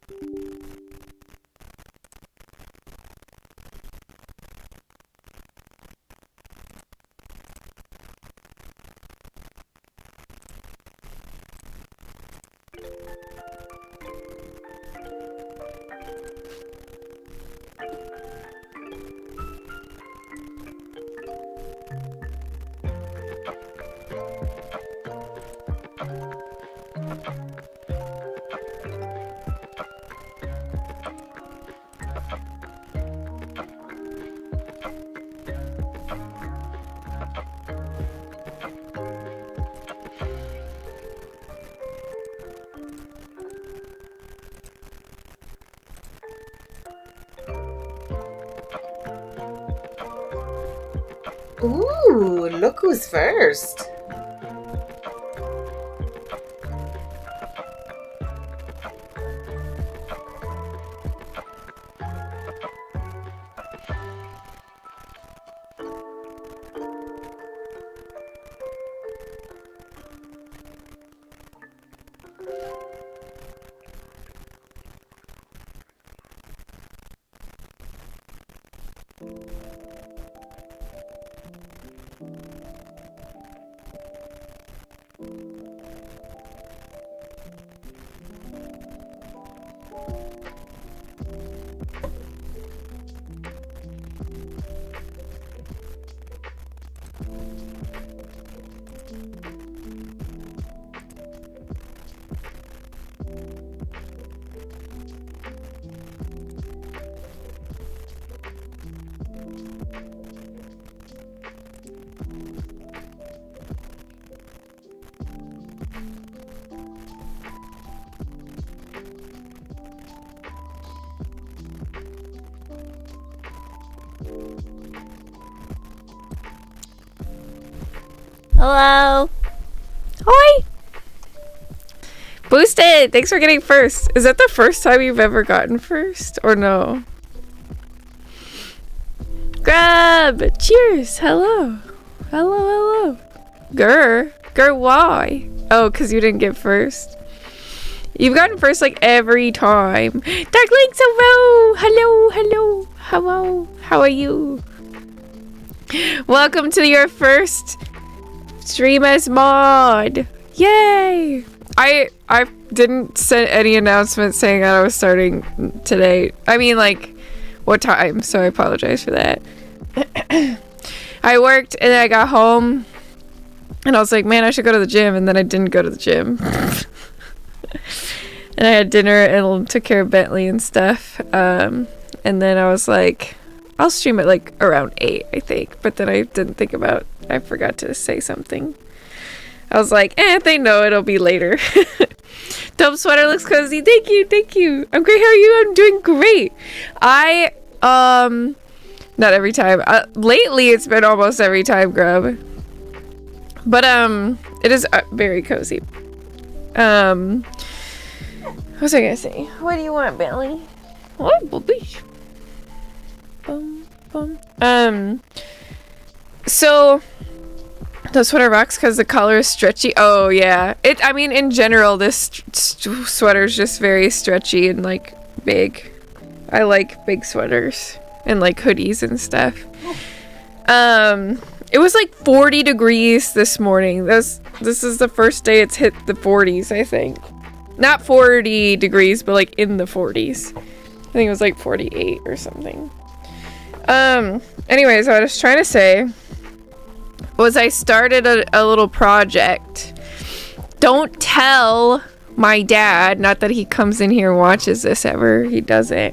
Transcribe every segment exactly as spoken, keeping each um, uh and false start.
Ooh, look who's first. Hello. Hi. Boosted. Thanks for getting first. Is that the first time you've ever gotten first or no? Grub. Cheers. Hello. Hello, hello. Grr. Grr, why? Oh, because you didn't get first. You've gotten first like every time. Darklings, hello. Hello, hello. Hello. How are you? Welcome to your first stream as mod. Yay! I I didn't send any announcement saying that I was starting today. I mean, like, what time, so I apologize for that. I worked and then I got home and I was like, man, I should go to the gym, and then I didn't go to the gym. And I had dinner and took care of Bentley and stuff. Um, and then I was like, I'll stream it like around eight, I think. But then I didn't think about, I forgot to say something. I was like, eh, they know it'll be later. Dope sweater looks cozy. Thank you, thank you. I'm great. How are you? I'm doing great. I, um, not every time. Uh, lately, it's been almost every time, Grub. But, um, it is uh, very cozy. Um, what was I gonna say? What do you want, Bentley? What, Bobby? Bum, bum. Um, so the sweater rocks because the color is stretchy. Oh yeah, it. I mean, in general, this sweater is just very stretchy and like big. I like big sweaters and like hoodies and stuff. Um, it was like forty degrees this morning. This this is the first day it's hit the forties. I think, not forty degrees, but like in the forties. I think it was like forty-eight or something. Um, anyways, what I was trying to say was I started a, a little project. Don't tell my dad, not that he comes in here and watches this ever, he doesn't.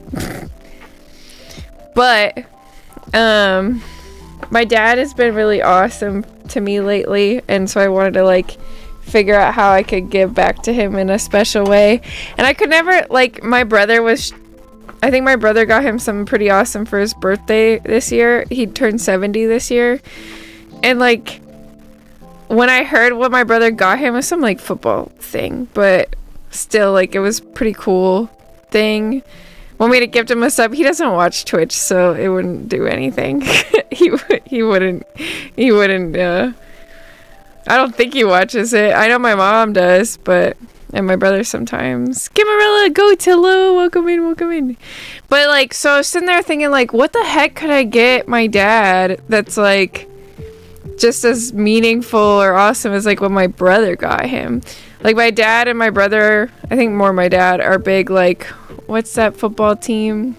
But, um, my dad has been really awesome to me lately, and so I wanted to, like, figure out how I could give back to him in a special way. And I could never, like, my brother was... I think my brother got him something pretty awesome for his birthday this year. He turned seventy this year. And, like, when I heard what my brother got him, it was some, like, football thing. But still, like, it was pretty cool thing. Want me to gift him a sub? He doesn't watch Twitch, so it wouldn't do anything. he, he wouldn't, he wouldn't, uh... I don't think he watches it. I know my mom does, but and my brother sometimes. Gamarilla, go Tillo, welcome in, welcome in. But like, so I was sitting there thinking like, what the heck could I get my dad that's like just as meaningful or awesome as like what my brother got him? Like my dad and my brother, I think more my dad, are big like, what's that football team?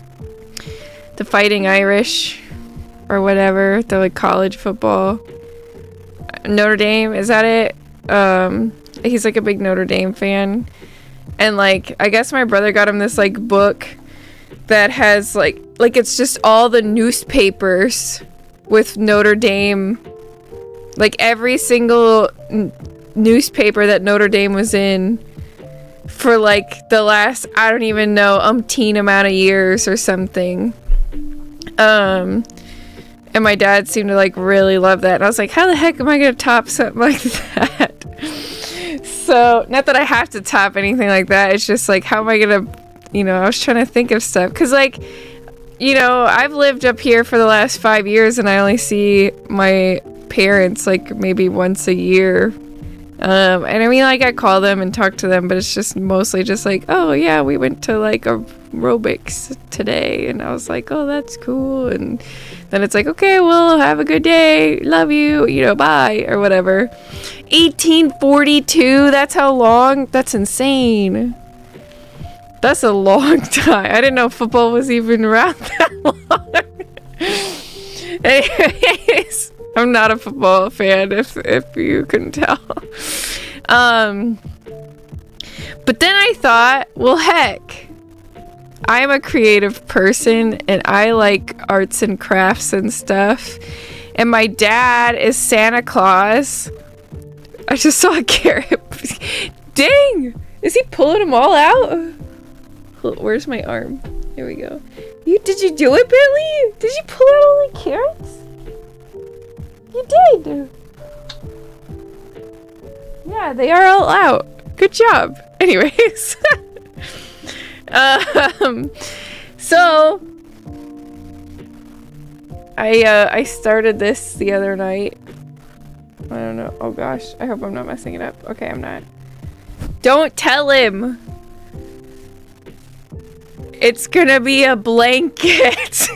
The Fighting Irish or whatever, the like college football. Notre Dame, is that it? Um, he's like a big Notre Dame fan. And like, I guess my brother got him this like book that has like, like it's just all the newspapers with Notre Dame, like every single n newspaper that Notre Dame was in for like the last, I don't even know, umpteen amount of years or something. Um, and my dad seemed to like really love that. And I was like, how the heck am I gonna top something like that? So, not that I have to top anything like that. It's just like, how am I gonna, you know, I was trying to think of stuff. Because like, you know, I've lived up here for the last five years and I only see my parents like maybe once a year. Um, and I mean, like, I call them and talk to them, but it's just mostly just like, oh yeah, we went to like aerobics today, and I was like, oh, that's cool. And then it's like, okay, well, have a good day, love you, you know, bye, or whatever. eighteen forty-two, that's how long? That's insane. That's a long time. I didn't know football was even around that long. Anyways, I'm not a football fan, if if you couldn't tell. Um, but then I thought, well, heck, I'm a creative person and I like arts and crafts and stuff. And my dad is Santa Claus. I just saw a carrot. Dang! Is he pulling them all out? Where's my arm? Here we go. You did you do it, Bentley? Did you pull out all the carrots? You did! Yeah, they are all out. Good job. Anyways. um, so, I, uh, I started this the other night. I don't know. Oh gosh. I hope I'm not messing it up. Okay, I'm not. Don't tell him! It's gonna be a blanket!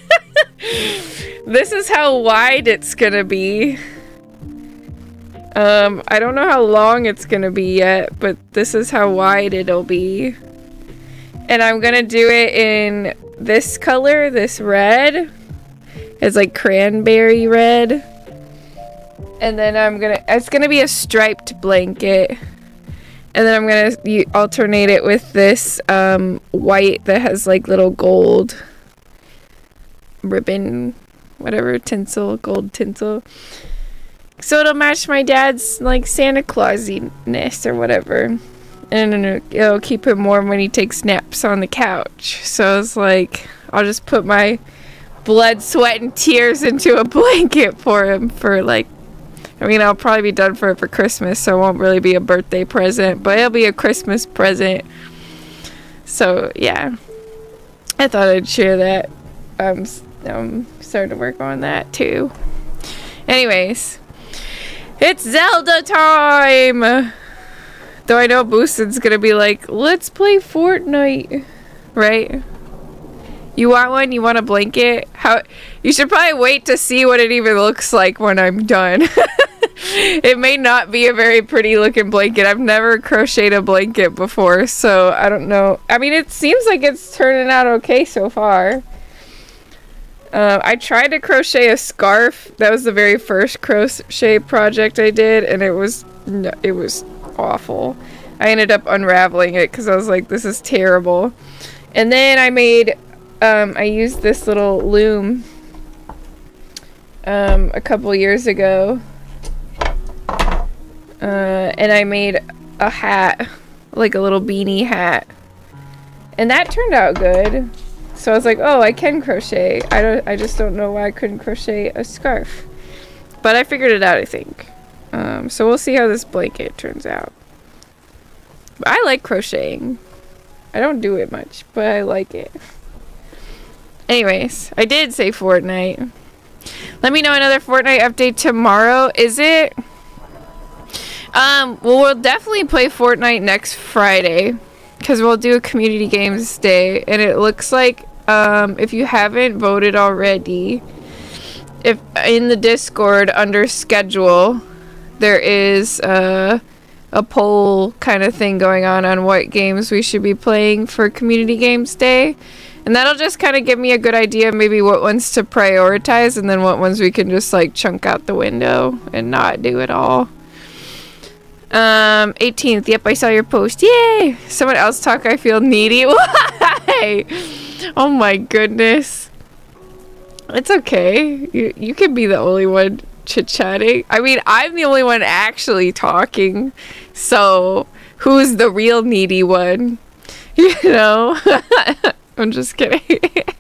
This is how wide it's gonna be. Um, I don't know how long it's gonna be yet, but this is how wide it'll be. And I'm gonna do it in this color, this red. It's like cranberry red. And then I'm gonna, it's gonna be a striped blanket. And then I'm gonna alternate it with this um, white that has like little gold ribbon, whatever, tinsel, gold tinsel. So it'll match my dad's like Santa Clausiness or whatever. And it'll keep him warm when he takes naps on the couch. So it's like, I'll just put my blood, sweat, and tears into a blanket for him for like, I mean, I'll probably be done for it for Christmas, so it won't really be a birthday present, but it'll be a Christmas present. So, yeah. I thought I'd share that. I'm, I'm starting to work on that, too. Anyways. It's Zelda time! Though I know Booston's gonna be like, let's play Fortnite. Right? You want one? You want a blanket? How? You should probably wait to see what it even looks like when I'm done. It may not be a very pretty looking blanket. I've never crocheted a blanket before, so I don't know. I mean, it seems like it's turning out okay so far. Uh, I tried to crochet a scarf. That was the very first crochet project I did, and it was no, it was awful. I ended up unraveling it because I was like, this is terrible. And then I made, um, I used this little loom um, a couple years ago. Uh, and I made a hat, like a little beanie hat. And that turned out good. So I was like, oh, I can crochet. I don't. I just don't know why I couldn't crochet a scarf. But I figured it out, I think. Um, so we'll see how this blanket turns out. But I like crocheting. I don't do it much, but I like it. Anyways, I did say Fortnite. Let me know another Fortnite update tomorrow. Is it? Um, well, we'll definitely play Fortnite next Friday because we'll do a community games day, and it looks like um, if you haven't voted already, if in the Discord under schedule, there is uh, a poll kind of thing going on on what games we should be playing for community games day. And that'll just kind of give me a good idea of maybe what ones to prioritize and then what ones we can just like chunk out the window and not do it all. Um, eighteenth. Yep, I saw your post. Yay! Someone else talk. I feel needy. Why? Oh my goodness. It's okay. You you can be the only one chit-chatting. I mean, I'm the only one actually talking. So, who's the real needy one? You know? I'm just kidding.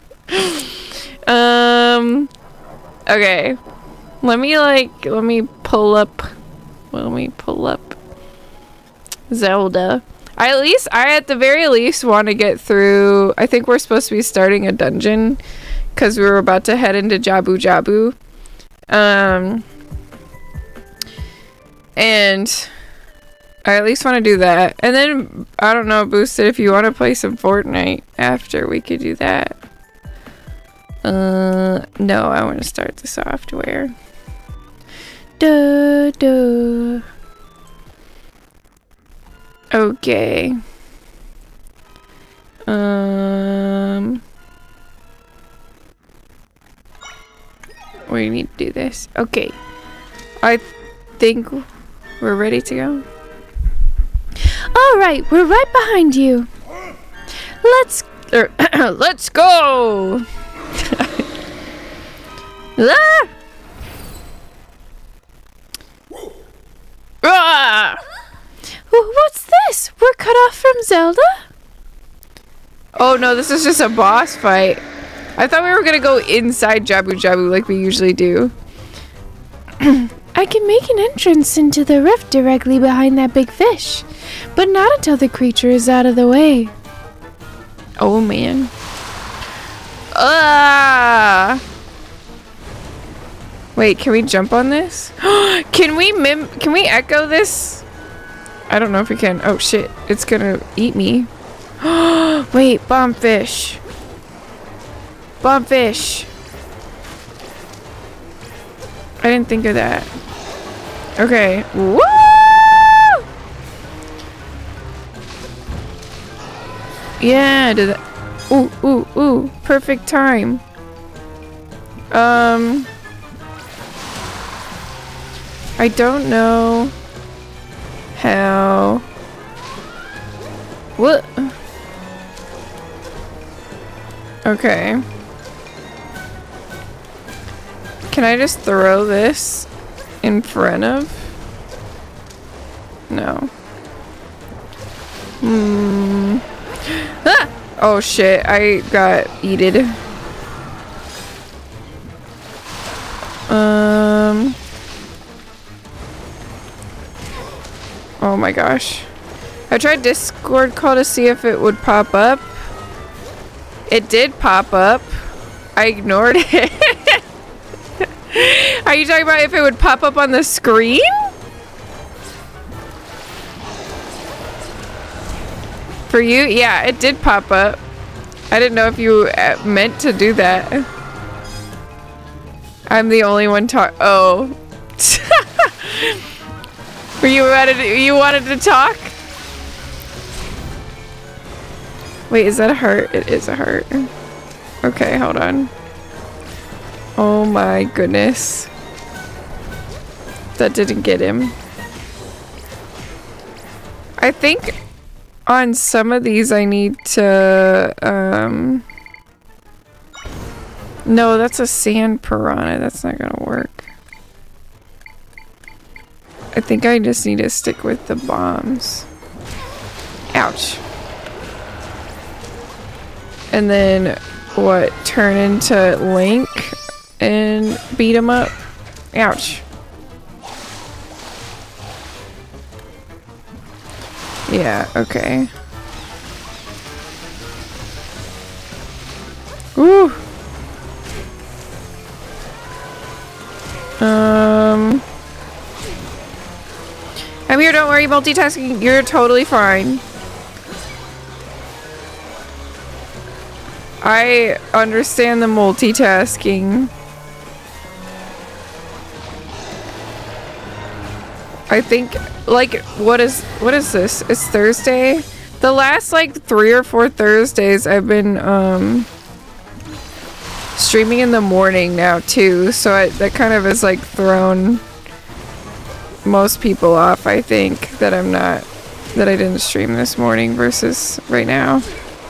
um, okay. Let me like, let me pull up, let me pull up Zelda. I at least, I at the very least want to get through, I think we're supposed to be starting a dungeon because we were about to head into Jabu Jabu. Um, and I at least want to do that. And then, I don't know, Boosted, if you want to play some Fortnite after, we could do that. Uh, no, I want to start the software. Duh, duh. Okay. Um... We need to do this. Okay. I think we're ready to go. All right, we're right behind you. Let's er, let's go. Ah! Ah! What's this? We're cut off from Zelda? Oh no, this is just a boss fight. I thought we were gonna go inside Jabu Jabu like we usually do. I can make an entrance into the rift directly behind that big fish, but not until the creature is out of the way. Oh man. Ah! Wait, can we jump on this? Can we mim- can we echo this? I don't know if we can. Oh shit, it's gonna eat me. Wait, bombfish. Bombfish. I didn't think of that. Okay. Woo! Yeah, did that. Ooh, ooh, ooh. Perfect time. Um. I don't know how. What? Okay. Can I just throw this in front of? No. Hmm. Ah! Oh shit, I got eated. Um. Oh my gosh. I tried Discord call to see if it would pop up. It did pop up. I ignored it. Are you talking about if it would pop up on the screen? For you? Yeah, it did pop up. I didn't know if you uh, meant to do that. I'm the only one talk- oh. Were you wanted to, you wanted to talk? Wait, is that a heart? It is a heart. Okay, hold on. Oh my goodness. That didn't get him. I think on some of these I need to, um... no, that's a sand piranha. That's not gonna work. I think I just need to stick with the bombs. Ouch. And then, what, turn into Link and beat him up? Ouch. Yeah, okay. Ooh. Um... I'm here, don't worry, multitasking. You're totally fine. I understand the multitasking. I think, like, what is, what is this? It's Thursday? The last, like, three or four Thursdays I've been, um, streaming in the morning now, too. So I, that kind of has, like, thrown most people off, I think, that I'm not, that I didn't stream this morning versus right now.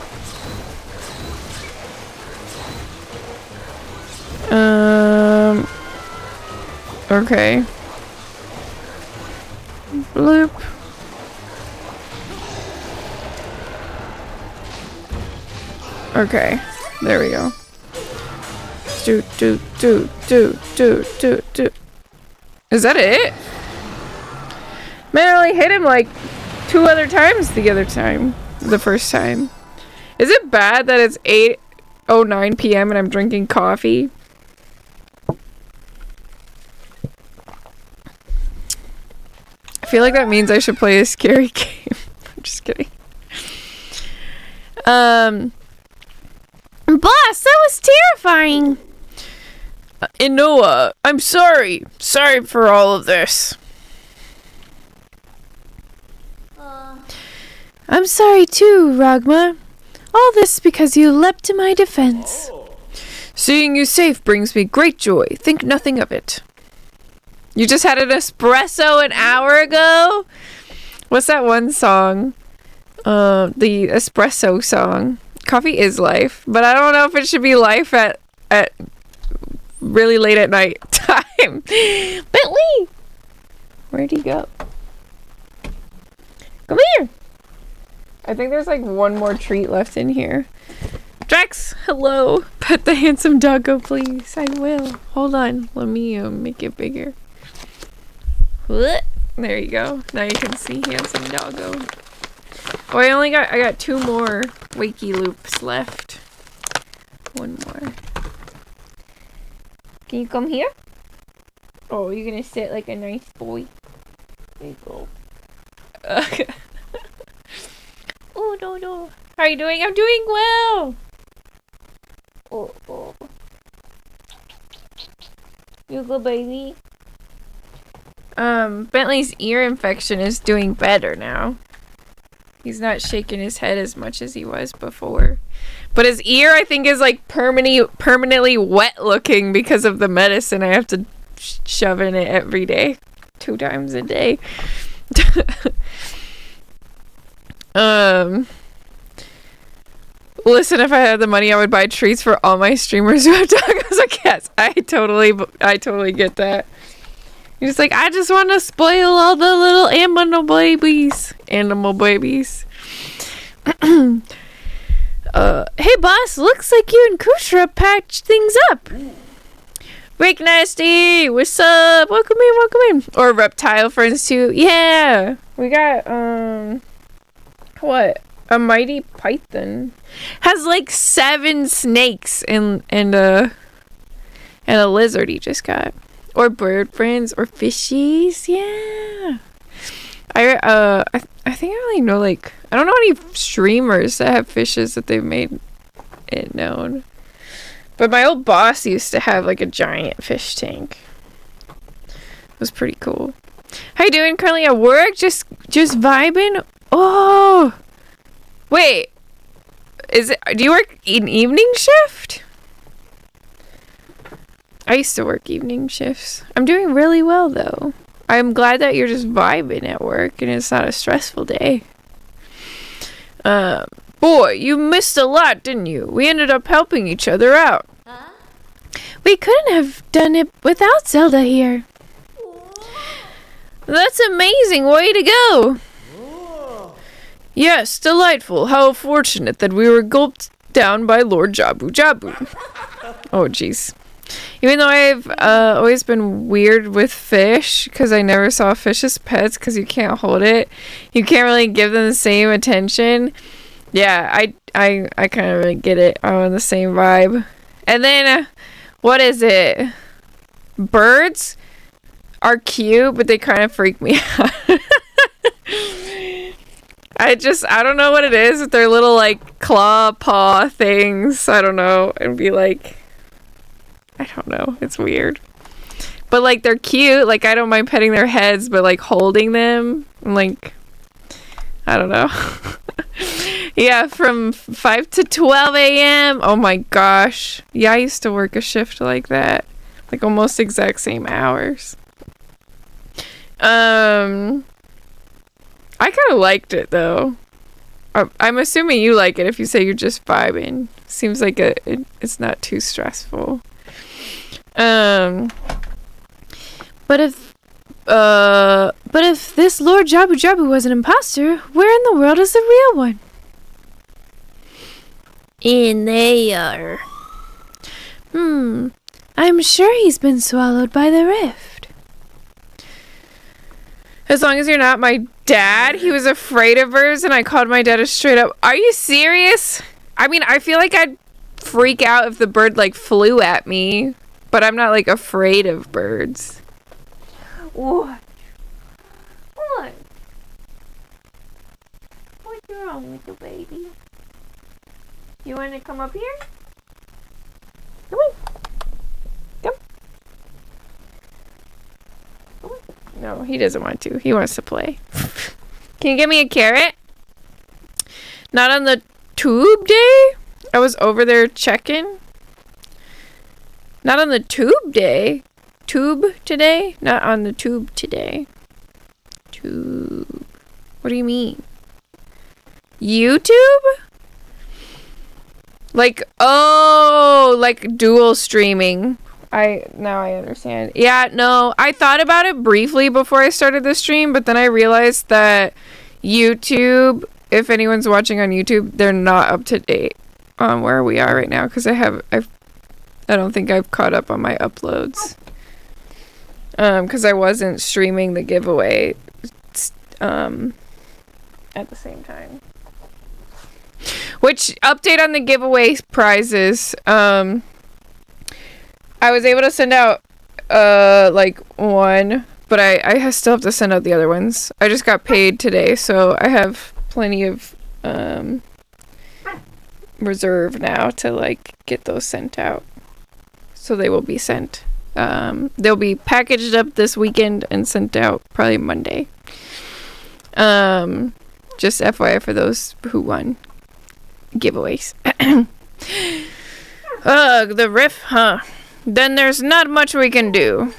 Um, okay. Bloop. Okay, there we go. Do, do, do, do, do, do, do. Is that it? Man, I only hit him like two other times the other time. The first time. Is it bad that it's eight oh nine p m and I'm drinking coffee? I feel like that means I should play a scary game. I'm just kidding. Um, boss, that was terrifying. Uh, Inoa, I'm sorry. Sorry for all of this. Uh. I'm sorry too, Ragma. All this because you leapt to my defense. Oh. Seeing you safe brings me great joy. Think nothing of it. You just had an espresso an hour ago? What's that one song? Uh, the espresso song. Coffee is life, but I don't know if it should be life at at really late at night time. Bentley! Where'd he go? Come here! I think there's like one more treat left in here. Drax, hello. Pet the handsome doggo, please. I will. Hold on. Let me um, make it bigger. There you go. Now you can see handsome doggo. Oh, I only got I got two more wakey loops left. One more. Can you come here? Oh, you're gonna sit like a nice boy. There you go. Okay. Oh no no. How are you doing? I'm doing well. Oh oh. You go, baby. Um, Bentley's ear infection is doing better now. He's not shaking his head as much as he was before. But his ear, I think, is like permanently permanently wet looking because of the medicine I have to sh shove in it every day. Two times a day. um... Listen, if I had the money, I would buy treats for all my streamers who have doggos or cats. I totally, I totally get that. You're just like, I just want to spoil all the little animal babies. Animal babies. uh, hey, boss. Looks like you and Kushra patched things up. Rick Nasty, what's up? Welcome in, welcome in. Or reptile friends too. Yeah, we got um, what? A mighty python has like seven snakes and and a and a lizard he just got. Or bird friends, or fishies, yeah. I uh, I, I think I only know like I don't know any streamers that have fishes that they've made it known. But my old boss used to have like a giant fish tank. It was pretty cool. How you doing, currently at work? Just just vibing. Oh, wait. Is it? Do you work an evening shift? I used to work evening shifts. I'm doing really well, though. I'm glad that you're just vibing at work and it's not a stressful day. Um, boy, you missed a lot, didn't you? We ended up helping each other out. Huh? We couldn't have done it without Zelda here. That's amazing. Way to go. Yes, delightful. How fortunate that we were gulped down by Lord Jabu Jabu. Oh, jeez. Even though I've uh, always been weird with fish, because I never saw fish as pets, because you can't hold it. You can't really give them the same attention. Yeah, I I, I kind of really get it. I'm on the same vibe. And then, uh, what is it? Birds are cute, but they kind of freak me out. I just, I don't know what it is with their little, like, claw paw things. I don't know. And be like, I don't know. It's weird. But, like, they're cute. Like, I don't mind petting their heads, but, like, holding them, like, I don't know. Yeah, from five to twelve a m Oh, my gosh. Yeah, I used to work a shift like that. Like, almost exact same hours. Um... I kind of liked it, though. I'm assuming you like it if you say you're just vibing. Seems like a, it, it's not too stressful. Um, but if, uh, but if this Lord Jabu Jabu was an imposter, where in the world is the real one? In there. Hmm. I'm sure he's been swallowed by the rift. As long as you're not my dad, he was afraid of birds, and I called my dad a straight up. Are you serious? I mean, I feel like I'd freak out if the bird like flew at me, but I'm not like afraid of birds. What? What? What's wrong with the baby? You want to come up here? Come on. Come. Come on. No, he doesn't want to. He wants to play. Can you give me a carrot? Not on the tube day? I was over there checking. Not on the tube day. Tube today? Not on the tube today. Tube. What do you mean? YouTube? Like, oh, like dual streaming. I, now I understand. Yeah, no, I thought about it briefly before I started the stream, but then I realized that YouTube, if anyone's watching on YouTube, they're not up to date on where we are right now, because I have, I've, I don't think I've caught up on my uploads. Um, because I wasn't streaming the giveaway, um, at the same time. Which, update on the giveaway prizes, um... I was able to send out, uh, like, one, but I, I still have to send out the other ones. I just got paid today, so I have plenty of, um, reserve now to, like, get those sent out. So they will be sent. Um, they'll be packaged up this weekend and sent out probably Monday. Um, just F Y I for those who won giveaways. Ugh, the riff, huh? Then there's not much we can do.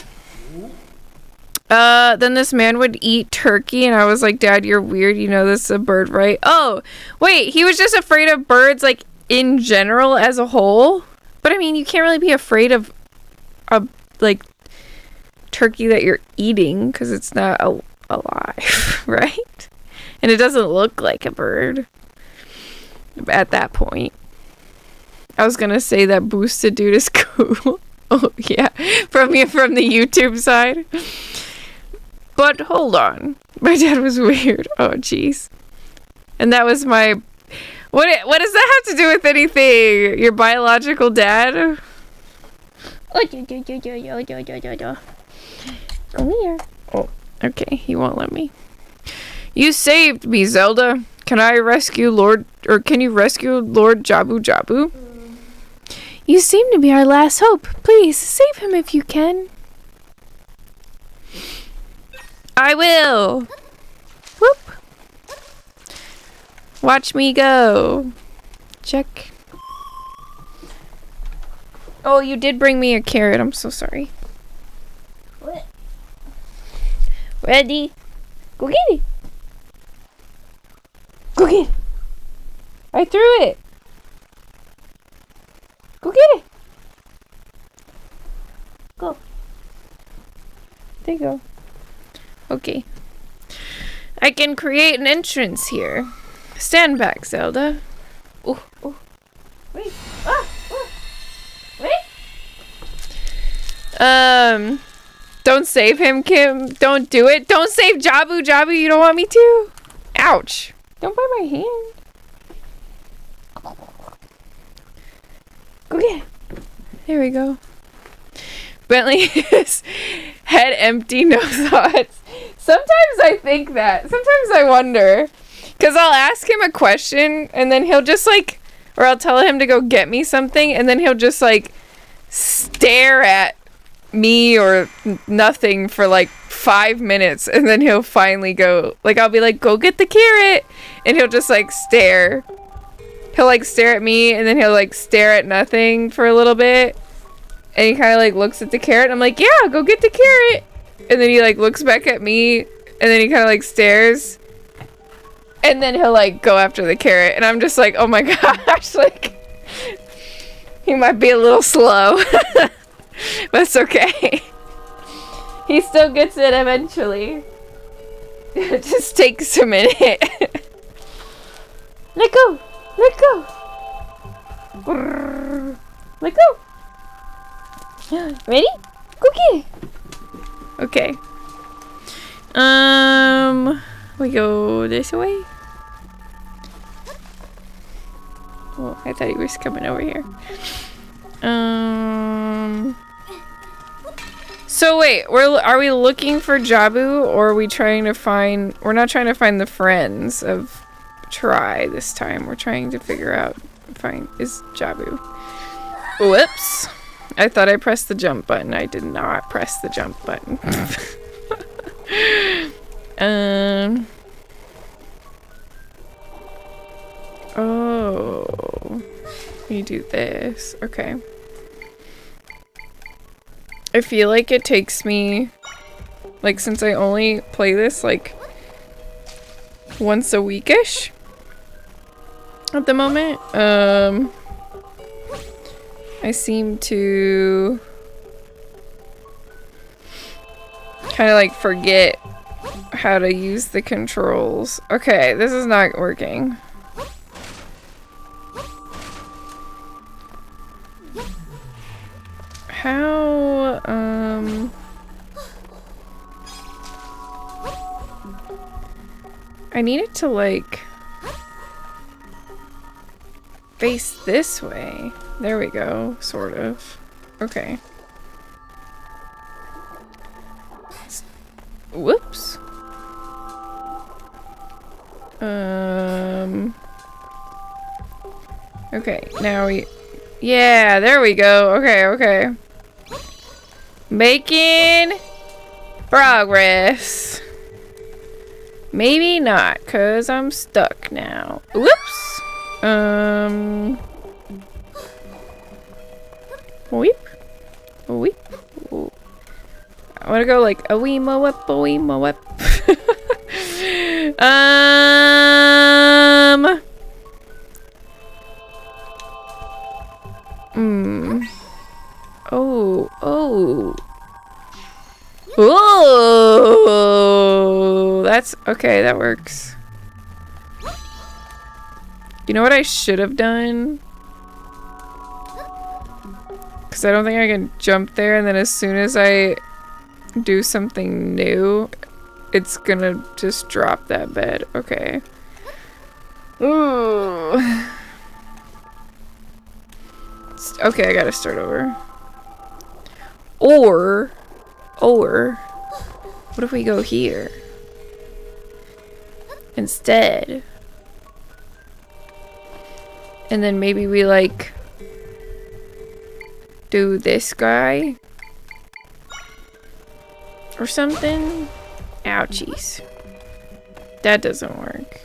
Uh, then this man would eat turkey, and I was like, Dad, you're weird. You know this is a bird, right? Oh, wait, he was just afraid of birds, like, in general as a whole? But, I mean, you can't really be afraid of a, like, turkey that you're eating, because it's not a alive, right? And it doesn't look like a bird at that point. I was gonna say that boosted dude is cool. Oh, yeah. From you, from the YouTube side. But hold on. My dad was weird. Oh, jeez. And that was my... What, what does that have to do with anything? Your biological dad? Come here. Oh, okay. He won't let me. You saved me, Zelda. Can I rescue Lord... Or can you rescue Lord Jabu Jabu? You seem to be our last hope. Please, save him if you can. I will. Whoop. Watch me go. Check. Oh, you did bring me a carrot. I'm so sorry. What? Ready? Go get it. Go get it. I threw it. Go get it. Go. There you go. Okay. I can create an entrance here. Stand back, Zelda. Oh, oh. Wait. Ah, ah. Wait. Um, don't save him, Kim. Don't do it. Don't save Jabu Jabu. You don't want me to? Ouch. Don't bite my hand. Go get it. There we go. Bentley is head empty, no thoughts. Sometimes I think that. Sometimes I wonder. Because I'll ask him a question and then he'll just like, or I'll tell him to go get me something and then he'll just like stare at me or nothing for like five minutes and then he'll finally go, like I'll be like, go get the carrot, and he'll just like stare. He'll like stare at me and then he'll like stare at nothing for a little bit and he kind of like looks at the carrot and I'm like, yeah, go get the carrot, and then he like looks back at me and then he kind of like stares and then he'll like go after the carrot and I'm just like, oh my gosh, like he might be a little slow. But it's okay. He still gets it eventually. It just takes a minute. Let go! Let go! Brrr. Let go! Ready? Go get it! Okay. Um, we go this way? Oh, I thought he was coming over here. Um... So wait, we're are we looking for Jabu or are we trying to find, we're not trying to find the friends of Try this time. We're trying to figure out, find, is Jabu. Whoops. I thought I pressed the jump button. I did not press the jump button. um. Oh. You do this. Okay. I feel like it takes me, like, since I only play this, like, once a weekish at the moment, um, I seem to kind of, like, forget how to use the controls. Okay, this is not working. How, um... I need it to, like, face this way. There we go, sort of. Okay. Whoops. Um... Okay, now we... Yeah, there we go. Okay, okay. Making progress. Maybe not, cause I'm stuck now. Whoops. Um. Weep. Weep. I wanna go like a wee mo up, a wee mo up. um. Hmm. Oh, oh. Oh, that's okay, that works. You know what I should have done? Because I don't think I can jump there, and then as soon as I do something new, it's gonna just drop that bed. Okay. Ooh. Okay, I gotta start over. Or, or, what if we go here instead? And then maybe we like do this guy or something? Ouchies. That doesn't work.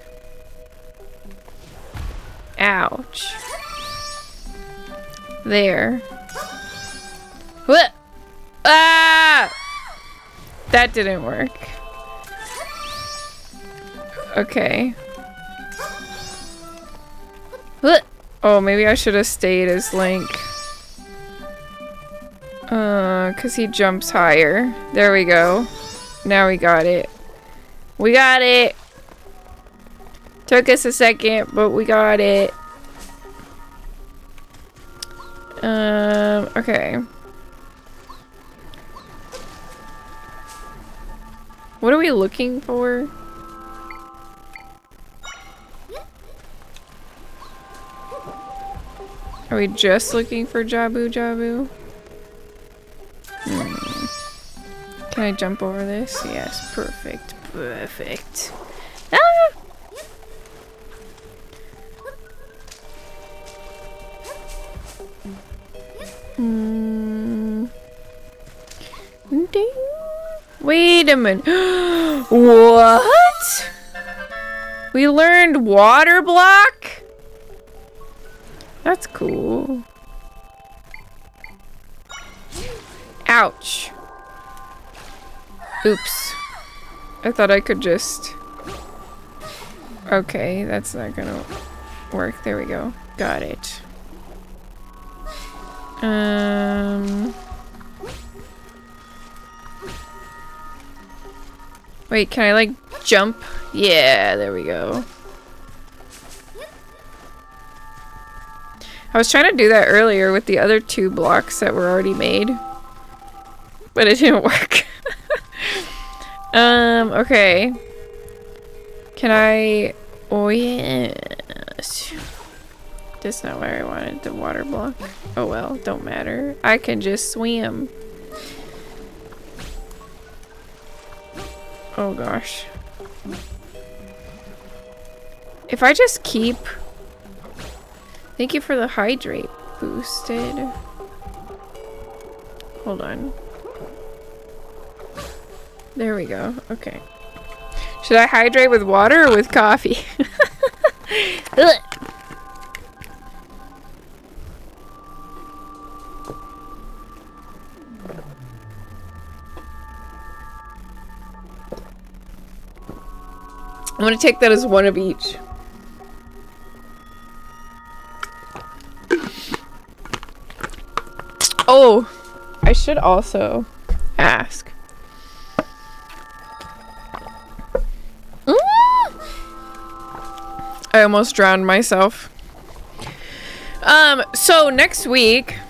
Ouch. There. What? Ah! That didn't work. Okay. What? Oh, maybe I should have stayed as Link. Uh, cause he jumps higher. There we go. Now we got it. We got it! Took us a second, but we got it. Um, okay. What are we looking for? Are we just looking for Jabu Jabu? Hmm. Can I jump over this? Yes, perfect. Perfect. Ah! Mm. Ding. Wait a minute. What? We learned water block? That's cool. Ouch. Oops. I thought I could just... Okay, that's not gonna work. There we go. Got it. Um... Wait, can I like jump? Yeah, there we go. I was trying to do that earlier with the other two blocks that were already made, but it didn't work. um, okay. Can I... Oh, yes. That's not where I wanted the water block. Oh well, don't matter. I can just swim. Oh gosh. If I just keep... Thank you for the hydrate boosted. Hold on. There we go. Okay. Should I hydrate with water or with coffee? I'm gonna take that as one of each. Oh, I should also ask. Mm. I almost drowned myself. Um, so next week,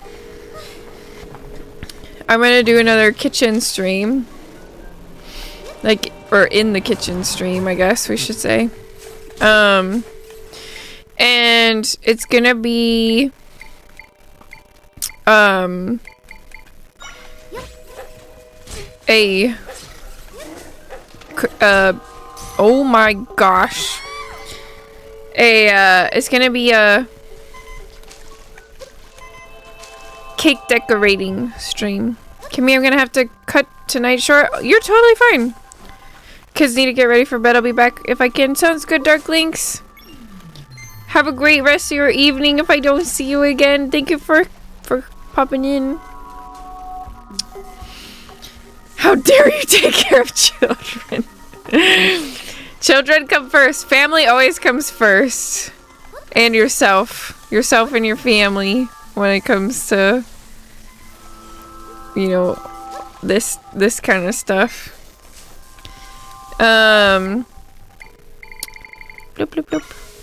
I'm gonna do another kitchen stream. Like, or in the kitchen stream, I guess we should say. Um, and it's gonna be, um, a, uh, oh my gosh. A, uh, it's gonna be a cake decorating stream. Kimmy, I'm gonna have to cut tonight short. You're totally fine. Kids need to get ready for bed. I'll be back if I can. Sounds good, Dark Links. Have a great rest of your evening if I don't see you again. Thank you for for popping in. How dare you take care of children? Children come first. Family always comes first. And yourself. Yourself and your family when it comes to, you know, this this kind of stuff. Um. Bloop, bloop, bloop.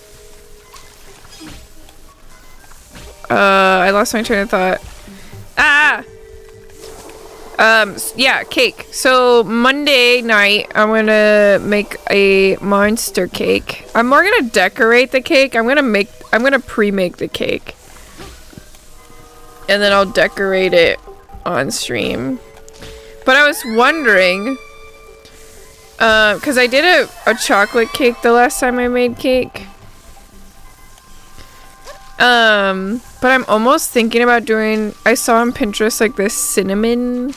Uh, I lost my train of thought. Ah! Um, yeah, cake. So, Monday night, I'm gonna make a monster cake. I'm more gonna decorate the cake. I'm gonna make, I'm gonna pre-make the cake. And then I'll decorate it on stream. But I was wondering... Uh, cause I did a, a chocolate cake the last time I made cake. Um, but I'm almost thinking about doing, I saw on Pinterest like this cinnamon,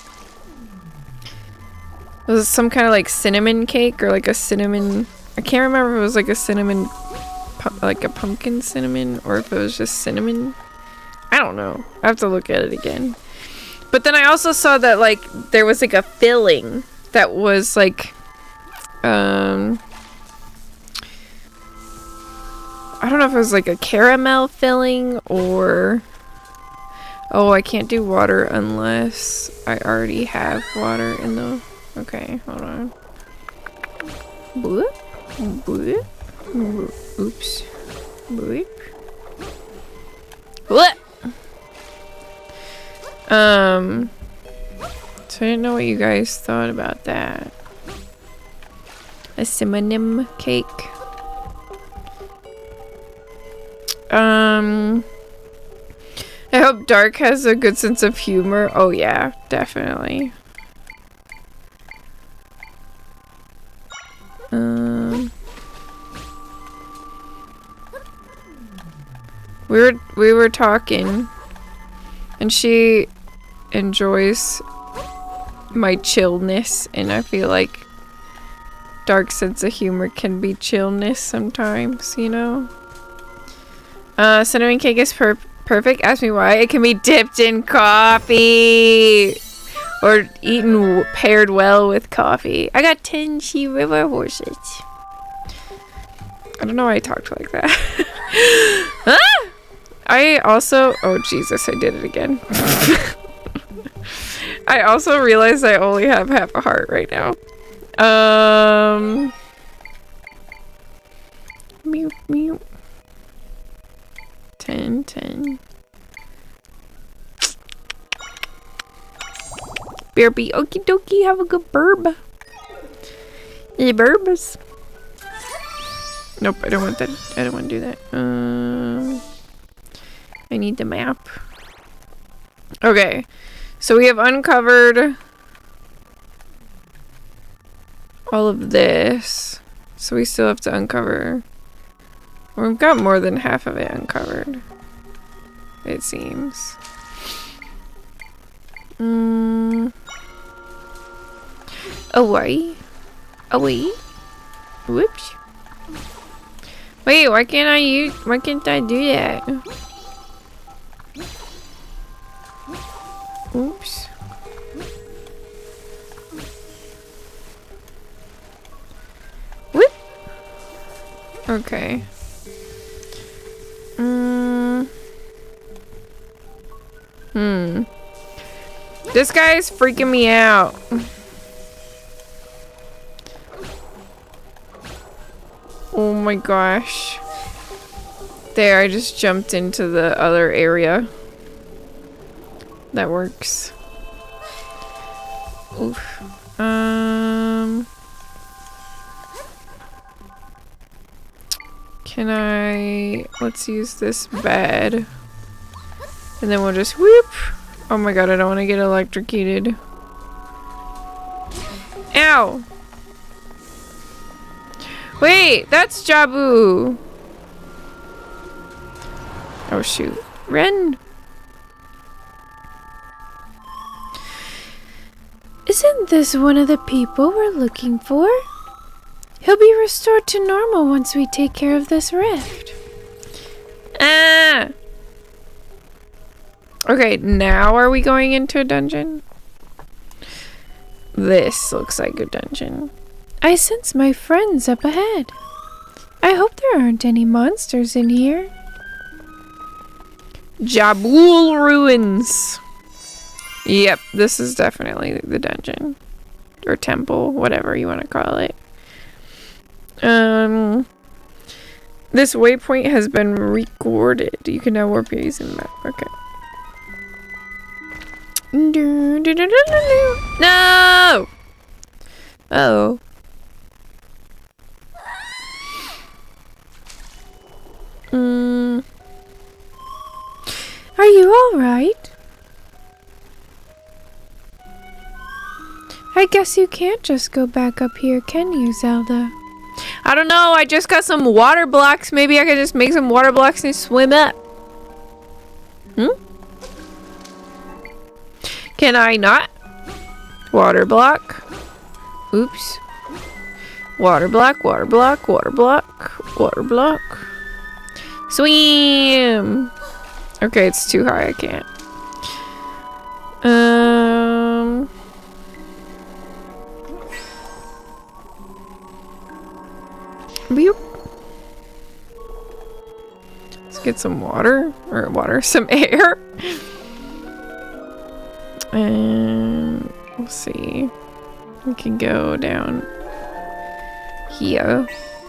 it was some kind of like cinnamon cake or like a cinnamon, I can't remember if it was like a cinnamon, like a pumpkin cinnamon or if it was just cinnamon. I don't know. I have to look at it again. But then I also saw that like there was like a filling that was like Um, I don't know if it was like a caramel filling or... Oh, I can't do water unless I already have water in the... Okay, hold on. Boop. Boop. Boop. Oops. Boop. What? Um, so I didn't know what you guys thought about that. A cinnamon cake. Um, I hope Dark has a good sense of humor. Oh yeah, definitely. Um, we were we were talking And she enjoys my chillness, and I feel like dark sense of humor can be chillness sometimes, you know? Uh, cinnamon cake is per perfect. Ask me why. It can be dipped in coffee or eaten w paired well with coffee. I got ten she river horses. I don't know why I talked like that. Ah! I also... Oh, Jesus, I did it again. I also realized I only have half a heart right now. Um... Meow, meow. ten, ten. B R B, okie dokie, have a good burb. Yeah, burbs. Nope, I don't want that. I don't want to do that. Um, I need the map. Okay, so we have uncovered all of this. So we still have to uncover. Well, we've got more than half of it uncovered, it seems. Mm. Away. Away. Whoops. Wait, why can't I use, why can't I do that? Oops. Whoop. Okay. Mm. Hmm. This guy's freaking me out. Oh my gosh. There, I just jumped into the other area. That works. Oof. Um... Can I... Let's use this bed. And then we'll just whoop. Oh my god, I don't want to get electrocuted. Ow! Wait, that's Jabu! Oh shoot. Ren! Isn't this one of the people we're looking for? He'll be restored to normal once we take care of this rift. Ah! Okay, now are we going into a dungeon? This looks like a dungeon. I sense my friends up ahead. I hope there aren't any monsters in here. Jabul Ruins. Yep, this is definitely the dungeon. Or temple, whatever you want to call it. Um, this waypoint has been recorded. You can now warp using the map. Okay. No! Uh oh. Mm. Are you alright? I guess you can't just go back up here, can you, Zelda? I don't know, I just got some water blocks. Maybe I could just make some water blocks and swim up. Hmm? Can I not? Water block. Oops. Water block, water block, water block, water block. Swim! Okay, it's too high, I can't. Um... Beep. Let's get some water. Or water, some air. And we'll see. We can go down here.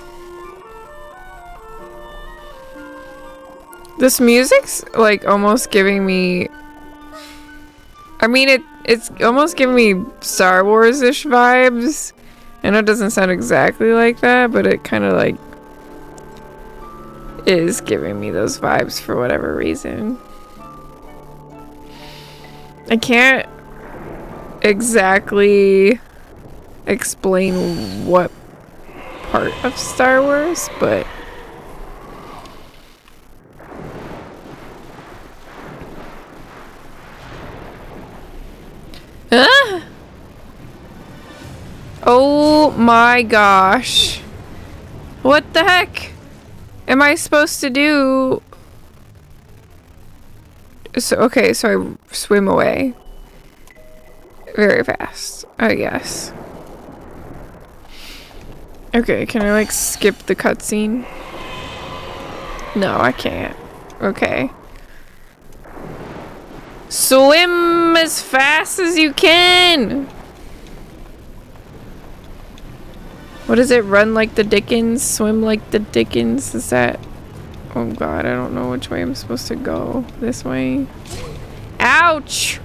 This music's like almost giving me, I mean it it's almost giving me Star Wars-ish vibes. I know it doesn't sound exactly like that, but it kind of like is giving me those vibes for whatever reason. I can't exactly explain what part of Star Wars, but Oh my gosh. What the heck am I supposed to do? So, okay, so I swim away. Very fast, I guess. Okay, can I like skip the cutscene? No, I can't. Okay. Swim as fast as you can! What is it? Run like the Dickens? Swim like the Dickens? Is that... Oh god, I don't know which way I'm supposed to go. This way? Ouch!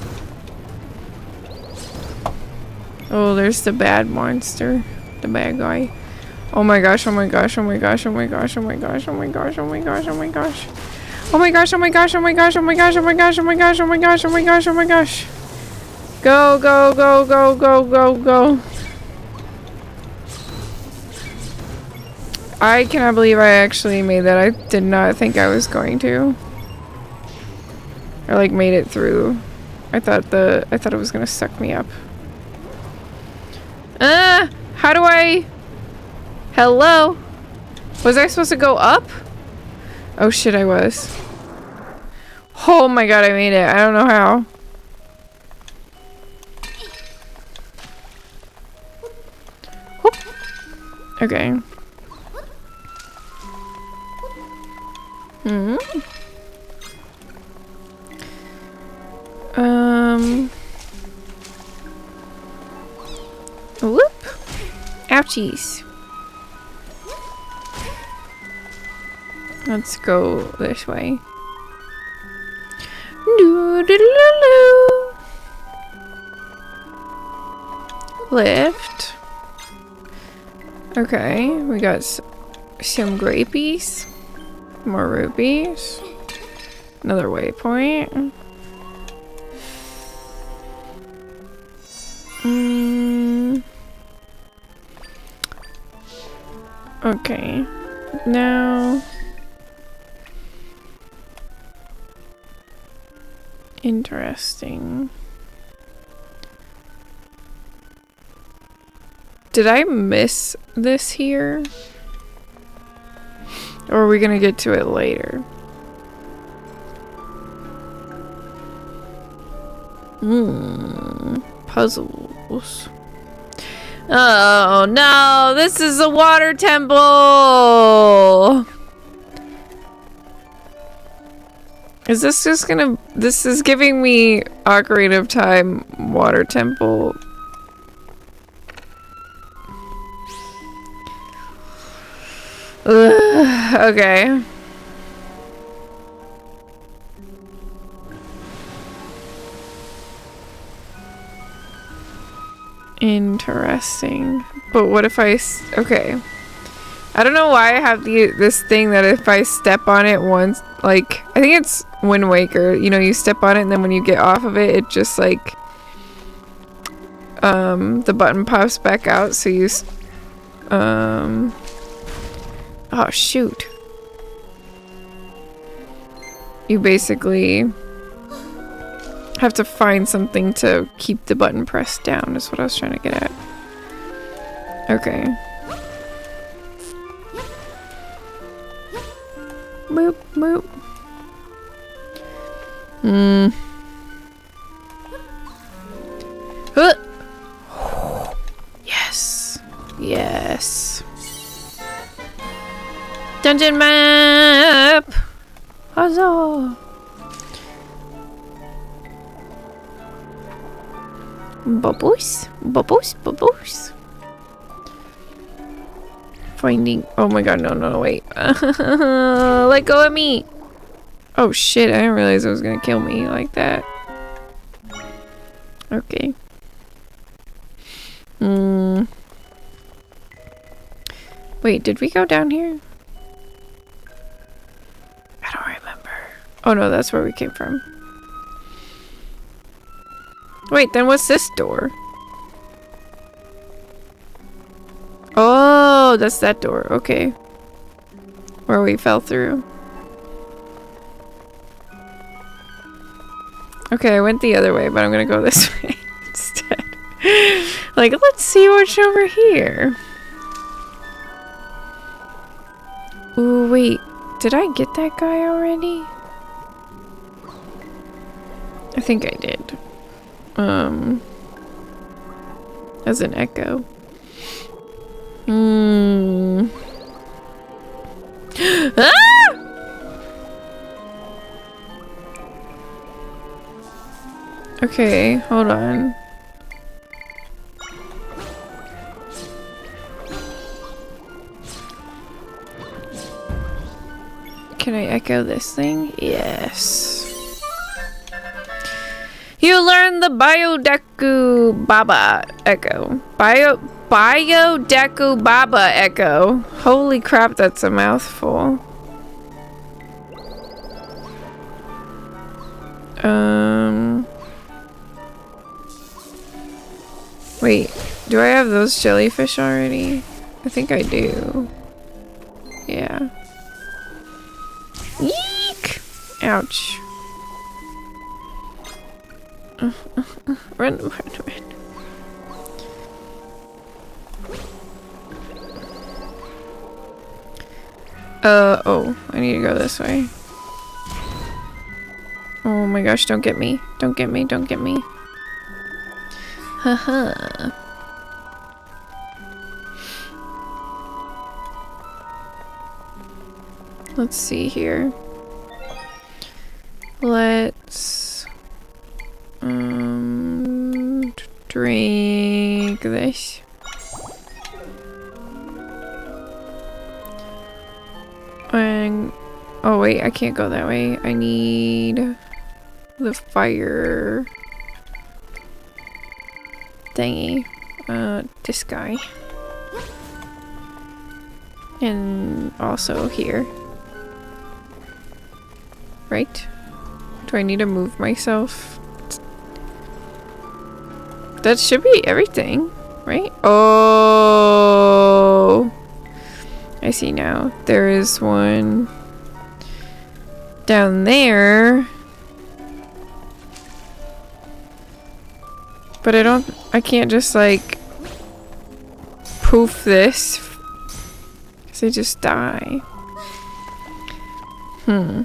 Oh, there's the bad monster. The bad guy. Oh my gosh, oh my gosh, oh my gosh, oh my gosh, oh my gosh, oh my gosh, oh my gosh, oh my gosh. Oh my gosh, oh my gosh, oh my gosh, oh my gosh, oh my gosh, oh my gosh, oh my gosh, oh my gosh, oh my gosh. Go, go, go, go, go, go, go. I cannot believe I actually made that. I did not think I was going to. I like made it through. I thought the I thought it was gonna suck me up. Ah! Uh, how do I... Hello? Was I supposed to go up? Oh shit, I was. Oh my god, I made it. I don't know how. Whoop. Okay. Hmm. Um. Whoop. Ouchies. Let's go this way. Lift. Okay, we got s some grapies. More rupees. Another waypoint. Mm. Okay. Now... Interesting. Did I miss this here? Or are we gonna get to it later? Hmm. Puzzles. Oh no! This is a water temple! Is this just gonna... This is giving me Ocarina of Time water temple. Ugh, okay. Interesting. But what if I... S okay. I don't know why I have the this thing that if I step on it once... Like, I think it's Wind Waker. You know, you step on it and then when you get off of it, it just like... Um, the button pops back out, so you... S um... Oh, shoot. You basically have to find something to keep the button pressed down, is what I was trying to get at. Okay. Boop, boop. Hmm. Huh. Yes. Yes. Dungeon map! Huzzah! Bubbles? Bubbles? Bubbles? Finding... Oh my god, no, no, wait. Let go of me! Oh shit, I didn't realize it was gonna kill me like that. Okay. Hmm. Wait, did we go down here? I don't remember. Oh no, that's where we came from. Wait, then what's this door? Oh, that's that door. Okay. Where we fell through. Okay, I went the other way, but I'm gonna go this way instead. Like, let's see what's over here. Ooh, wait. Did I get that guy already? I think I did. Um, as an echo. Hmm. Ah! Okay, hold on. Can I echo this thing? Yes. You learn the Biodeku Baba Echo. Bio Biodeku Baba Echo. Holy crap, that's a mouthful. Um. Wait, do I have those jellyfish already? I think I do. Yeah. Yeek! Ouch. Uh, uh, uh, run, run, run. Uh, oh, I need to go this way. Oh my gosh, don't get me. Don't get me, don't get me. Haha. Let's see here. Let's um drink this. And oh wait, I can't go that way. I need the fire thingy. Uh, this guy. And also here. Right? Do I need to move myself? That should be everything, right? Oh, I see now. There is one down there. But I don't, I can't just like poof this. Because they just die. Hmm.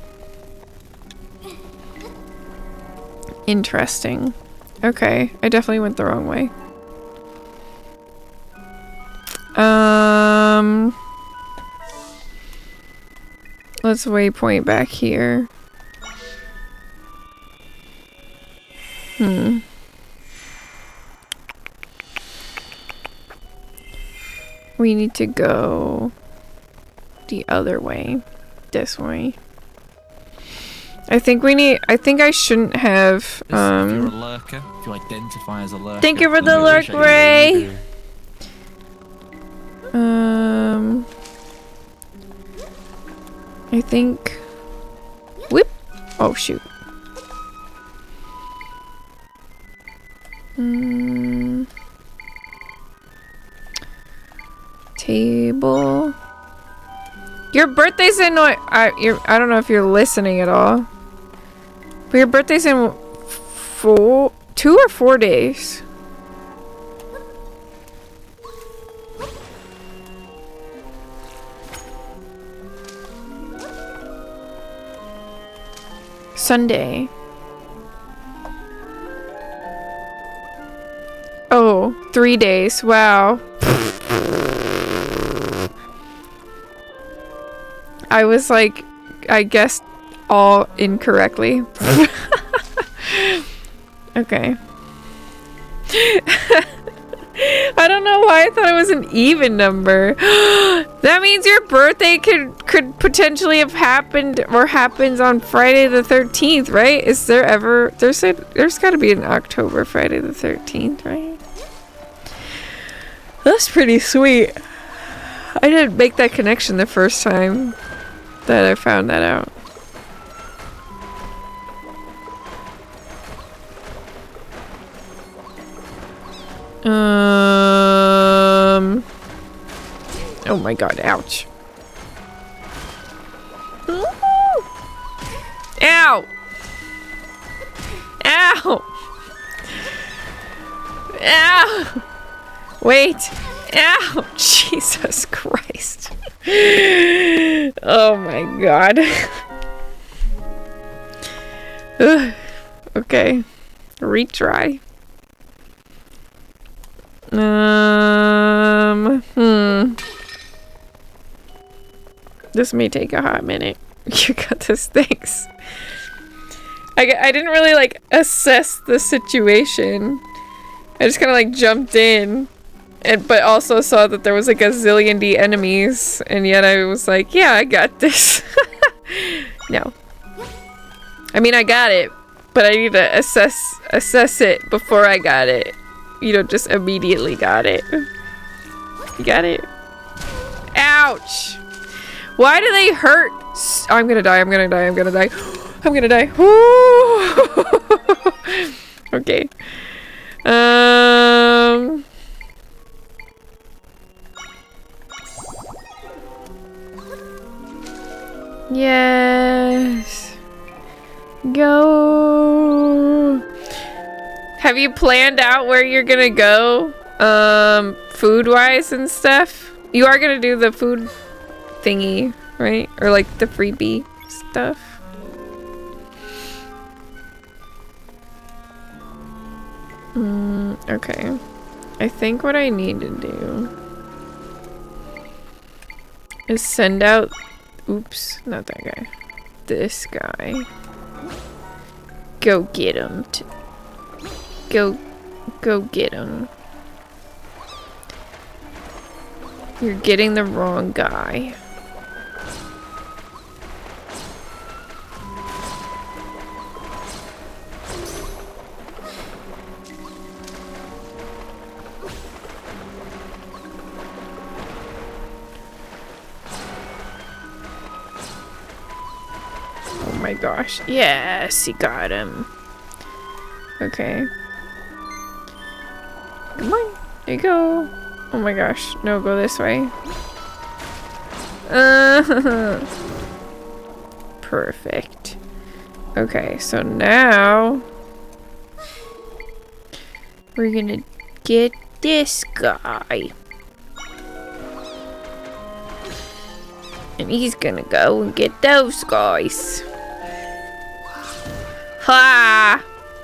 Interesting. Okay, I definitely went the wrong way. Um, let's waypoint back here. Hmm. We need to go the other way. This way. I think we need. I think I shouldn't have. Um, if you're a lurker, if you identify as a lurker. Thank you for the lurk, Ray. Um, I think. Whip. Oh shoot. Mm, table. Your birthday's in. I. You're, I don't know if you're listening at all. But your birthday's in four, two or four days. Sunday. Oh, three days. Wow. I was like, I guessed all incorrectly. Okay. I don't know why I thought it was an even number. That means your birthday could could potentially have happened or happens on Friday the thirteenth, right? Is there ever there's a there's got to be an October Friday the thirteenth, right? That's pretty sweet. I didn't make that connection the first time that I found that out. Um. Oh my god, ouch. Ow! Ow! Ow! Wait! Ow! Jesus Christ. Oh my god. Ugh. Okay. Retry. Um, hmm. This may take a hot minute. You got this, thanks. I, I didn't really, like, assess the situation. I just kind of, like, jumped in. And, but also saw that there was, like, a zillion D enemies. And yet I was like, yeah, I got this. No. I mean, I got it. But I need to assess, assess it before I got it. You don't just immediately got it. You got it? Ouch! Why do they hurt? S I'm gonna die, I'm gonna die, I'm gonna die. I'm gonna die. Okay. Um... Yes. Go. Have you planned out where you're gonna go? Um, food-wise and stuff? You are gonna do the food thingy, right? Or like the freebie stuff? Mm, okay. I think what I need to do is send out... Oops, not that guy. This guy. Go get him. T go, go get him. You're getting the wrong guy. Oh my gosh. Yes, he got him. Okay. Come on. There you go. Oh my gosh. No, go this way. Uh, perfect. Okay, so now we're gonna get this guy. And he's gonna go and get those guys. Ha!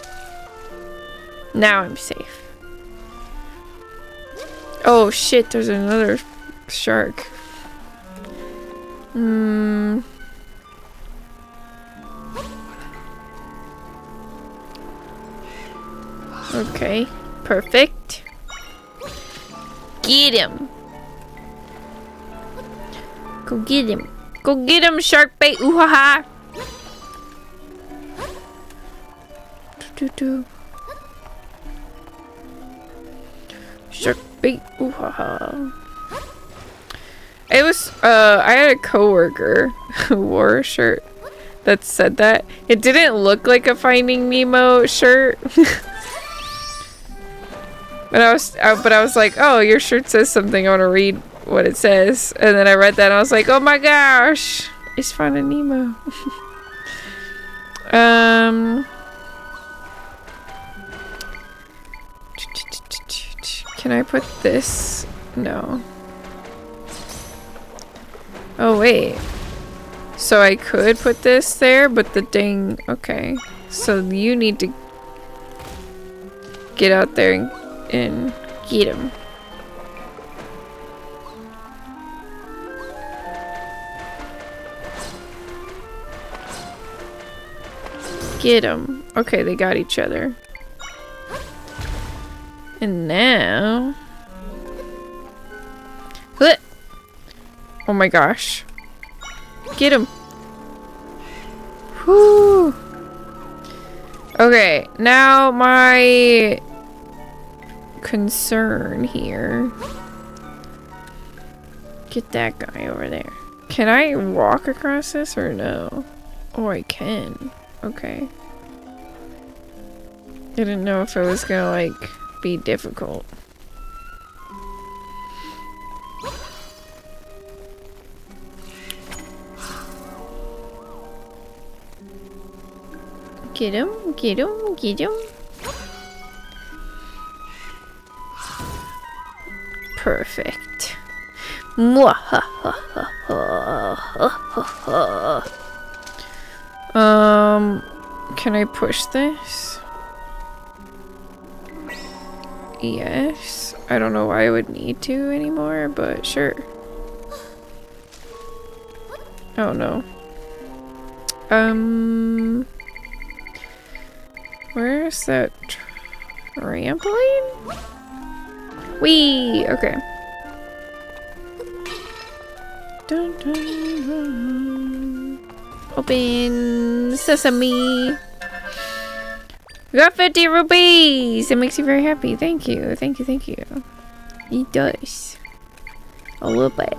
Now I'm safe. Oh shit, there's another shark. Hmm. Okay, perfect. Get him. Go get him. Go get him, shark bait. Ooh ha ha. Do do do. Shark bait. Ooh ha ha. It was, uh, I had a coworker who wore a shirt that said that. It didn't look like a Finding Nemo shirt. But I was, uh, but I was like, oh, your shirt says something. I want to read what it says. And then I read that and I was like, oh my gosh, it's Finding Nemo. um, can I put this? No. Oh wait. So I could put this there, but the dang. Okay. So you need to get out there and. And get him. Get him. Okay, they got each other. And now... What? Oh my gosh. Get him. Whoo. Okay, now my... concern here. Get that guy over there. Can I walk across this or no? Oh, I can. Okay. I didn't know if it was gonna like be difficult. Get him, get him, get him. Perfect. Um, can I push this? Yes. I don't know why I would need to anymore, but sure. Oh no. Um, where's that trampoline? Whee! Okay. Dun, dun, dun. Open sesame. We got fifty rupees! It makes you very happy. Thank you. Thank you. Thank you. It does. A little bit.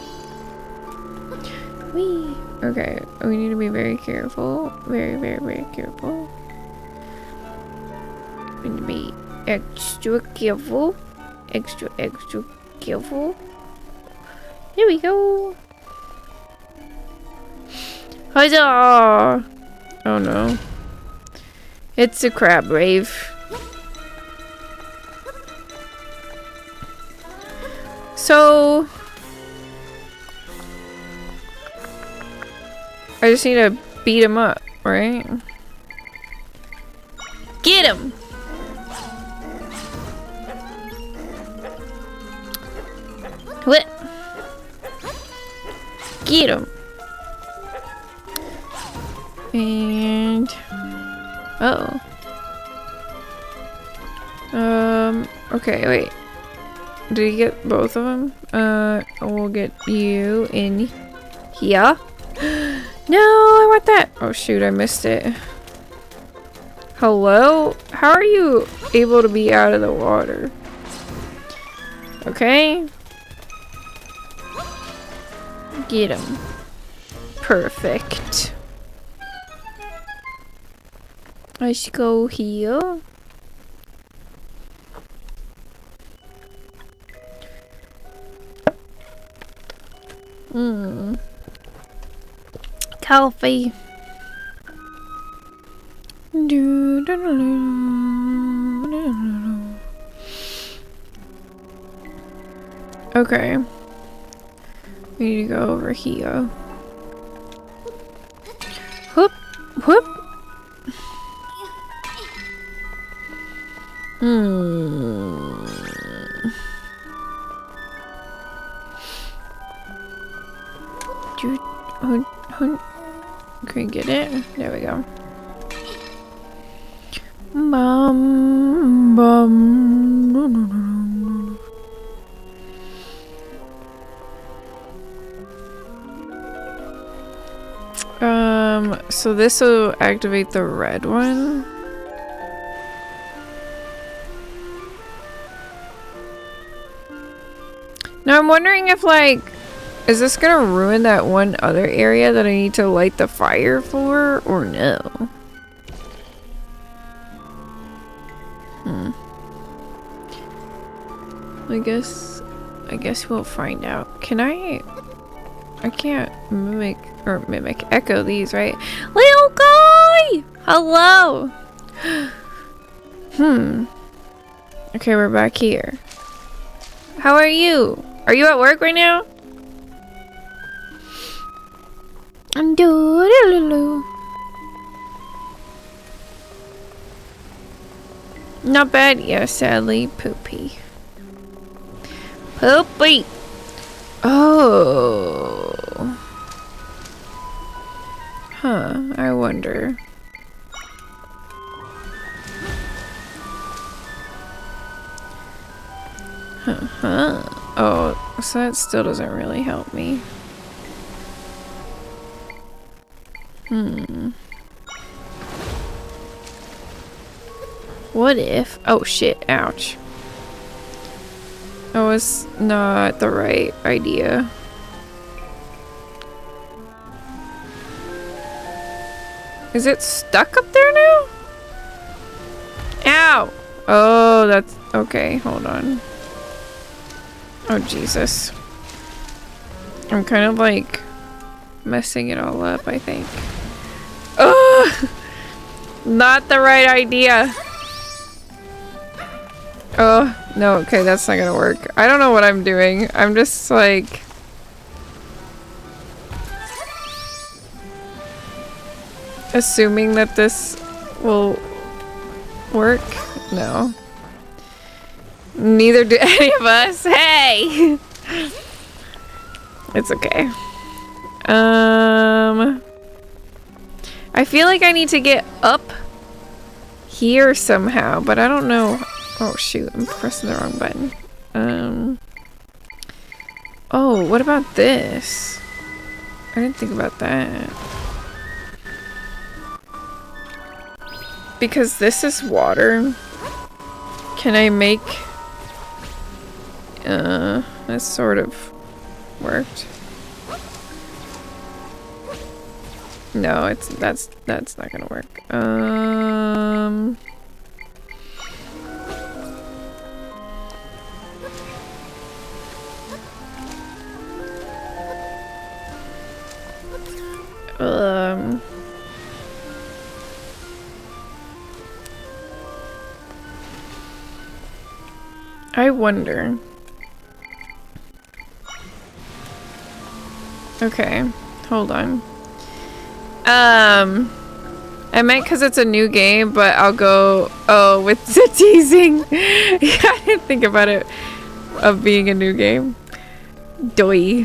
Whee! Okay. We need to be very careful. Very, very, very careful. We need to be extra careful. Extra, extra careful. Here we go. Huzzah! Oh no. It's a crab rave. So I just need to beat him up, right? Get him! What? Get him! And uh oh. Um. Okay. Wait. Did he get both of them? Uh. We'll get you in here. No, I want that. Oh shoot! I missed it. Hello? How are you able to be out of the water? Okay. Get him. Perfect. Let's go here. Hmm. Coffee. Do, do, do, do, do, do. Okay. We need to go over here. Whoop, whoop. Hmm. Do, hun, hun. Can we get it? There we go. Bum, bum. Um, so this will activate the red one. Now I'm wondering if, like, is this gonna ruin that one other area that I need to light the fire for, or no? Hmm. I guess, I guess we'll find out. Can I, I can't mimic, or mimic, echo these, right? Little guy! Hello! Hmm. Okay, we're back here. How are you? Are you at work right now? I'm doodaloo. Not bad, yeah, sadly, poopy. Poopy! Oh. Huh, I wonder. Huh. Oh, so that still doesn't really help me. Hmm. What if... Oh shit, ouch. That was not the right idea. Is it stuck up there now? Ow! Oh, that's... Okay, hold on. Oh, Jesus. I'm kind of like messing it all up, I think. Ugh! Not the right idea. Oh, No, okay, that's not gonna work. I don't know what I'm doing. I'm just like... assuming that this will work. No. Neither do any of us. Hey! It's okay. Um... I feel like I need to get up here somehow, but I don't know. Oh shoot, I'm pressing the wrong button. Um. Oh, what about this? I didn't think about that. Because this is water. Can I make... Uh, that sort of worked. No, it's that's that's not gonna work. Um. Um. I wonder. Okay, hold on. Um, I meant because it's a new game, but I'll go, oh, with the teasing. Yeah, I didn't think about it of being a new game. Doi.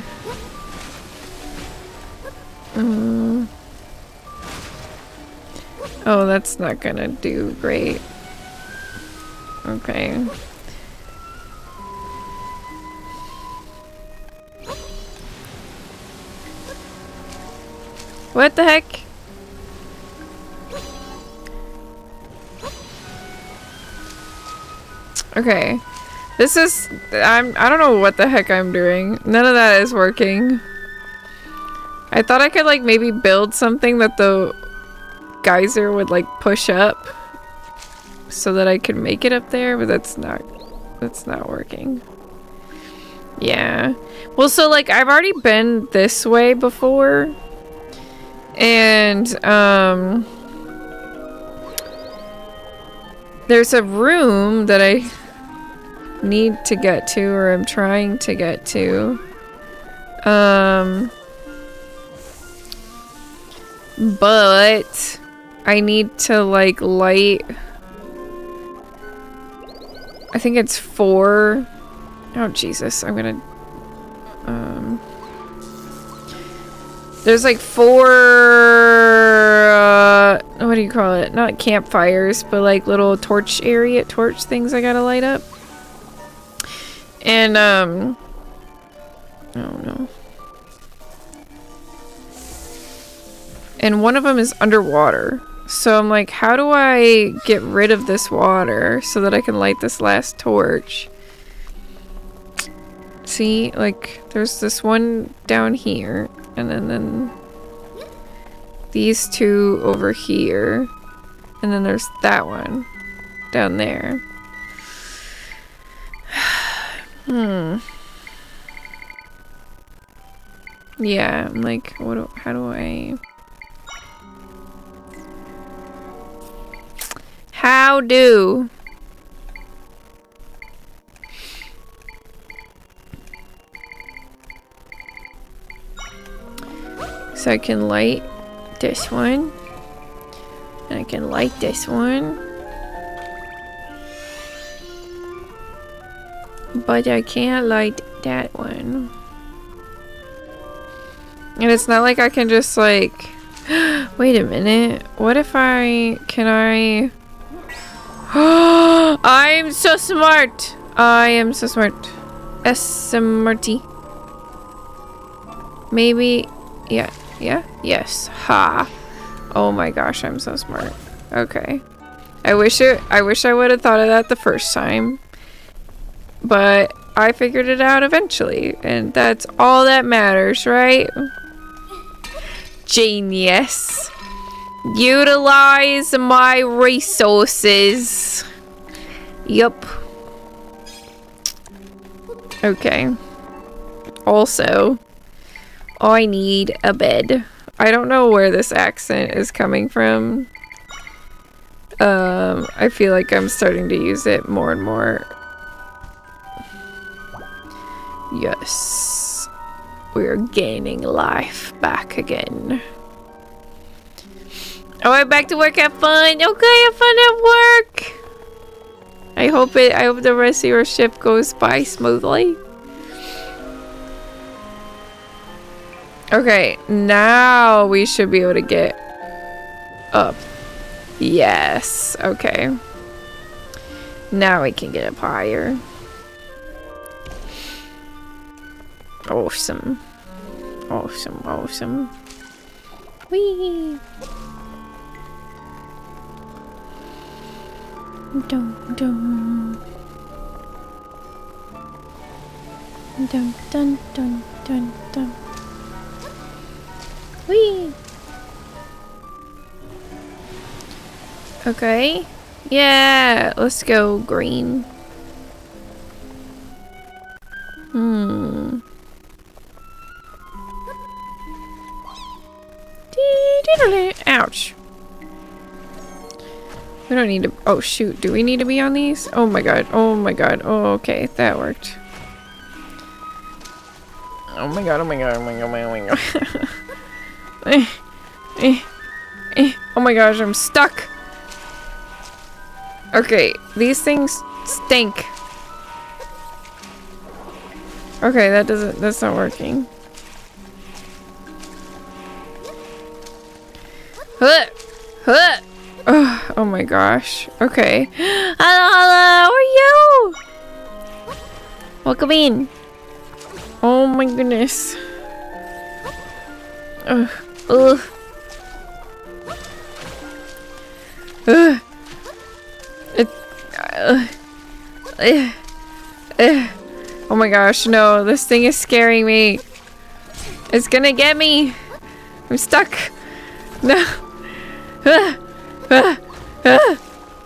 Um, oh, that's not gonna do great. Okay. What the heck? Okay. This is... I'm, I don't know what the heck I'm doing. None of that is working. I thought I could like maybe build something that the geyser would like push up so that I could make it up there, but that's not... That's not working. Yeah. Well, so like I've already been this way before. And, um, there's a room that I need to get to, or I'm trying to get to. Um, but I need to, like, light, I think it's four. Oh, Jesus, I'm gonna, um... There's like four, uh, what do you call it? Not campfires, but like little torch area, torch things I gotta light up. And, um, I don't know. And one of them is underwater. So I'm like, how do I get rid of this water so that I can light this last torch? See, like, there's this one down here. And then, then these two over here. And then there's that one down there. Hmm. Yeah, I'm like, what do, how do I... How do... So I can light this one. And I can light this one. But I can't light that one. And it's not like I can just like... Wait a minute. What if I... Can I... I'm so smart! I am so smart. S-smarty. Maybe... Yeah. Yeah? Yes. Ha. Oh my gosh, I'm so smart. Okay. I wish it I wish I would have thought of that the first time. But I figured it out eventually, and that's all that matters, right? Genius. Utilize my resources. Yup. Okay. Also, I need a bed. I don't know where this accent is coming from. Um, I feel like I'm starting to use it more and more Yes. We're gaining life back again. Alright, back to work. Have fun. Okay, have fun at work. I hope it I hope the rest of your shift goes by smoothly. Okay, now we should be able to get up. Yes, okay. Now we can get up higher. Awesome. Awesome, awesome. Whee! Dun dun. Dun dun dun dun dun. Whee! Okay. Yeah, let's go green. Hmm. Ouch. We don't need to. Oh, shoot. Do we need to be on these? Oh my god. Oh my god. Oh, okay. That worked. Oh my god. Oh my god. Oh my god. Oh my god. eh, eh, eh. Oh my gosh. I'm stuck. Okay. These things stink. Okay. That doesn't. That's not working. Huh. Huh. Oh, oh my gosh. Okay. Hello, hello. How are you? Welcome in. Oh my goodness. Ugh. Ugh. Ugh. It. Uh, uh, uh. Oh my gosh. No, this thing is scaring me. It's gonna get me. I'm stuck. No. Uh. Ah, ah.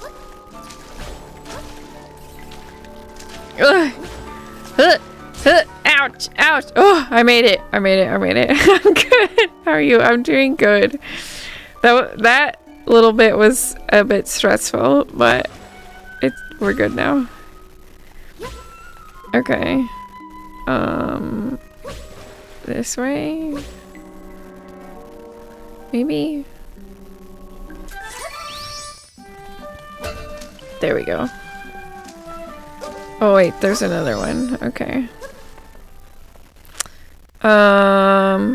Uh, uh, uh, ouch, ouch. Oh, I made it. I made it. I made it. I'm good. How are you? I'm doing good. That, that little bit was a bit stressful, but it's, we're good now. Okay. Um, this way? Maybe? There we go. Oh wait, there's another one. Okay. Um.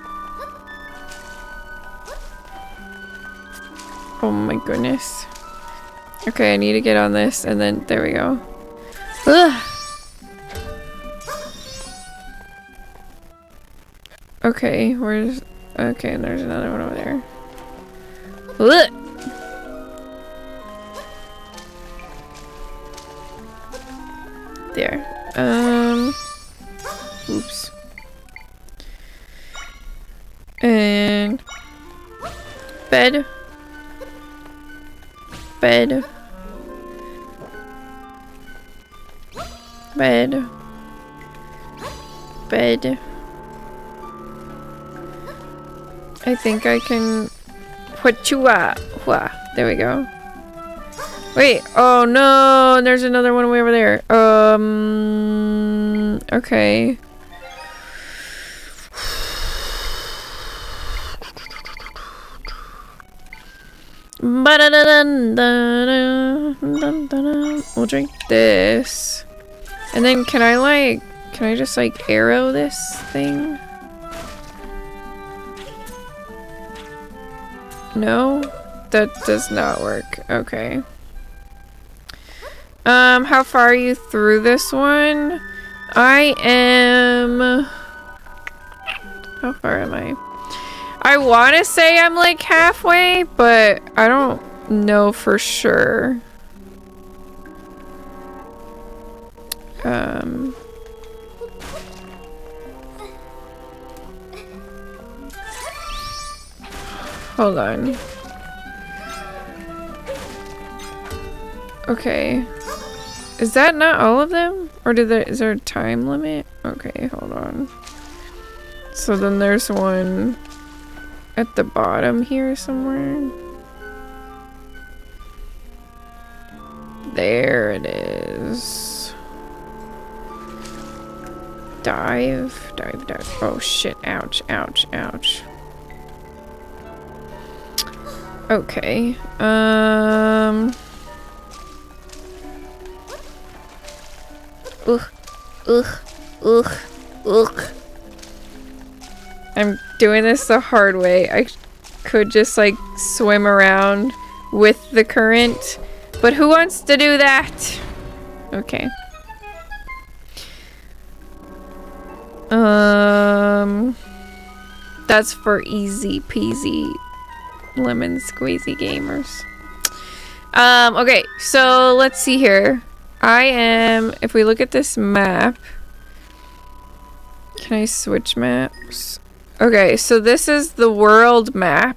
Oh my goodness. Okay, I need to get on this and then there we go. Ugh. Okay, where's... Okay, and there's another one over there. Ugh. There. Um. Oops. And bed. Bed. Bed. Bed. I think I can put you up. There we go. Wait, oh no, there's another one way over there. Um, okay. We'll drink this. And then can I like, can I just like arrow this thing? No? That does not work. Okay. Um, how far are you through this one? I am... How far am I? I want to say I'm like halfway, but I don't know for sure. Um... Hold on. Okay. Is that not all of them? Or did there, is there a time limit? Okay, hold on. So then there's one at the bottom here somewhere. There it is. Dive, dive, dive. Oh shit, ouch, ouch, ouch. Okay, um... Ugh, ugh, ugh, ugh. I'm doing this the hard way. I could just like swim around with the current, but who wants to do that? Okay. Um, that's for easy peasy lemon squeezy gamers. Um, okay, so let's see here. I am, if we look at this map, can I switch maps? Okay, so this is the world map.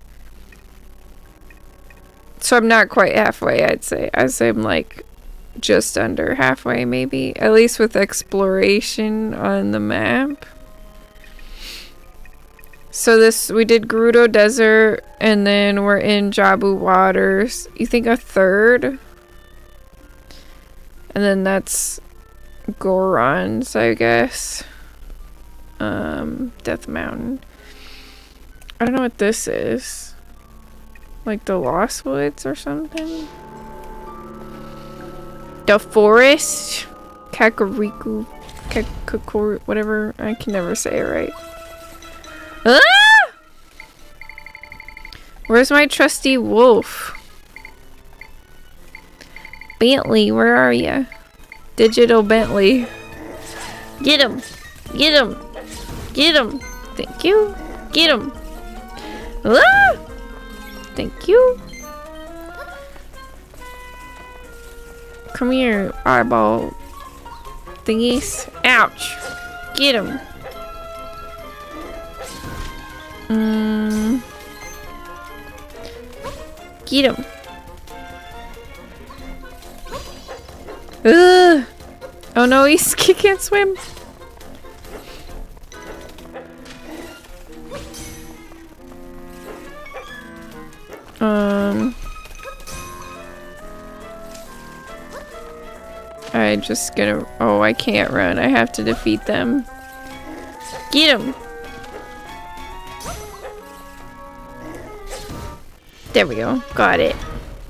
So I'm not quite halfway, I'd say. I'd say I'm like just under halfway, maybe. At least with exploration on the map. So this, we did Gerudo Desert, and then we're in Jabu Waters. You think a third? And then that's Goron's, I guess. Um, Death Mountain. I don't know what this is. Like the Lost Woods or something? The Forest? Kakariko, Kakakor, whatever. I can never say it right. Ah! Where's my trusty wolf? Bentley, where are ya? Digital Bentley. Get him! Get him! Get him! Thank you! Get him! Ah! Thank you! Come here, eyeball thingies. Ouch! Get him! Mm. Get him! Ugh! Oh no, he's, he can't swim! Um... I just gonna- oh, I can't run. I have to defeat them. Get him! There we go. Got it.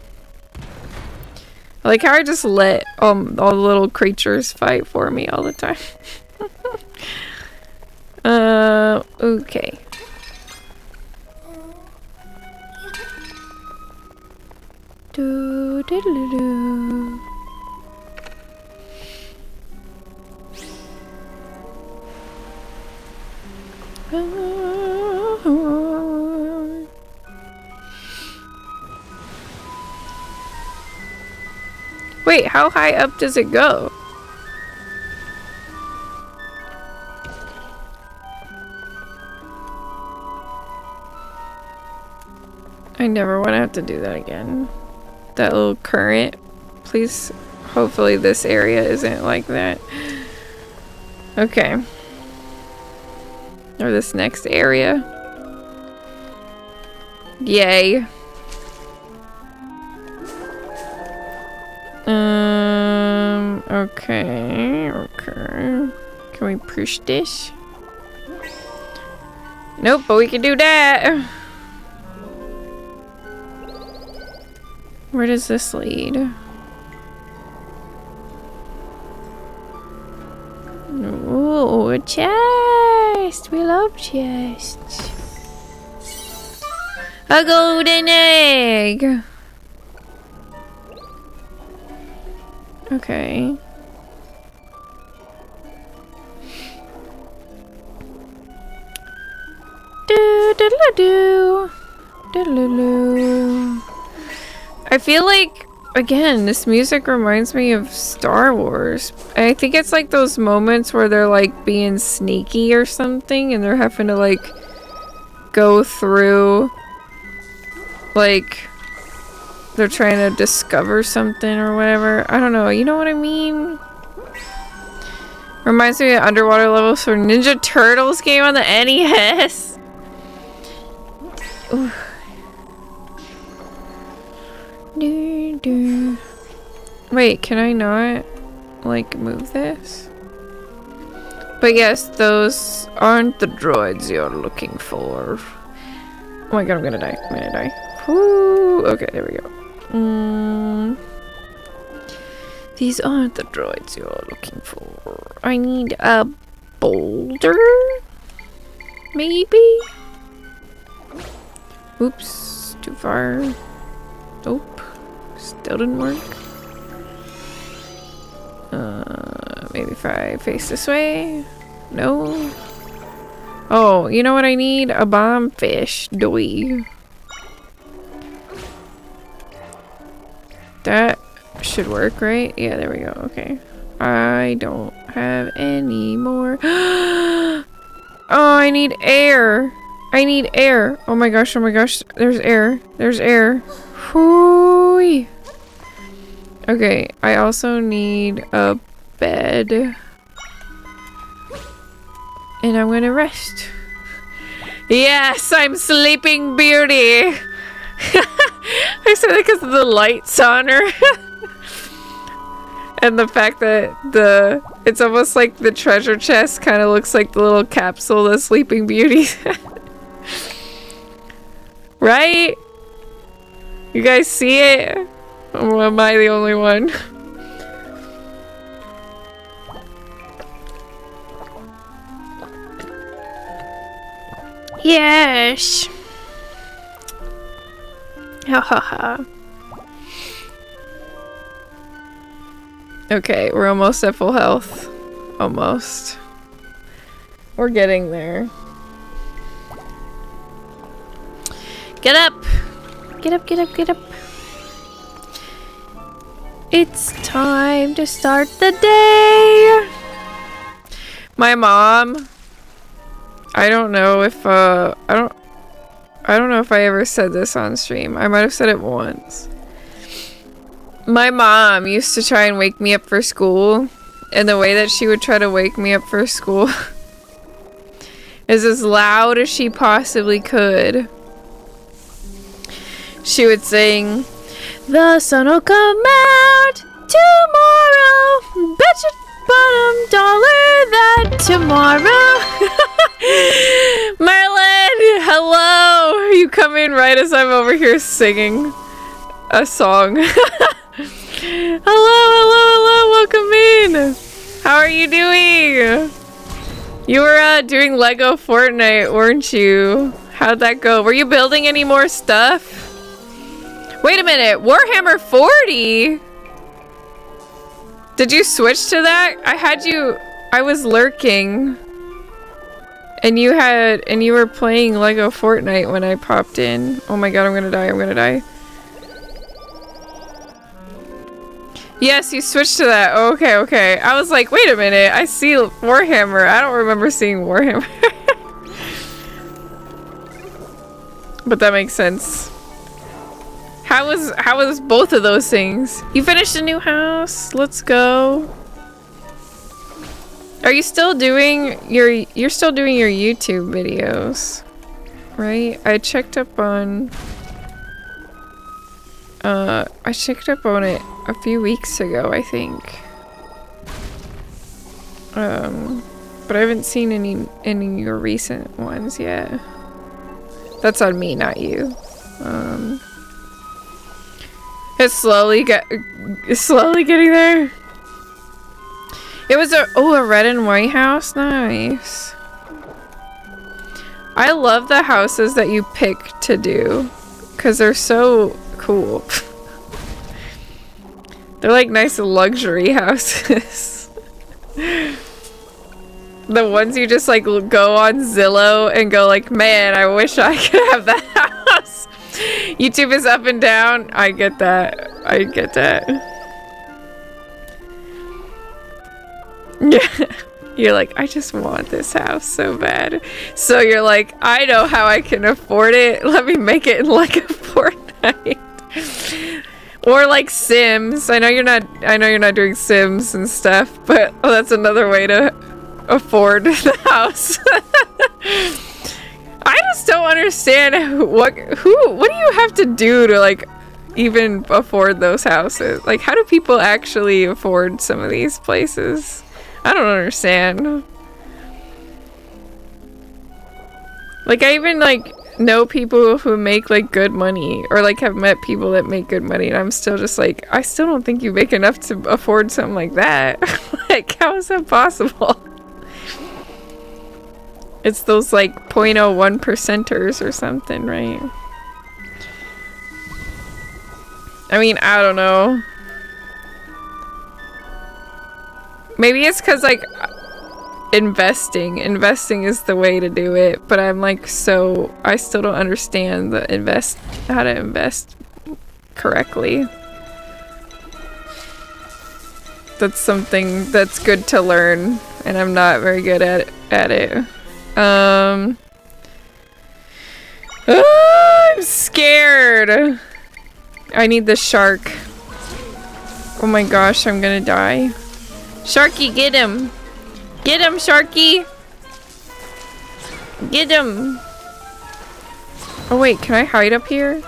I like how I just let um, all the little creatures fight for me all the time. uh, okay. Do, do, do, do. Wait, how high up does it go? I never want to have to do that again. That little current. Please, hopefully this area isn't like that. Okay. Or this next area. Yay. Um, okay, okay. Can we push this? Nope, but we can do that. Where does this lead? Ooh, a chest! We love chests. A golden egg! Okay. Do do do do do do do. I feel like, again, this music reminds me of Star Wars. I think it's like those moments where they're like being sneaky or something, and they're having to like go through, like, they're trying to discover something or whatever. I don't know. You know what I mean? Reminds me of underwater levels for Ninja Turtles game on the N E S. Ooh. Do, do. Wait, can I not like move this? But yes, those aren't the droids you're looking for. Oh my god, I'm gonna die. I'm gonna die. Whoo! Okay, there we go. Mm. These aren't the droids you're looking for. I need a boulder? Maybe? Oops, too far. Nope. Still didn't work. Uh, maybe if I face this way? No. Oh, you know what I need? A bomb fish. Doi. That should work, right? Yeah, there we go. Okay. I don't have any more. Oh, I need air. I need air. Oh my gosh, oh my gosh. There's air. There's air. Whoo-wee. Okay, I also need a bed. And I'm gonna rest. Yes, I'm Sleeping Beauty. I said it because of the lights on her. And the fact that the it's almost like the treasure chest kind of looks like the little capsule that Sleeping Beauty. Right? You guys see it? Or am I the only one? Yes. Ha ha ha. Okay, we're almost at full health. Almost. We're getting there. Get up! Get up, get up, get up. It's time to start the day! My mom, I don't know if, uh, I don't, I don't know if I ever said this on stream. I might have said it once. My mom used to try and wake me up for school, and the way that she would try to wake me up for school is as loud as she possibly could. She would sing, "The sun will come out tomorrow. Bet your bottom dollar that tomorrow." Merlin, hello. You come in right as I'm over here singing a song. Hello, hello, hello. Welcome in. How are you doing? You were uh, doing Lego Fortnite, weren't you? How'd that go? Were you building any more stuff? Wait a minute, Warhammer forty? Did you switch to that? I had you, I was lurking. And you had, and you were playing Lego Fortnite when I popped in. Oh my god, I'm gonna die, I'm gonna die. Yes, you switched to that. Oh, okay, okay. I was like, wait a minute, I see Warhammer. I don't remember seeing Warhammer. But that makes sense. How was how was both of those things? You finished a new house. Let's go. Are you still doing your you're still doing your YouTube videos, right? I checked up on uh I checked up on it a few weeks ago, I think. Um but I haven't seen any any of your recent ones yet. That's on me, not you. Um It's slowly get it's slowly getting there. It was a oh a red and white house, nice. I love the houses that you pick to do, cause they're so cool. They're like nice luxury houses. The ones you just like go on Zillow and go like, man, I wish I could have that house. YouTube is up and down. I get that. I get that. Yeah. You're like, I just want this house so bad. So you're like, I know how I can afford it. Let me make it in like a fortnight. Or like Sims. I know you're not I know you're not doing Sims and stuff, but oh, that's another way to afford the house. I just don't understand who, what who what do you have to do to like even afford those houses? Like, how do people actually afford some of these places? I don't understand. Like, I even, like, know people who make, like, good money. Or, like, have met people that make good money. And I'm still just like, I still don't think you make enough to afford something like that. Like, how is that possible? It's those, like, zero point zero one percenters or something, right? I mean, I don't know. Maybe it's because, like, investing. Investing is the way to do it. But I'm, like, so... I still don't understand the invest... how to invest correctly. That's something that's good to learn. And I'm not very good at, at it. Um... Oh, I'm scared! I need the shark. Oh my gosh, I'm gonna die. Sharky, get him! Get him, Sharky! Get him! Oh wait, can I hide up here?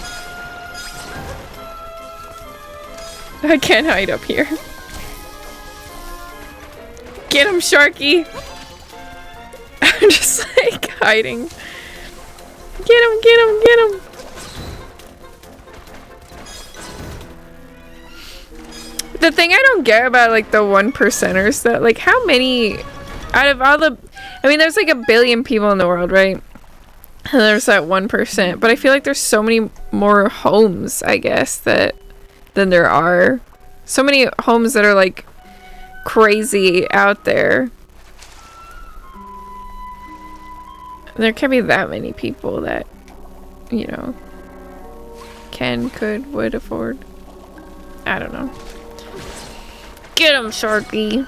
I can't hide up here. Get him, Sharky! I'm just like hiding. Get him, get him, get him! The thing I don't get about, like, the one percenters, that, like, how many out of all the... I mean, there's, like, a billion people in the world, right? And there's that one percent. But I feel like there's so many more homes, I guess, that... than there are. So many homes that are, like, crazy out there. There can't be that many people that, you know, can, could, would afford. I don't know. Get him, Sharky.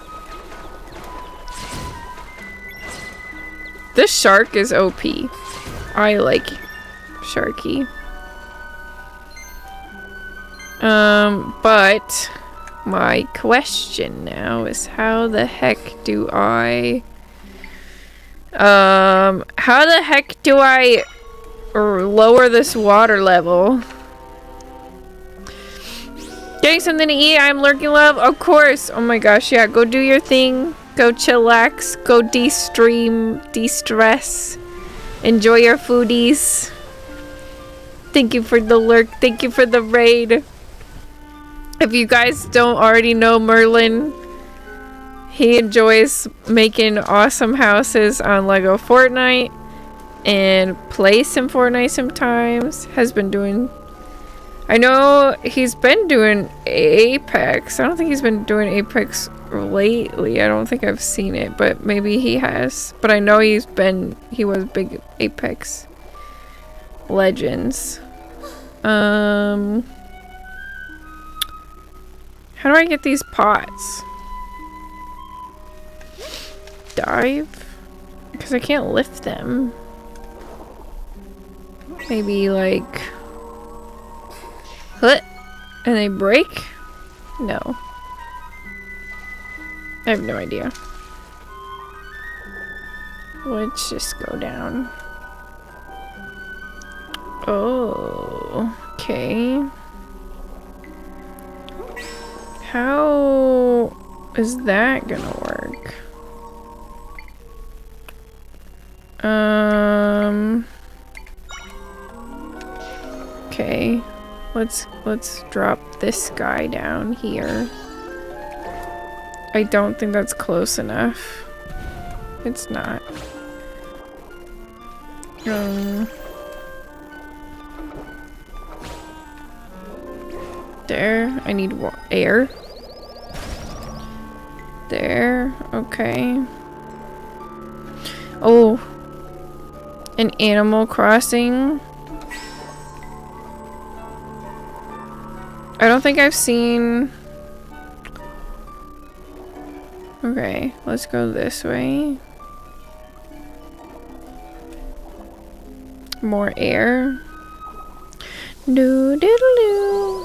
This shark is O P. I like Sharky. Um, but my question now is how the heck do I... Um, how the heck do I lower this water level? Getting something to eat, I'm lurking love. Of course. Oh my gosh, yeah. Go do your thing. Go chillax. Go de-stream. De-stress. Enjoy your foodies. Thank you for the lurk. Thank you for the raid. If you guys don't already know Merlin, he enjoys making awesome houses on Lego Fortnite and plays some Fortnite sometimes. Has been doing... I know he's been doing Apex. I don't think he's been doing Apex lately. I don't think I've seen it, but maybe he has. But I know he's been, he was big Apex Legends. Um, how do I get these pots? Dive? Because I can't lift them. Maybe like... What? And they break? No. I have no idea. Let's just go down. Oh, okay. How is that gonna work? Um. Okay. Let's let's drop this guy down here. I don't think that's close enough. It's not. Um. There. I need wa- air. There. Okay. Oh. An Animal Crossing. I don't think I've seen... Okay, let's go this way. More air. Doo doo doo.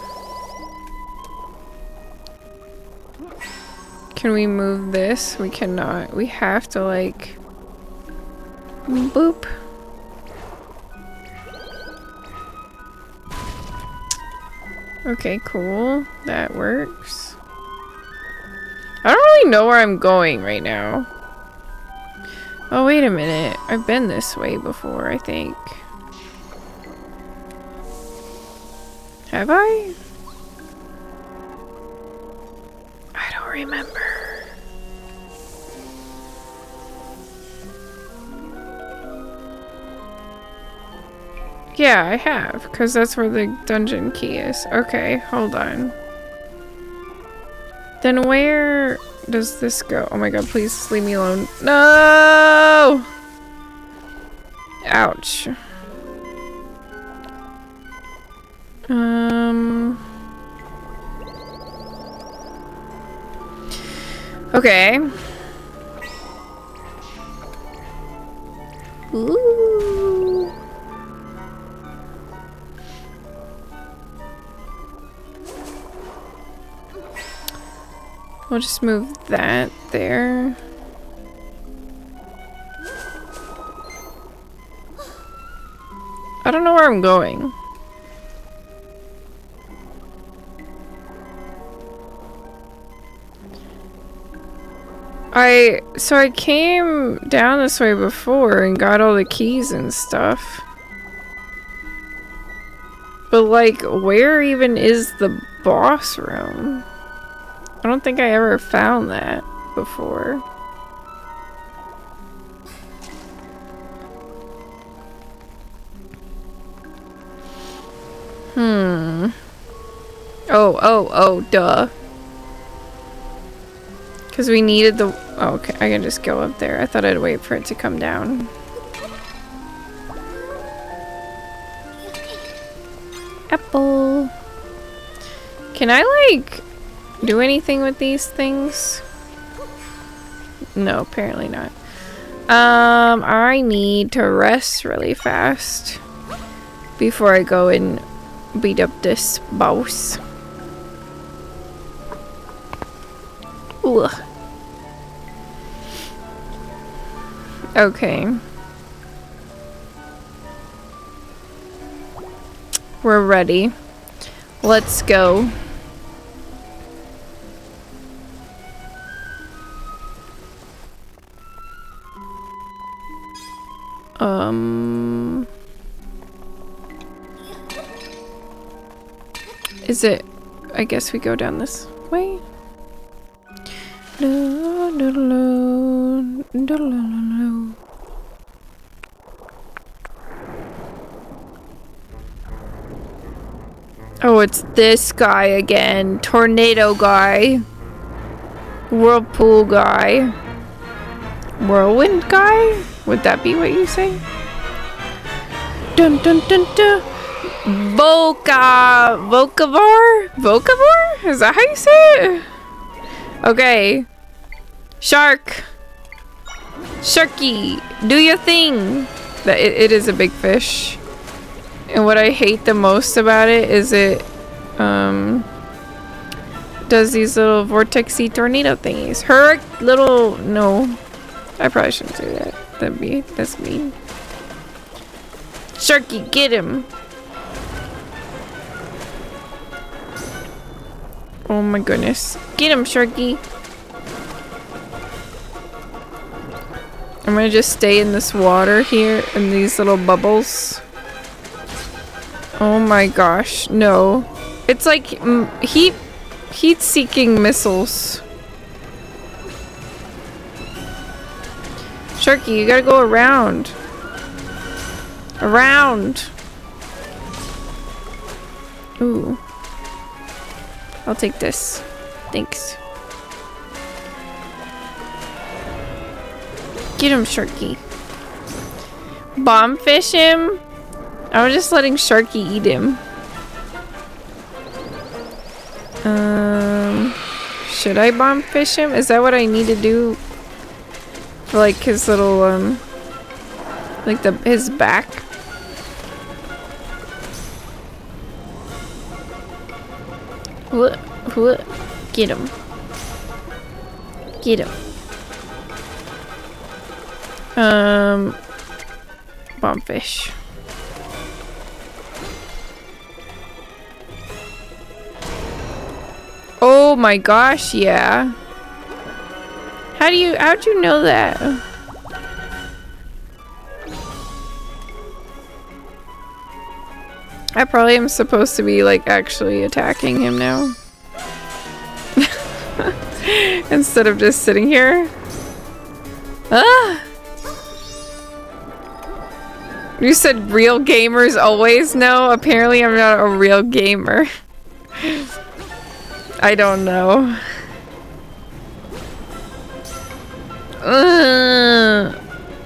Can we move this? We cannot. We have to like... Boop. Okay, cool. That works. I don't really know where I'm going right now. Oh, wait a minute. I've been this way before, I think. Have I? I don't remember. Yeah, I have, because that's where the dungeon key is. Okay, hold on. Then where does this go? Oh my god, please leave me alone. No! Ouch. Um... Okay. Ooh. We'll just move that there. I don't know where I'm going. I, so I came down this way before and got all the keys and stuff. But like, where even is the boss room? I don't think I ever found that before. Hmm. Oh, oh, oh, duh. Because we needed the... Oh, okay, I can just go up there. I thought I'd wait for it to come down. Apple. Can I, like, do anything with these things? No, apparently not. Um, I need to rest really fast before I go and beat up this boss. Ugh. Okay. We're ready. Let's go. Um... Is it... I guess we go down this way? Oh, it's this guy again. Tornado guy. Whirlpool guy. Whirlwind guy? Would that be what you say? Dun dun dun dun. Voca... Vocavore? Vocavore? Is that how you say it? Okay. Shark. Sharky. Do your thing. That it, it is a big fish. And what I hate the most about it is it um does these little vortexy tornado thingies. Her little no. I probably shouldn't say that. That'd be that's mean. Sharky, get him. Oh my goodness. Get him, Sharky. I'm gonna just stay in this water here in these little bubbles. Oh my gosh, no. It's like mm, heat heat-seeking missiles. Sharky, you gotta go around. Around. Ooh. I'll take this. Thanks. Get him, Sharky. Bomb fish him? I was just letting Sharky eat him. Um, should I bomb fish him? Is that what I need to do? For like his little, um, like the his back? What? What? Get him. Get him. Um, bomb fish. Oh my gosh, yeah. How do you, how'd you know that? I probably am supposed to be like actually attacking him now. Instead of just sitting here. Ah! You said real gamers always know? Apparently I'm not a real gamer. I don't know. Uh.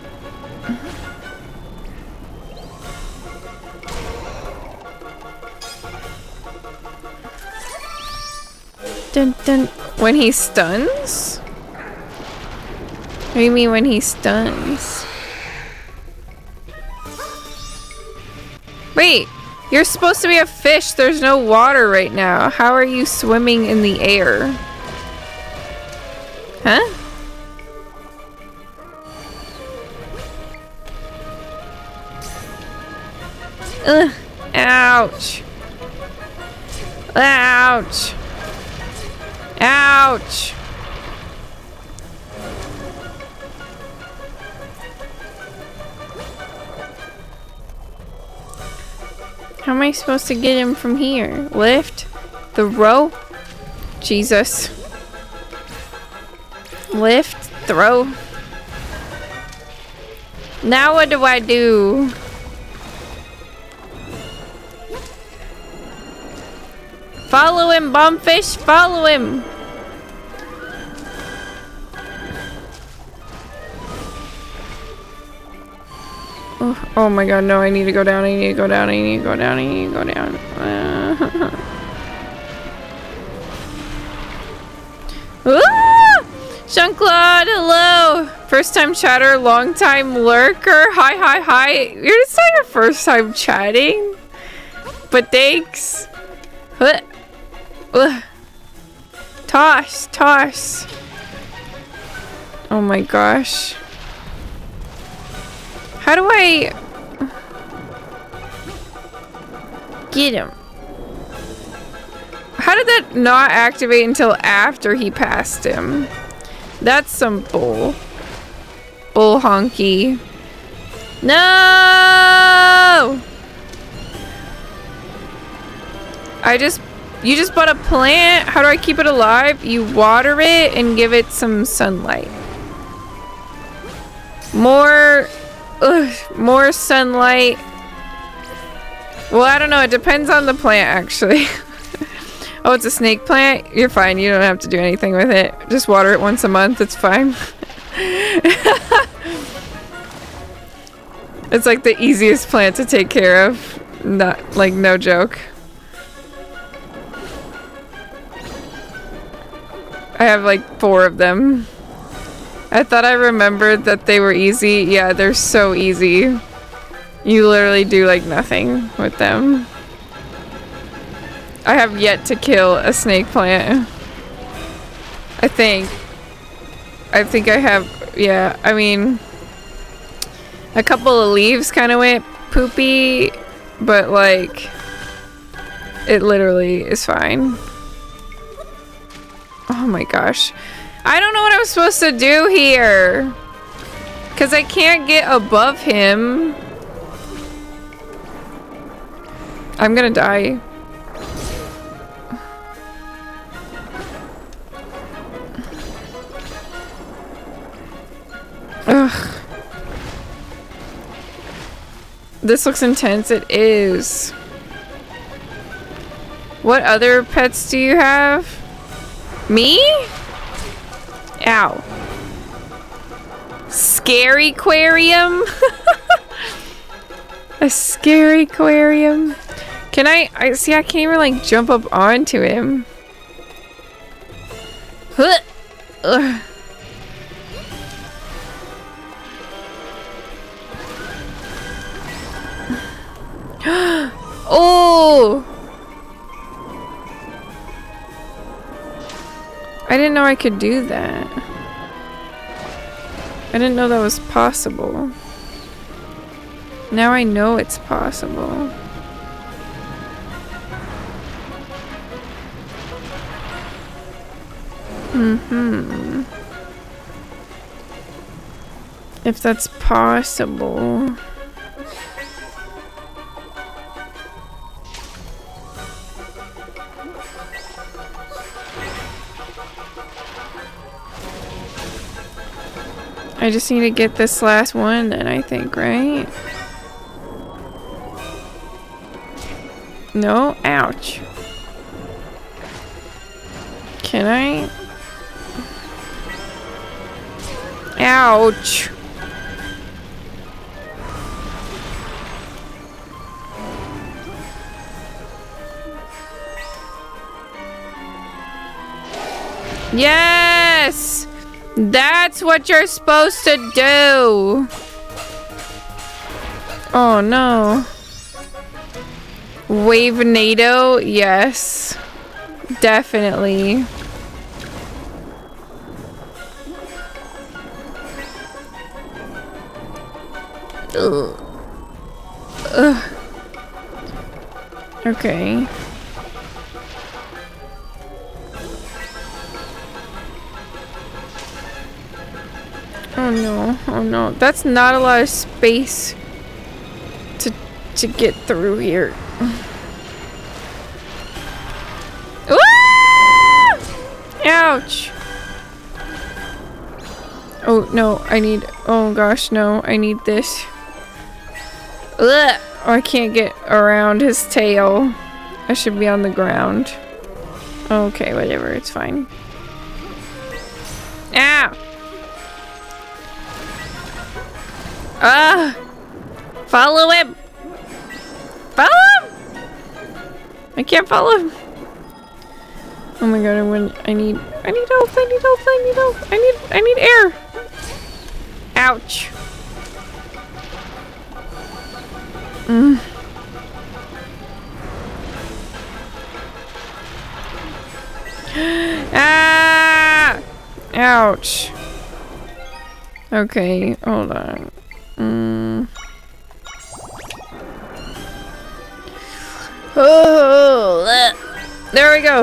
Dun, dun. When he stuns? What do you mean when he stuns? Wait, you're supposed to be a fish. There's no water right now. How are you swimming in the air? Huh? Ugh. Ouch. Ouch. Ouch. How am I supposed to get him from here? Lift? The row? Jesus. Lift? Throw? Now what do I do? Follow him, bombfish! Follow him! Oh, oh my god, no, I need to go down, I need to go down, I need to go down, I need to go down. Uh, ah! Jean-Claude, hello! First time chatter, long time lurker. Hi, hi, hi. You're just not your first time chatting. But thanks. Huh. Ugh. Toss, toss. Oh my gosh. How do I get him? How did that not activate until after he passed him? That's some bull. Bull honky. No! I just... You just bought a plant? How do I keep it alive? You water it and give it some sunlight. More... Ugh, more sunlight. Well, I don't know. It depends on the plant, actually. Oh, it's a snake plant? You're fine. You don't have to do anything with it. Just water it once a month. It's fine. It's like the easiest plant to take care of. Not, like, no joke. I have like four of them. I thought I remembered that they were easy. Yeah, they're so easy. You literally do like nothing with them. I have yet to kill a snake plant. I think. I think I have, yeah, I mean, a couple of leaves kind of went poopy, but like, it literally is fine. Oh my gosh. I don't know what I'm supposed to do here. Because I can't get above him. I'm gonna die. Ugh. This looks intense. It is. What other pets do you have? Me? Ow. Scary aquarium? A scary aquarium? Can I, I see I can't even like jump up onto him. Huh. Ugh. Oh! I didn't know I could do that. I didn't know that was possible. Now I know it's possible. Mm-hmm. If that's possible. I just need to get this last one then, I think, right? No? Ouch. Can I? Ouch. Yes! That's what you're supposed to do! Oh no. Wave-nado? Yes. Definitely. Ugh. Ugh. Okay. Oh no, oh no. That's not a lot of space to to get through here. Ah! Ouch. Oh no, I need, oh gosh, no, I need this. Ugh. Oh, I can't get around his tail. I should be on the ground. Okay, whatever, it's fine. Ow! Ah! Follow him! Follow him! I can't follow him. Oh my god, I win. I need I need help, I need help, I need help. I need I need air. Ouch. Mm. Ah! Ouch. Okay, hold on. Mm. Oh, there we go.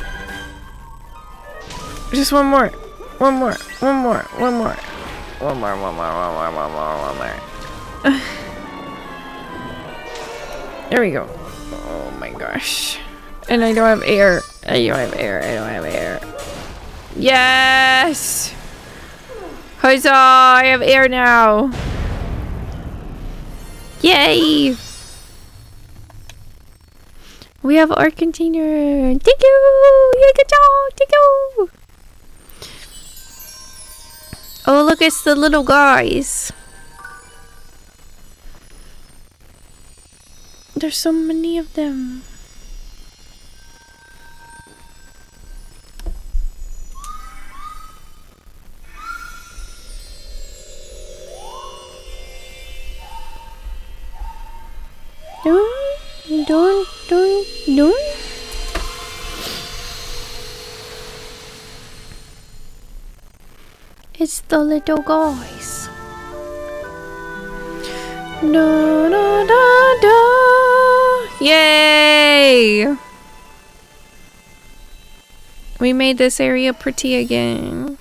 Just one more. One more. One more. One more. One more. One more. One more. One more. One more. There we go. Oh my gosh. And I don't have air. I don't have air. I don't have air. Yes! Huzzah! I have air now. Yay! We have our container. Thank you! Yeah, good job! Thank you! Oh, look, it's the little guys. There's so many of them. Don't, don't, don't, don't. It's the little guys. Da, da, da, da. Yay! We made this area pretty again.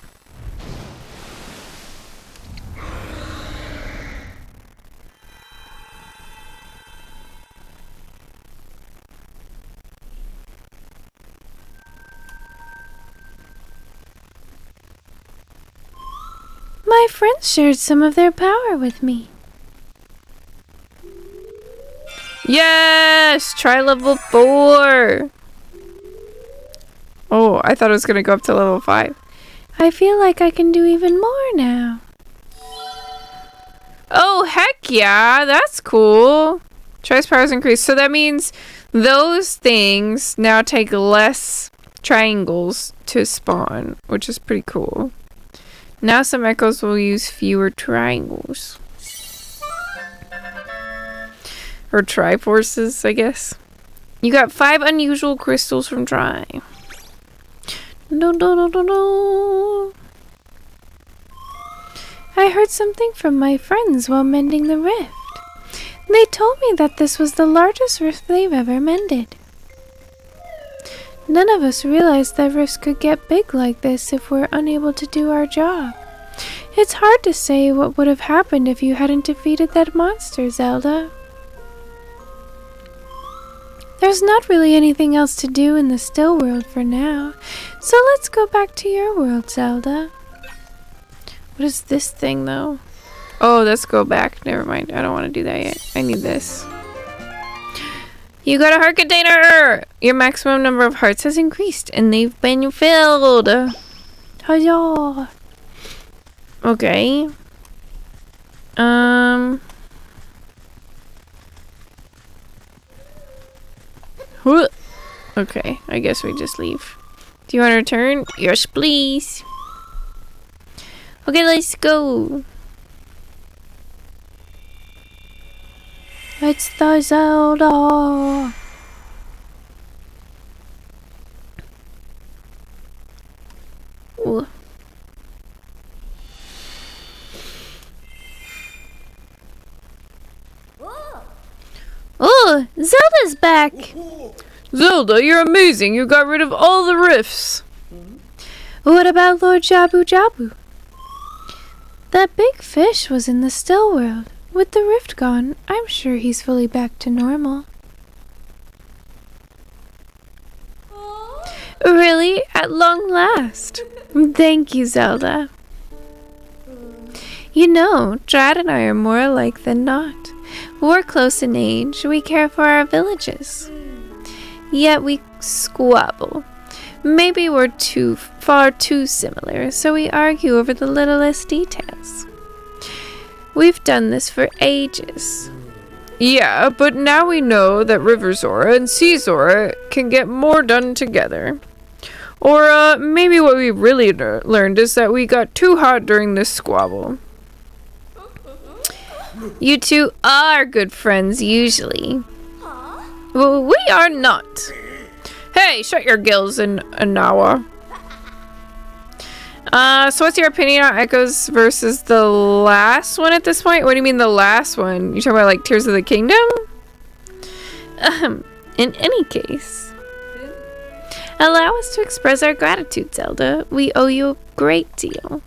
My friends shared some of their power with me. Yes! Try level four! Oh, I thought it was gonna go up to level five. I feel like I can do even more now. Oh, heck yeah! That's cool! Tri's powers increase. So that means those things now take less triangles to spawn, which is pretty cool. Now some echoes will use fewer triangles. Or triforces, I guess. You got five unusual crystals from Tri. No, no, no, no, no. I heard something from my friends while mending the rift. They told me that this was the largest rift they've ever mended. None of us realized that rifts could get big like this if we're unable to do our job. It's hard to say what would have happened if you hadn't defeated that monster, Zelda. There's not really anything else to do in the still world for now, so let's go back to your world, Zelda. What is this thing, though? Oh, let's go back. Never mind. I don't want to do that yet. I need this. You got a heart container! Your maximum number of hearts has increased, and they've been filled. Hiya! Okay. Um... Okay, I guess we just leave. Do you want to return? Yes, please. Okay, let's go. It's the Zelda. Ooh. Oh, Zelda's back. Zelda, you're amazing. You got rid of all the rifts. What about Lord Jabu Jabu? That big fish was in the still world. With the rift gone, I'm sure he's fully back to normal. Really? At long last. Thank you, Zelda. You know, Drat and I are more alike than not. We're close in age, we care for our villages. Yet we squabble. Maybe we're too far too similar, so we argue over the littlest details. We've done this for ages. Yeah, but now we know that River Zora and Sea Zora can get more done together. Or uh, maybe what we really learned is that we got too hot during this squabble. You two are good friends, usually. Well, we are not. Hey, shut your gills, in Anawa. Uh, so what's your opinion on Echoes versus the last one at this point? What do you mean the last one? You talking about like Tears of the Kingdom? Um, in any case, allow us to express our gratitude, Zelda. We owe you a great deal.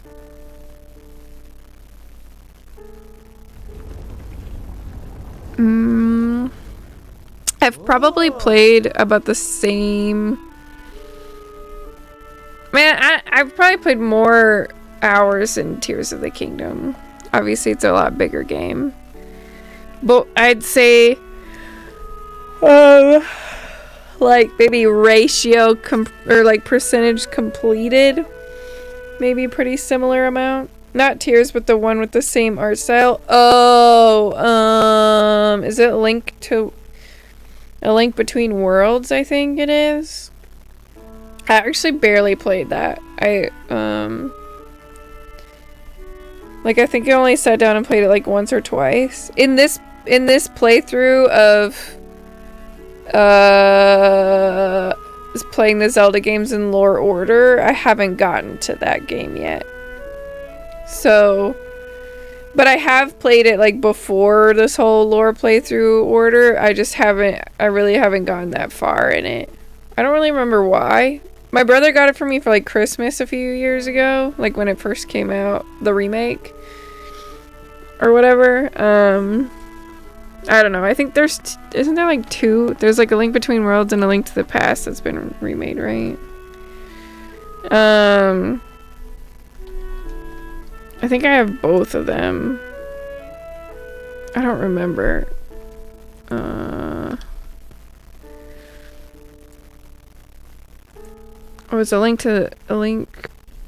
Mm, I've probably played about the same... Man, I, I've probably played more hours in Tears of the Kingdom. Obviously, it's a lot bigger game. But I'd say... Um, like, maybe ratio... Com or, like, percentage completed. Maybe pretty similar amount. Not Tears, but the one with the same art style. Oh, um... Is it Link to... A Link Between Worlds, I think it is? I actually barely played that. I, um... Like, I think I only sat down and played it, like, once or twice. In this, in this playthrough of... Uh... Playing the Zelda games in lore order, I haven't gotten to that game yet. So... But I have played it, like, before this whole lore playthrough order. I just haven't... I really haven't gotten that far in it. I don't really remember why. My brother got it for me for like Christmas a few years ago, like when it first came out, the remake or whatever. Um, I don't know. I think there's, t isn't there like two? There's like A Link Between Worlds and A Link to the Past that's been remade, right? Um, I think I have both of them. I don't remember. Uh... Oh, it's A Link to A Link.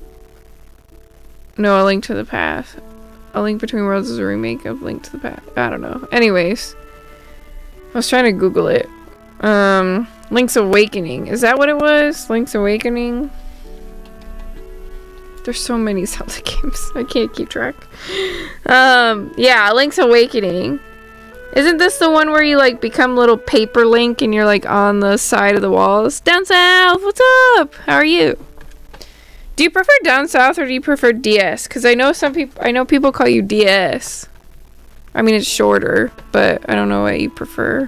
No, A Link to the Past. A Link Between Worlds is a remake of Link to the Past. I don't know. Anyways, I was trying to Google it. Um, Link's Awakening. Is that what it was? Link's Awakening. There's so many Zelda games. I can't keep track. Um, yeah, Link's Awakening. Isn't this the one where you like become little paper Link and you're like on the side of the walls? Down south, what's up? How are you? Do you prefer down south or do you prefer D S? Because I know some people, I know people call you D S. I mean, it's shorter, but I don't know what you prefer.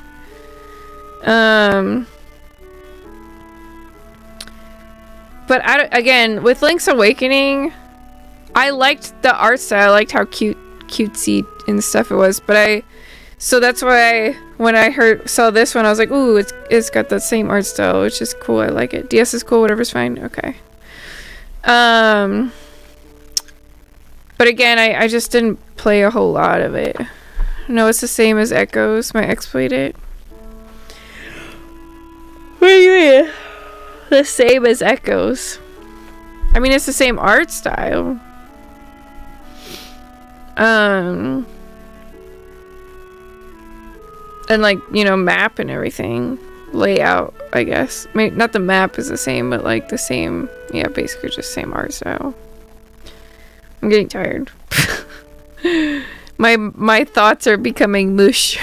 Um, but I, again, with Link's Awakening, I liked the art style. I liked how cute, cutesy and stuff it was, but I. So that's why I, when I heard saw this one, I was like, ooh, it's it's got that same art style, which is cool. I like it. D S is cool. Whatever's fine. Okay. Um. But again, I, I just didn't play a whole lot of it. No, it's the same as Echoes. My ex played it. What do you mean? The same as Echoes. I mean, it's the same art style. Um, and like, you know, map and everything. Layout, I guess. I mean, not the map is the same, but like the same, yeah, basically just same art style. I'm getting tired. my my thoughts are becoming mush.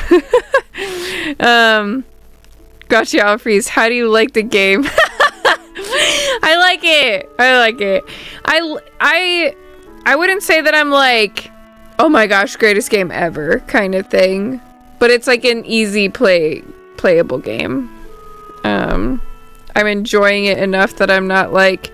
um, Gotcha, Alfreeze. How do you like the game? I like it. I like it. I I I wouldn't say that I'm like, oh my gosh, greatest game ever kind of thing, but it's like an easy play playable game. Um, I'm enjoying it enough that I'm not like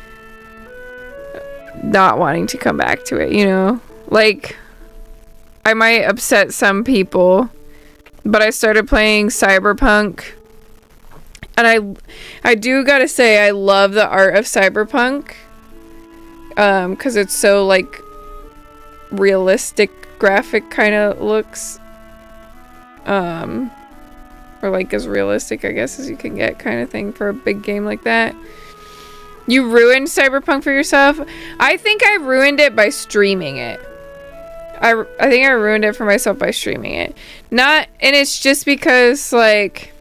not wanting to come back to it, you know? Like, I might upset some people, but I started playing Cyberpunk, and I I do gotta say I love the art of Cyberpunk, um, because it's so like realistic graphic kind of looks, um, or like as realistic, I guess, as you can get kind of thing for a big game like that. You ruined Cyberpunk for yourself? I think I ruined it by streaming it. I, I think I ruined it for myself by streaming it. Not, and it's just because, like,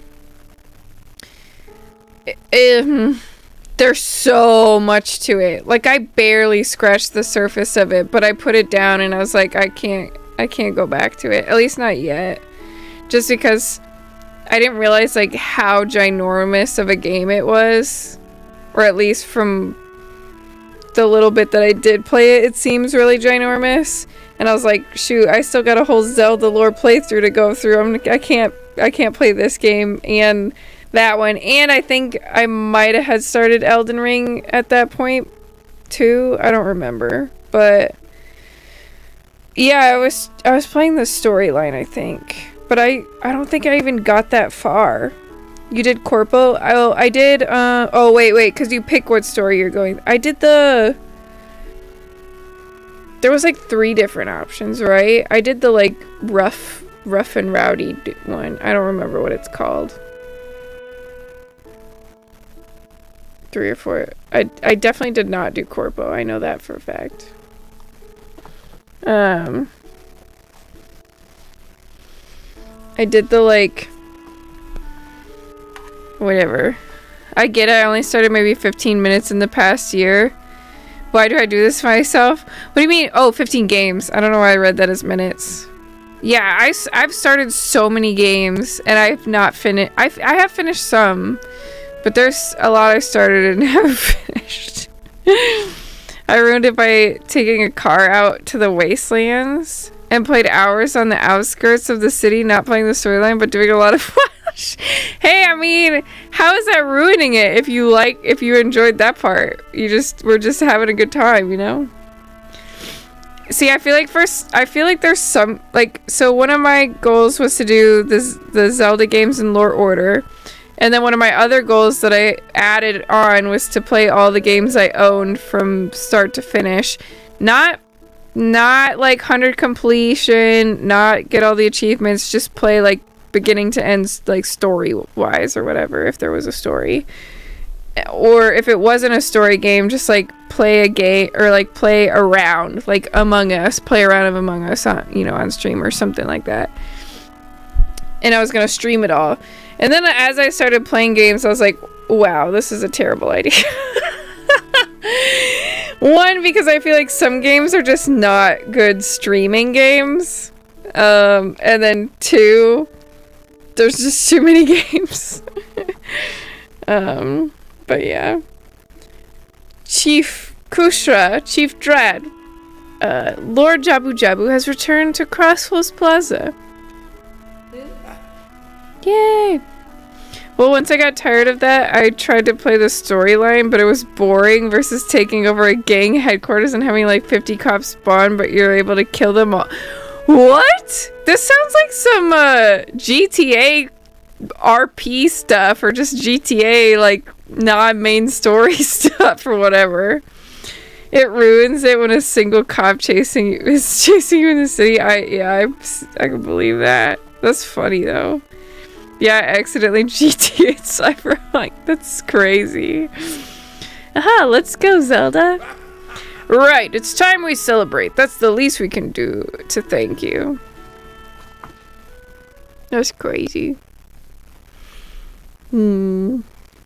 it, it, there's so much to it. Like, I barely scratched the surface of it, but I put it down and I was like, I can't, I can't go back to it. At least not yet. Just because I didn't realize, like, how ginormous of a game it was. Or at least from the little bit that I did play it, it seems really ginormous. And I was like, shoot, I still got a whole Zelda lore playthrough to go through. I'm, I can't, I can't play this game and that one. And I think I might have had started Elden Ring at that point too. I don't remember, but yeah, I was, I was playing the storyline, I think, but I, I don't think I even got that far. You did Corpo? Oh, I did, uh, oh, wait, wait, because you pick what story you're going. I did the, there was like three different options, right? I did the, like, rough, rough and rowdy one. I don't remember what it's called. Three or four. I, I definitely did not do Corpo. I know that for a fact. Um, I did the, like, whatever. I get it. I only started maybe fifteen minutes in the past year. Why do I do this myself? What do you mean? Oh, fifteen games. I don't know why I read that as minutes. Yeah, I, I've started so many games and I've not finished. I've, I have finished some, but there's a lot I started and haven't finished. I ruined it by taking a car out to the wastelands and played hours on the outskirts of the city, not playing the storyline, but doing a lot of hey, I mean, how is that ruining it if you like, if you enjoyed that part? You just, we're just having a good time, you know? See, I feel like first, I feel like there's some, like, so one of my goals was to do this, the Zelda games in lore order. And then one of my other goals that I added on was to play all the games I owned from start to finish. Not, not like one hundred completion, not get all the achievements, just play like beginning to end, like story wise or whatever, if there was a story, or if it wasn't a story game, just like play a game or like play around, like Among Us, play around of Among Us on, you know, on stream or something like that. And I was gonna stream it all, and then as I started playing games, I was like, wow, this is a terrible idea. One, because I feel like some games are just not good streaming games, um and then two, there's just too many games. um, but yeah. Chief Kushra, Chief Dread, uh, Lord Jabu Jabu has returned to Crosswells Plaza. Yay! Well, once I got tired of that, I tried to play the storyline, but it was boring versus taking over a gang headquarters and having like fifty cops spawn, but you're able to kill them all. What? This sounds like some uh, G T A R P stuff, or just G T A like non-main story stuff or whatever. It ruins it when a single cop chasing you is chasing you in the city. I yeah, I, I can believe that. That's funny though. Yeah, I accidentally G T A'd Cyberpunk. That's crazy. Aha, let's go, Zelda. Right, it's time we celebrate. That's the least we can do to thank you. That's crazy. Hmm.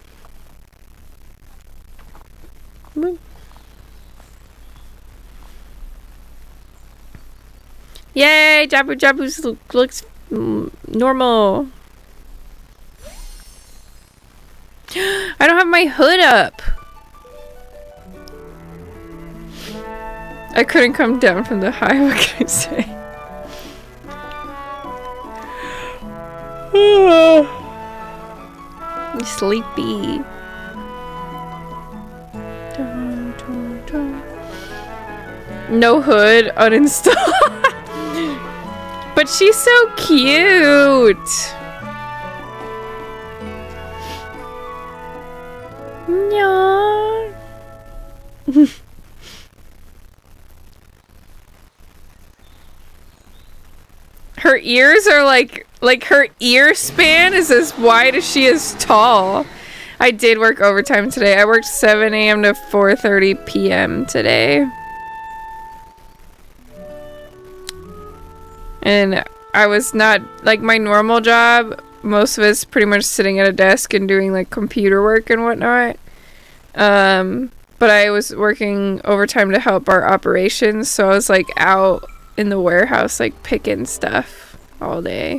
What? Yay! Jabu Jabu's look, looks mm, normal. I don't have my hood up. I couldn't come down from the high. What can I say? I'm sleepy. No hood, uninstall. But she's so cute. No. Her ears are like, like her ear span is as wide as she is tall. I did work overtime today. I worked seven A M to four thirty P M today. And I was not, like my normal job, most of it's pretty much sitting at a desk and doing like computer work and whatnot. Um, but I was working overtime to help our operations, so I was like out in the warehouse like picking stuff all day.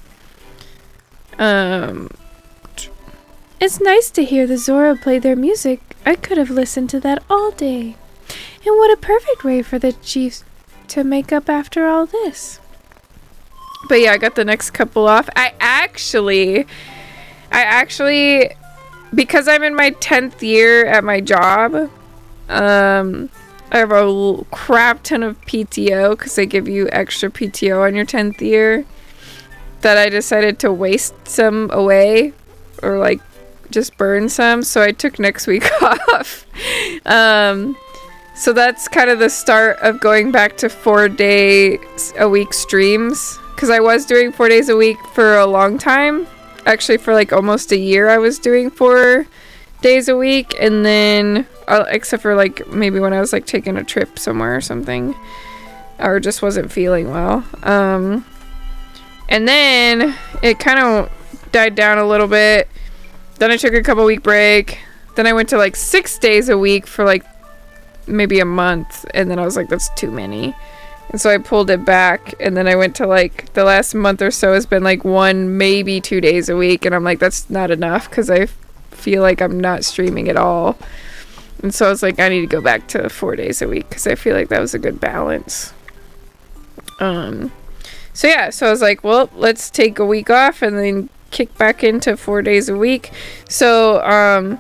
Um, it's nice to hear the Zora play their music. I could have listened to that all day. And what a perfect way for the Chiefs to make up after all this. But yeah, I got the next couple off. I actually, I actually, because I'm in my tenth year at my job, um, I have a crap ton of P T O because they give you extra P T O on your tenth year, that I decided to waste some away or like just burn some. So I took next week off. Um, so that's kind of the start of going back to four days a week streams. Because I was doing four days a week for a long time. Actually, for like almost a year, I was doing four days a week. And then, uh, except for like maybe when I was like taking a trip somewhere or something. Or just wasn't feeling well. Um, and then it kind of died down a little bit. Then I took a couple week break. Then I went to like six days a week for like maybe a month. And then I was like, that's too many. And so I pulled it back, and then I went to like the last month or so has been like one, maybe two days a week. And I'm like, that's not enough because I feel like I'm not streaming at all. And so I was like, I need to go back to four days a week because I feel like that was a good balance. Um, so yeah, so I was like, well, let's take a week off and then kick back into four days a week. So um,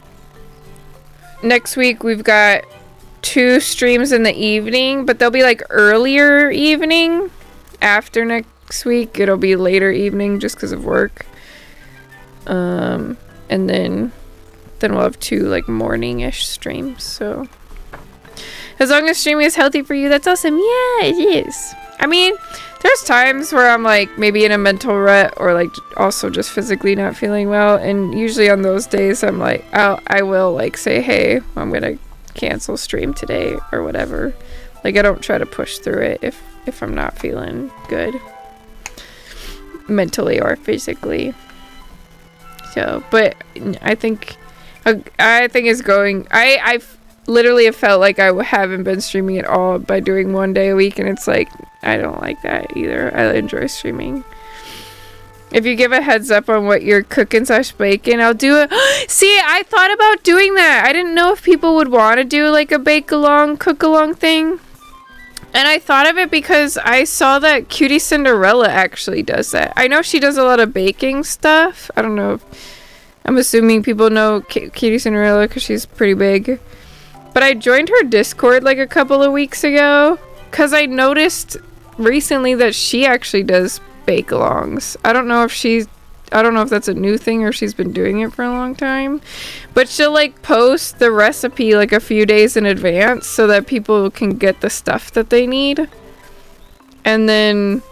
next week we've got two streams in the evening, but they'll be like earlier evening. After next week it'll be later evening just because of work. Um, and then then we'll have two like morning-ish streams. So as long as streaming is healthy for you, that's awesome. Yeah, it is. I mean, there's times where I'm like maybe in a mental rut or like also just physically not feeling well, and usually on those days I'm like I'll, I will like say, hey, I'm gonna cancel stream today or whatever. Like I don't try to push through it if if I'm not feeling good mentally or physically. So but I think I think it's going I I literally have felt like I haven't been streaming at all by doing one day a week, and it's like I don't like that either. I enjoy streaming. If you give a heads up on what you're cooking slash baking, I'll do it. See, I thought about doing that. I didn't know if people would want to do like a bake along, cook along thing. And I thought of it because I saw that Cutie Cinderella actually does that. I know she does a lot of baking stuff. I don't know. If, I'm assuming people know C Cutie Cinderella because she's pretty big. But I joined her Discord like a couple of weeks ago because I noticed recently that she actually does bake-alongs. I don't know if she I don't know if that's a new thing or she's been doing it for a long time. But she'll like post the recipe like a few days in advance so that people can get the stuff that they need. And then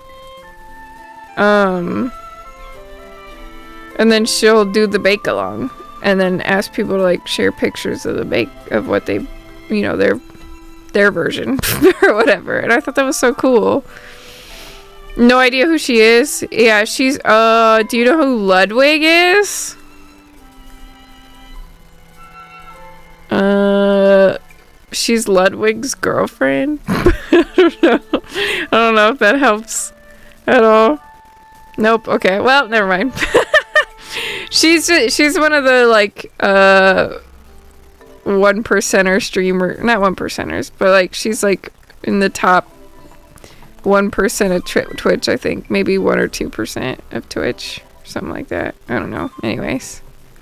um and then she'll do the bake along and then ask people to like share pictures of the bake of what they, you know, their their version or whatever. And I thought that was so cool. No idea who she is. Yeah, she's uh do you know who Ludwig is? Uh she's Ludwig's girlfriend. I don't know. I don't know if that helps at all. Nope. Okay. Well, never mind. she's she's one of the like uh one percenter streamer, not one percenters, but like she's like in the top one percent of tw Twitch, I think, maybe one or two percent of Twitch, something like that. I don't know. Anyways,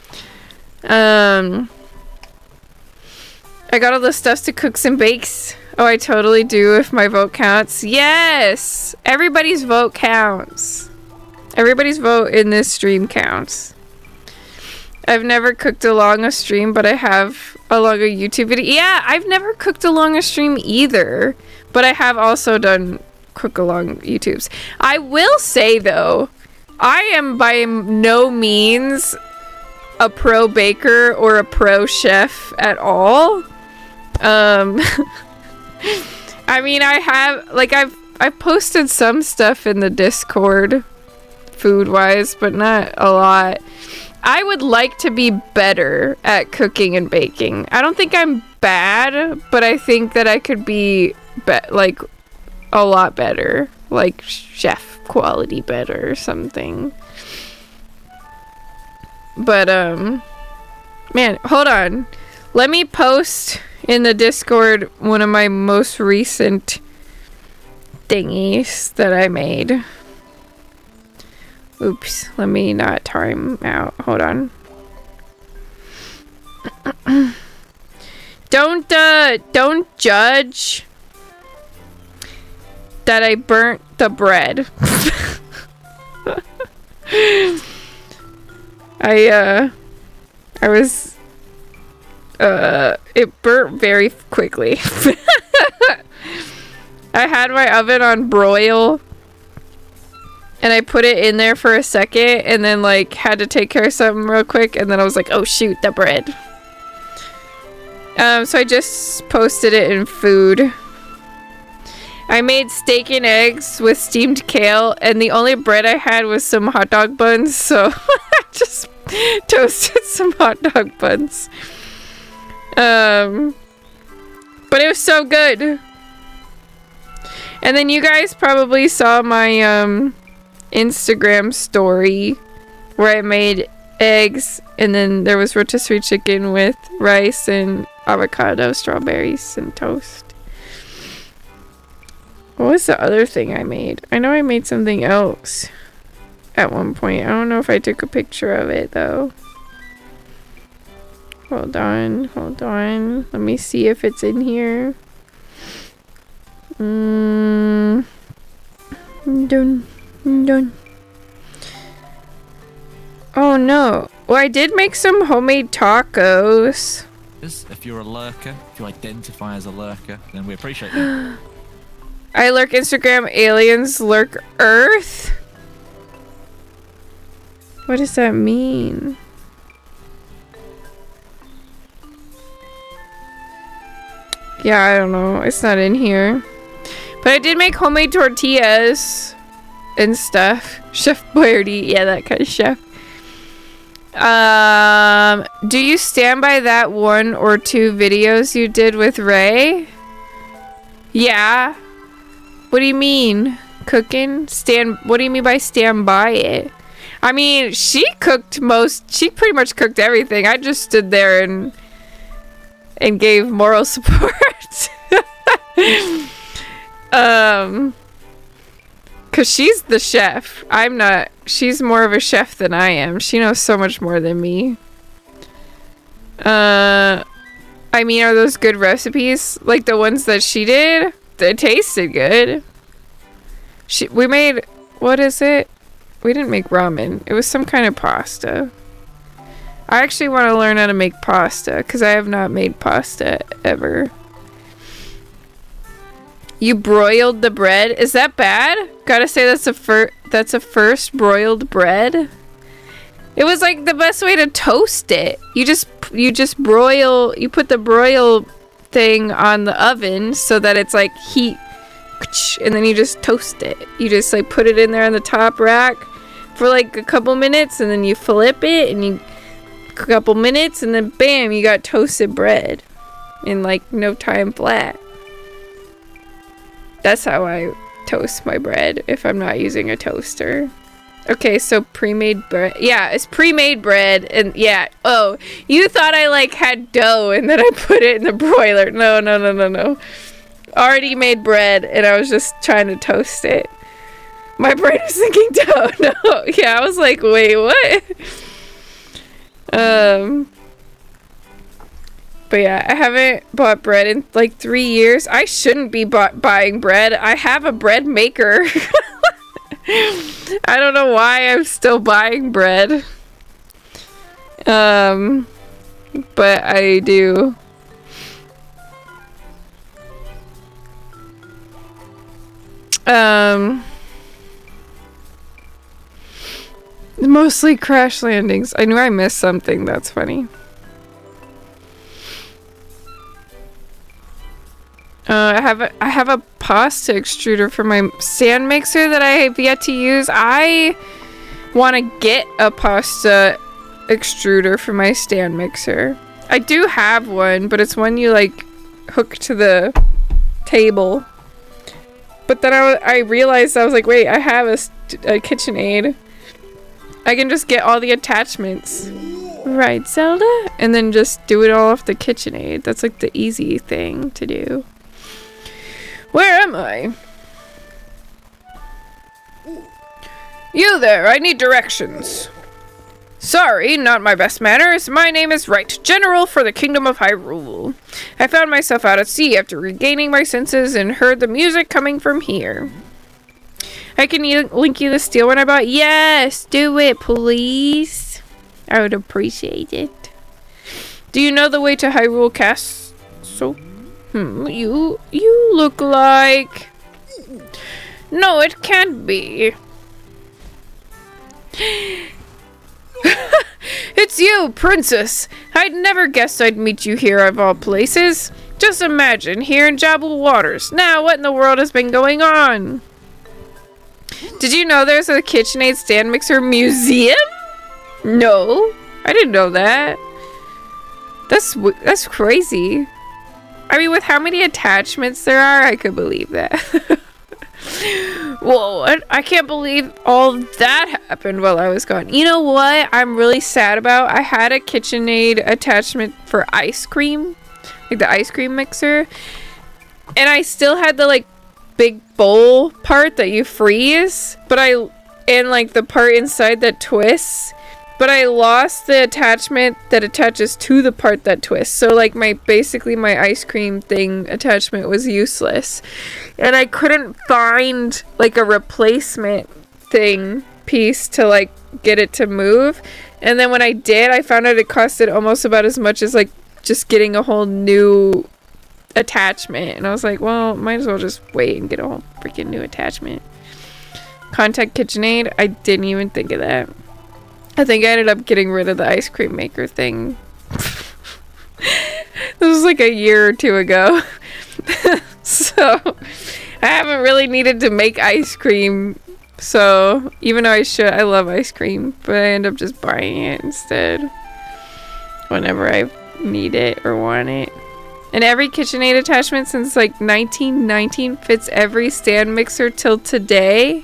um, I got all the stuffs to cooks and bakes. Oh, I totally do if my vote counts. Yes, everybody's vote counts. Everybody's vote in this stream counts. I've never cooked along a stream, but I have along a YouTube video. Yeah, I've never cooked along a stream either, but I have also done cook along YouTubes. I will say though, I am by no means a pro baker or a pro chef at all. Um, I mean, I have like I've I've posted some stuff in the Discord, food wise, but not a lot. I would like to be better at cooking and baking. I don't think I'm bad, but I think that I could be, be like a lot better, like chef quality better or something. But um man, hold on, let me post in the Discord one of my most recent thingies that I made. Oops, let me not time out. Hold on. Don't uh don't judge that I burnt the bread. I uh I was uh it burnt very quickly. I had my oven on broil and I put it in there for a second and then like had to take care of something real quick, and then I was like, oh shoot, the bread. Um so I just posted it in food. I made steak and eggs with steamed kale, and the only bread I had was some hot dog buns, so I just toasted some hot dog buns. Um, but it was so good. And then you guys probably saw my um, Instagram story where I made eggs, and then there was rotisserie chicken with rice and avocado, strawberries, and toast. What was the other thing I made? I know I made something else at one point. I don't know if I took a picture of it though. Hold on, hold on. Let me see if it's in here. Mm. Done. Done. Oh no. Well, I did make some homemade tacos. If you're a lurker, if you identify as a lurker, then we appreciate that. I lurk Instagram, aliens lurk Earth? What does that mean? Yeah, I don't know. It's not in here. But I did make homemade tortillas and stuff. Chef Boyardee. Yeah, that kind of chef. Um, do you stand by that one or two videos you did with Ray? Yeah. What do you mean? Cooking? Stand, what do you mean by stand by it? I mean, she cooked most, she pretty much cooked everything. I just stood there and, and gave moral support. um, cause she's the chef. I'm not, she's more of a chef than I am. She knows so much more than me. Uh, I mean, are those good recipes? Like the ones that she did? They tasted good. She, we made, what is it? We didn't make ramen. It was some kind of pasta. I actually want to learn how to make pasta because I have not made pasta ever. You broiled the bread? Is that bad? Gotta say that's a fir that's a first broiled bread. It was like the best way to toast it. You just you just broil. You put the broil thing on the oven so that it's like heat, and then you just toast it. You just like put it in there on the top rack for like a couple minutes, and then you flip it, and you a couple minutes, and then bam, you got toasted bread in like no time flat. That's how I toast my bread if I'm not using a toaster. Okay, so pre-made bread. Yeah, it's pre-made bread, and yeah. Oh, you thought I like had dough and then I put it in the broiler. No, no, no, no, no. Already made bread, and I was just trying to toast it. My brain was thinking dough. No, yeah, I was like, wait, what? Um... But yeah, I haven't bought bread in like three years. I shouldn't be bought buying bread. I have a bread maker. I don't know why I'm still buying bread. Um, but I do. Um, mostly crash landings. I knew I missed something. That's funny. Uh, I have a, I have a pasta extruder for my stand mixer that I have yet to use. I want to get a pasta extruder for my stand mixer. I do have one, but it's one you like hook to the table. But then I, I realized I was like, wait, I have a, a KitchenAid. I can just get all the attachments. Right, Zelda? And then just do it all off the KitchenAid. That's like the easy thing to do. Where am I? You there, I need directions. Sorry, not my best manners. My name is Right, General for the Kingdom of Hyrule. I found myself out at sea after regaining my senses and heard the music coming from here. I can e link you the steel one I bought. Yes, do it, please. I would appreciate it. Do you know the way to Hyrule Castle? Hmm, you, you look like... No, it can't be. It's you, Princess. I'd never guessed I'd meet you here of all places. Just imagine, here in Jabal Waters. Now, what in the world has been going on? Did you know there's a KitchenAid stand mixer museum? No, I didn't know that. That's, that's crazy. I mean, with how many attachments there are, I could believe that. Whoa, I, I can't believe all that happened while I was gone. You know what I'm really sad about? I had a KitchenAid attachment for ice cream. Like the ice cream mixer. And I still had the, like, big bowl part that you freeze. But I... And, like, the part inside that twists. But I lost the attachment that attaches to the part that twists. So, like, my basically my ice cream thing attachment was useless. And I couldn't find, like, a replacement thing piece to, like, get it to move. And then when I did, I found out it costed almost about as much as, like, just getting a whole new attachment. And I was like, well, might as well just wait and get a whole freaking new attachment. Contact KitchenAid? I didn't even think of that. I think I ended up getting rid of the ice cream maker thing. This was like a year or two ago. So, I haven't really needed to make ice cream. So, even though I should, I love ice cream. But I end up just buying it instead. Whenever I need it or want it. And every KitchenAid attachment since like nineteen nineteen fits every stand mixer till today.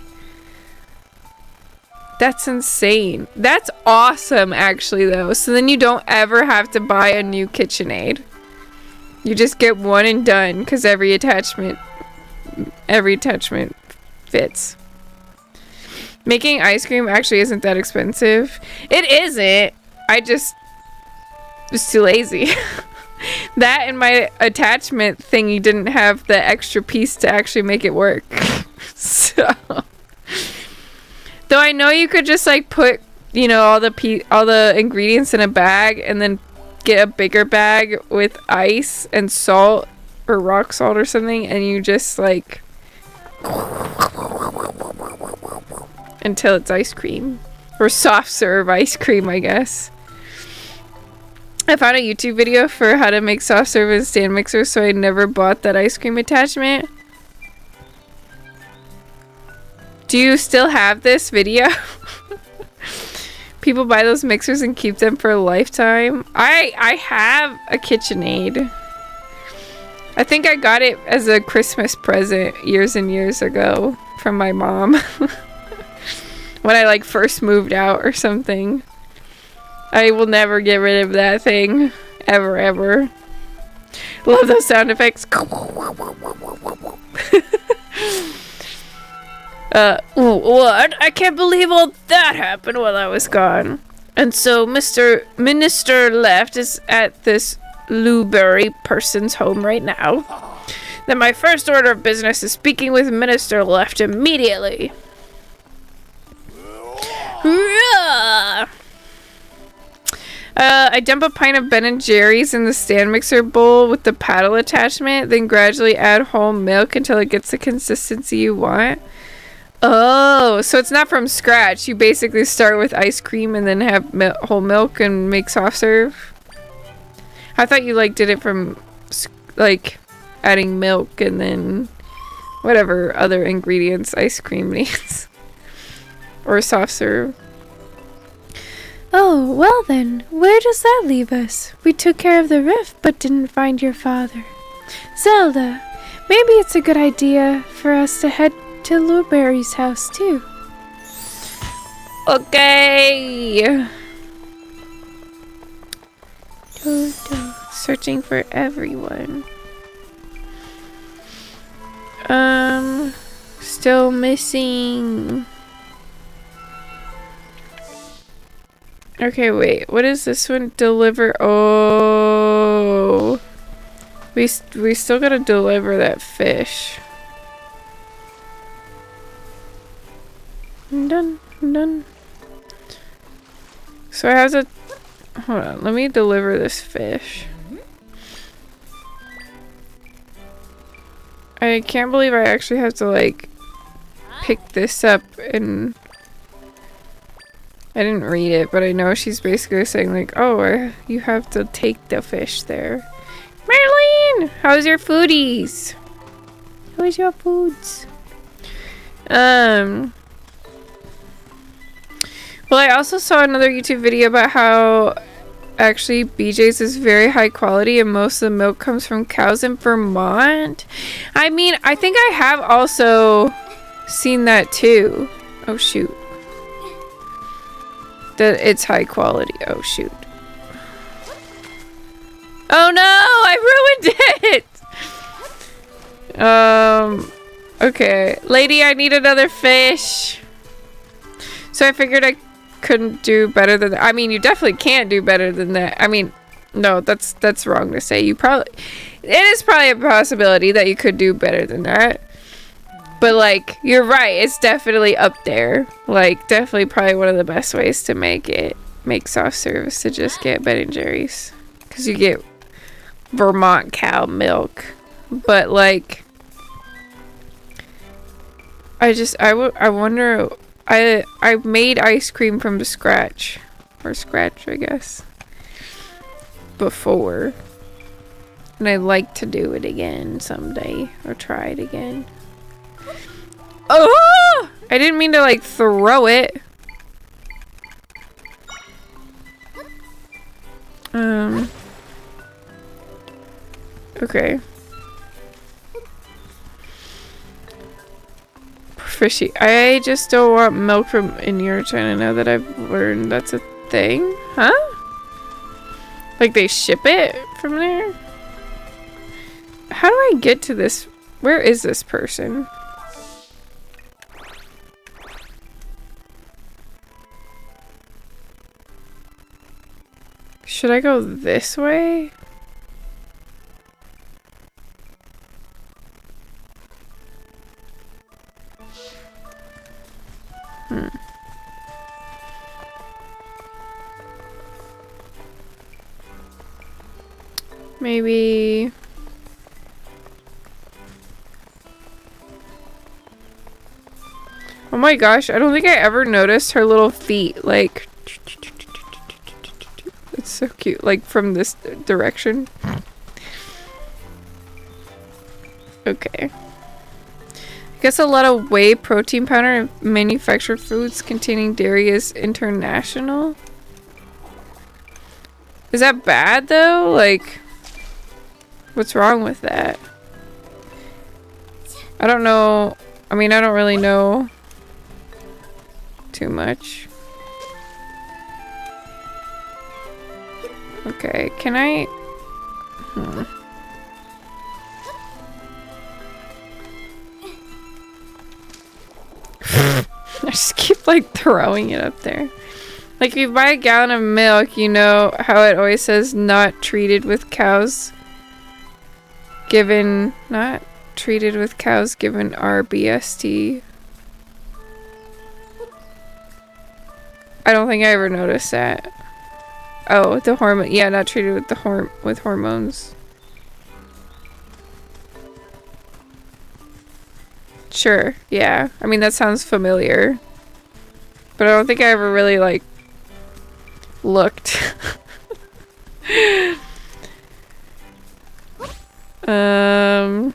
That's insane. That's awesome, actually, though. So then you don't ever have to buy a new KitchenAid. You just get one and done, because every attachment, every attachment fits. Making ice cream actually isn't that expensive. It isn't. I just was too lazy. That and my attachment thingy didn't have the extra piece to actually make it work. So... Though I know you could just like put, you know, all the pe all the ingredients in a bag and then get a bigger bag with ice and salt or rock salt or something, and you just like until it's ice cream or soft serve ice cream, I guess. I found a YouTube video for how to make soft serve and stand mixers, so I never bought that ice cream attachment. Do you still have this video? People buy those mixers and keep them for a lifetime. I I have a KitchenAid. I think I got it as a Christmas present years and years ago from my mom. When I like first moved out or something. I will never get rid of that thing. Ever, ever. Love those sound effects. Uh, what? I can't believe all that happened while I was gone. And so Mister Minister Left is at this Blueberry person's home right now. Then my first order of business is speaking with Minister Left immediately. Uh, I dump a pint of Ben and Jerry's in the stand mixer bowl with the paddle attachment, then gradually add whole milk until it gets the consistency you want. Oh, so it's not from scratch. You basically start with ice cream and then have mil whole milk and make soft serve. I thought you like did it from like adding milk and then whatever other ingredients ice cream needs. Or soft serve. Oh, well then, where does that leave us? We took care of the rift, but didn't find your father. Zelda, maybe it's a good idea for us to head to Blueberry's house, too. Okay. Searching for everyone. Um, still missing... Okay, wait. What is this one? Deliver. Oh, we st we still gotta deliver that fish. I'm done. I'm done. So I have to. Hold on. Let me deliver this fish. I can't believe I actually have to like pick this up and. I didn't read it, but I know she's basically saying like, oh, uh, you have to take the fish there. Marlene! How's your foodies? How's your foods? Um... Well, I also saw another YouTube video about how actually B J's is very high quality and most of the milk comes from cows in Vermont. I mean, I think I have also seen that too. Oh, shoot. That it's high quality. Oh shoot. Oh no, I ruined it. Um okay, lady, I need another fish. So I figured I couldn't do better than that. I mean, you definitely can't do better than that. I mean, no, that's that's wrong to say. You probably it is probably a possibility that you could do better than that. But, like, you're right. It's definitely up there. Like, definitely probably one of the best ways to make it. Make soft serve to just get Ben and Jerry's. Because you get Vermont cow milk. But, like, I just, I, w I wonder, I, I made ice cream from scratch. Or scratch, I guess. Before. And I'd like to do it again someday. Or try it again. Oh! I didn't mean to like throw it. Um. Okay. Fishy. I just don't want milk from in your China now that I've learned that's a thing. Huh? Like they ship it from there? How do I get to this? Where is this person? Should I go this way? Hmm. Maybe... Oh my gosh, I don't think I ever noticed her little feet, like... It's so cute, like from this direction. Okay. I guess a lot of whey protein powder and manufactured foods containing dairy is international. Is that bad though? Like, what's wrong with that? I don't know. I mean, I don't really know too much. Okay, can I? Hmm. I just keep like throwing it up there. Like if you buy a gallon of milk, you know how it always says not treated with cows given, not treated with cows given R B S T. I don't think I ever noticed that. Oh, the hormone, yeah, not treated with the horm with hormones. Sure, yeah. I mean, that sounds familiar. But I don't think I ever really, like, looked. um...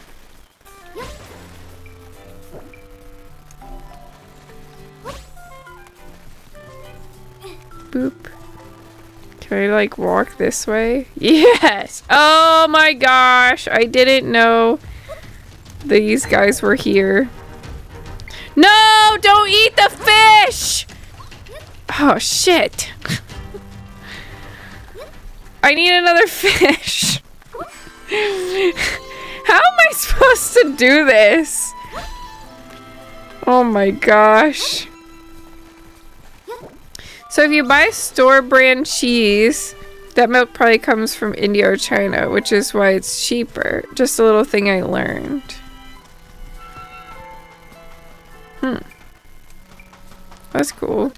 Boop. Can I, like, walk this way? Yes! Oh my gosh! I didn't know these guys were here. No! Don't eat the fish! Oh, shit. I need another fish. How am I supposed to do this? Oh my gosh. So if you buy store brand cheese, that milk probably comes from India or China, which is why it's cheaper. Just a little thing I learned. Hmm. That's cool.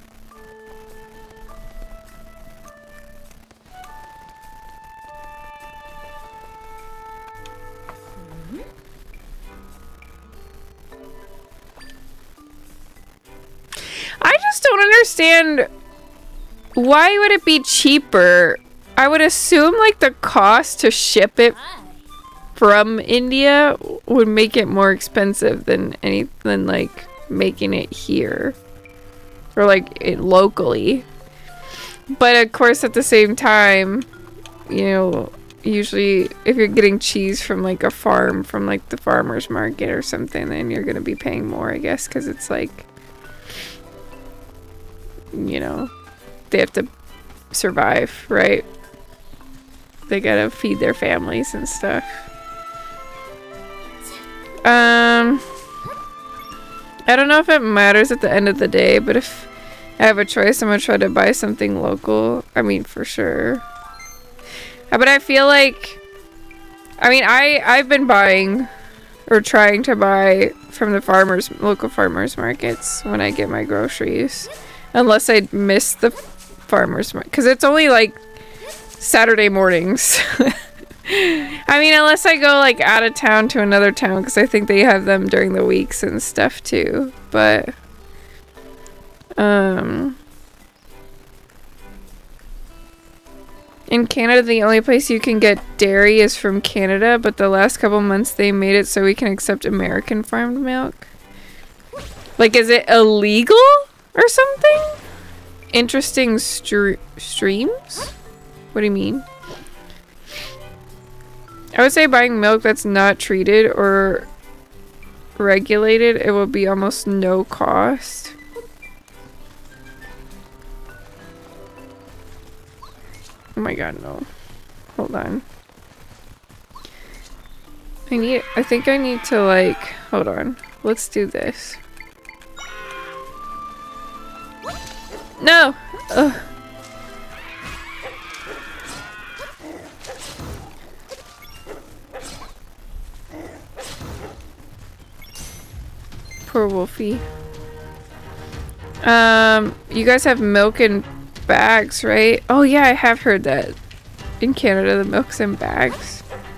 I just don't understand, why would it be cheaper? I would assume like the cost to ship it from India would make it more expensive than any than like making it here or like it locally. But of course at the same time, you know, usually if you're getting cheese from like a farm, from like the farmer's market or something, then you're gonna be paying more, I guess, because it's like, you know, they have to survive, right? They gotta feed their families and stuff. Um, I don't know if it matters at the end of the day, but if I have a choice, I'm gonna try to buy something local. I mean, for sure. Uh, But I feel like, I mean, I, I've been buying or trying to buy from the farmers, local farmers markets when I get my groceries. Unless I miss the farmers market, because it's only like Saturday mornings. I mean, unless I go like out of town to another town, because I think they have them during the weeks and stuff too. But um, in Canada, the only place you can get dairy is from Canada. But the last couple months, they made it so we can accept American farmed milk. Like, is it illegal or something? Interesting stre streams? What do you mean? I would say buying milk that's not treated or regulated, it will be almost no cost. Oh my god, no. Hold on. I need, I think I need to like, hold on. Let's do this. No! Ugh. Poor Wolfie. Um, you guys have milk in bags, right? Oh yeah, I have heard that in Canada, the milk's in bags.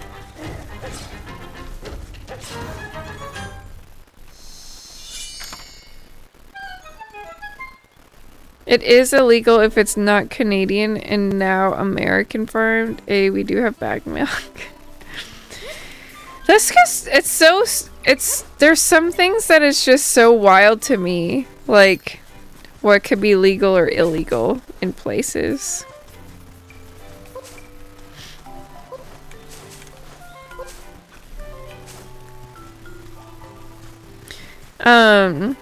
It is illegal if it's not Canadian and now American farmed. A, we do have bag milk. That's just, it's so, it's, there's some things that is just so wild to me. Like, what could be legal or illegal in places. Um...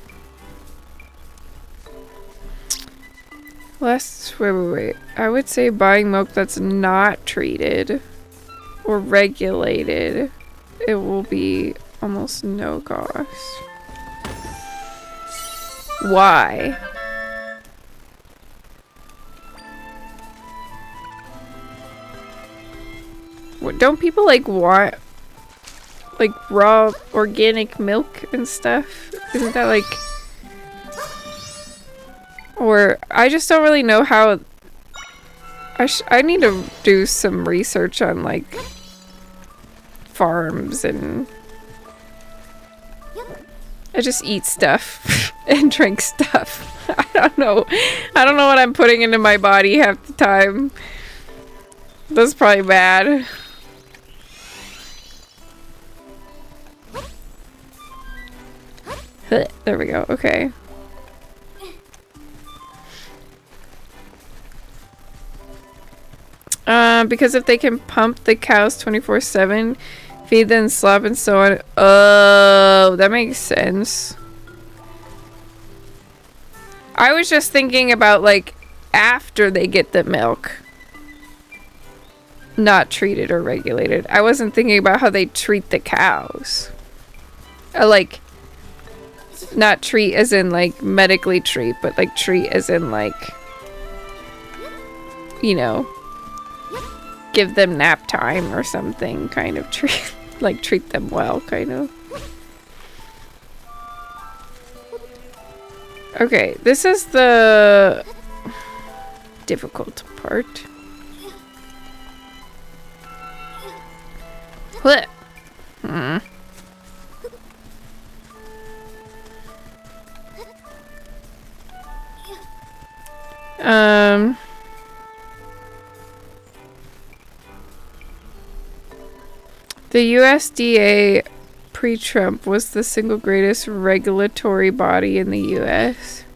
Last, wait, wait, wait. I would say buying milk that's not treated or regulated, it will be almost no cost. Why? What, don't people like want like raw organic milk and stuff? Isn't that like... Or I just don't really know how. I sh I need to do some research on like farms and I just eat stuff and drink stuff. I don't know. I don't know what I'm putting into my body half the time. That's probably bad. There we go. Okay. Uh, because if they can pump the cows twenty-four seven, feed them slop and so on. Oh, that makes sense. I was just thinking about like after they get the milk. Not treated or regulated. I wasn't thinking about how they treat the cows. Uh, like, not treat as in like medically treat, but like treat as in like, you know, give them nap time or something, kind of treat, like treat them well, kind of. Okay, this is the difficult part. What? Hmm. Um... The U S D A pre-Trump was the single greatest regulatory body in the U S.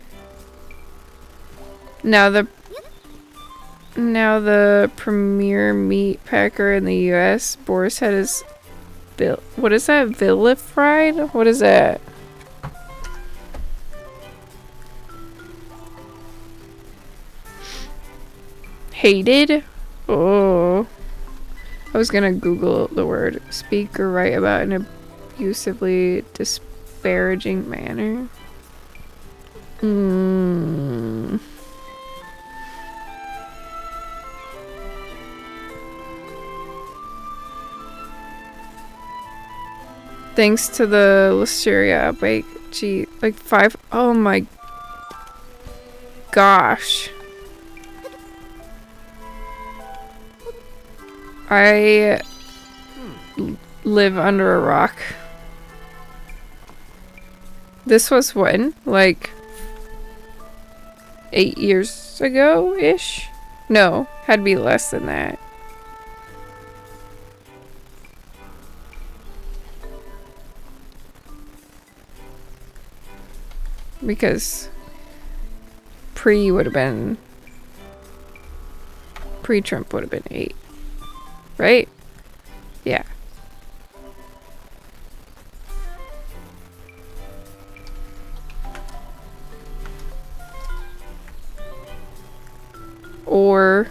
Now the now the premier meat packer in the U S, Boar's Head, is vil what is that? Vilified? What is that? Hated? Oh. I was gonna Google the word speak or write about in an abusively disparaging manner. Mm. Thanks to the Listeria outbreak, gee, like five, oh my gosh. I live under a rock. This was when? Like eight years ago-ish? No, had to be less than that. Because pre would have been pre-Trump would have been eight. Right? Yeah. Or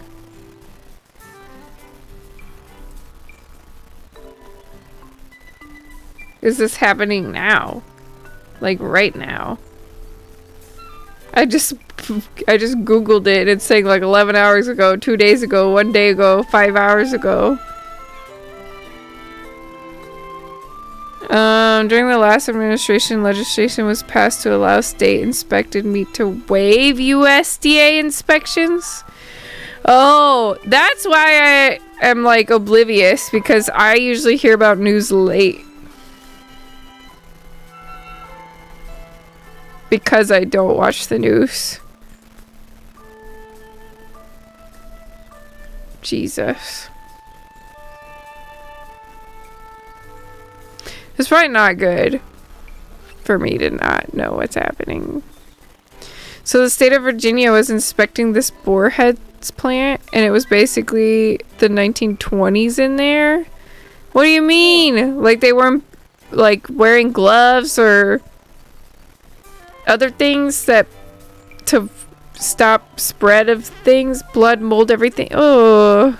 is this happening now? Like right now? I just I just googled it. It's saying like eleven hours ago, two days ago, one day ago, five hours ago. Um, during the last administration, legislation was passed to allow state inspected meat to waive U S D A inspections. Oh, that's why I am like oblivious, because I usually hear about news late. Because I don't watch the news. Jesus. It's probably not good for me to not know what's happening. So the state of Virginia was inspecting this boarheads plant, and it was basically the nineteen twenties in there. What do you mean? Like they weren't like wearing gloves or other things that to stop spread of things, blood, mold, everything. Oh.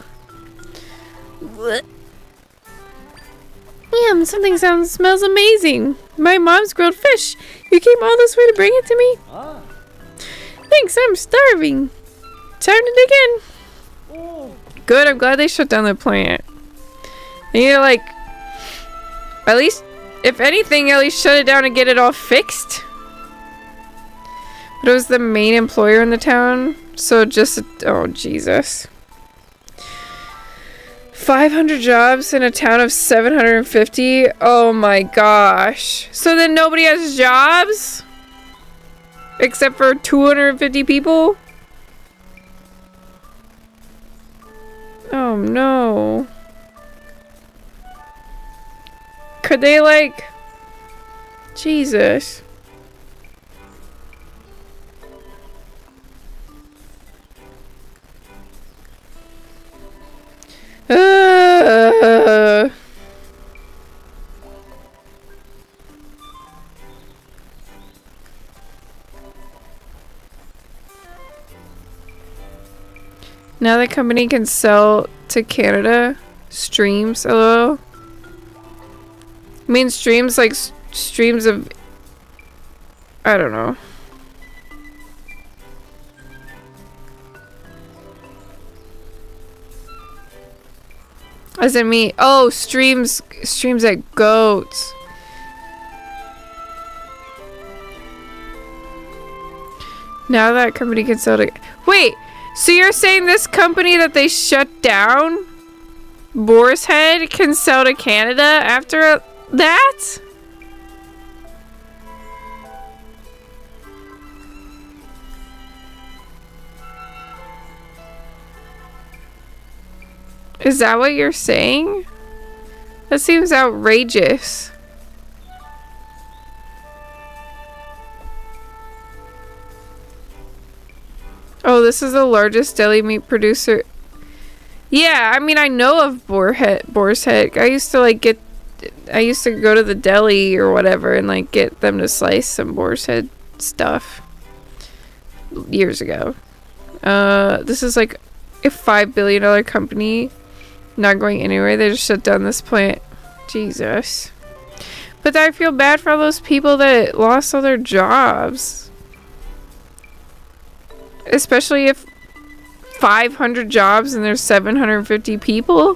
Yum, something sounds smells amazing. My mom's grilled fish. You came all this way to bring it to me? Ah. Thanks, I'm starving. Time to dig in. Oh. Good, I'm glad they shut down the plant. They need to like, at least, if anything, at least shut it down and get it all fixed. But it was the main employer in the town, so just, oh Jesus. five hundred jobs in a town of seven hundred fifty? Oh my gosh. So then nobody has jobs? Except for two hundred fifty people? Oh no. Could they like... Jesus. Uh... Now the company can sell to Canada streams. Hello? I mean streams like s streams of... I don't know. As in me. Oh, streams streams at goats. Now that company can sell to... Wait! So you're saying this company that they shut down, Boar's Head, can sell to Canada after that? Is that what you're saying? That seems outrageous. Oh, this is the largest deli meat producer. Yeah, I mean, I know of Boar Head, Boar's Head. I used to like get, I used to go to the deli or whatever and like get them to slice some Boar's Head stuff years ago. Uh, this is like a five billion dollar company, not going anywhere. They just shut down this plant. Jesus. But I feel bad for all those people that lost all their jobs. Especially if five hundred jobs and there's seven hundred fifty people.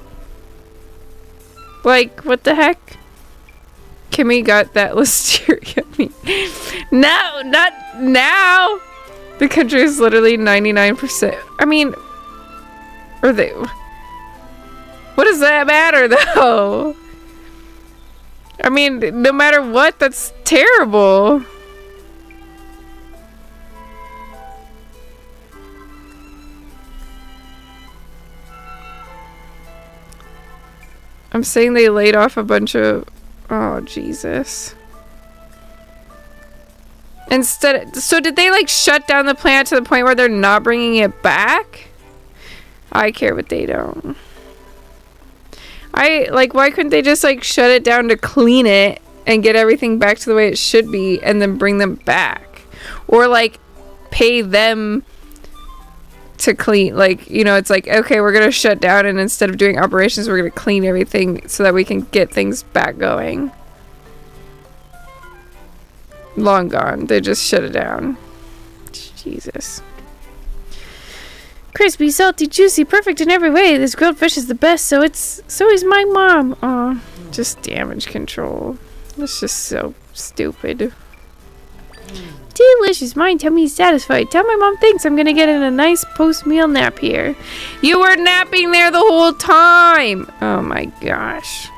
Like, what the heck? Kimmy got that listeria meat. No, not now. The country is literally ninety-nine percent. I mean, or they... What does that matter, though? I mean, no matter what, that's terrible. I'm saying they laid off a bunch of... Oh, Jesus. Instead... So did they, like, shut down the plant to the point where they're not bringing it back? I care, but they don't. I... Like, why couldn't they just, like, shut it down to clean it and get everything back to the way it should be and then bring them back? Or, like, pay them... to clean, like, you know, it's like, okay, we're gonna shut down, and instead of doing operations, we're gonna clean everything so that we can get things back going. Long gone. They just shut it down. Jesus. Crispy, salty, juicy, perfect in every way. This grilled fish is the best, so it's, so is my mom. Aw, just damage control. That's just so stupid. Delicious. My tummy's satisfied. Tell my mom thanks. I'm gonna get in a nice post-meal nap here. You were napping there the whole time. Oh my gosh.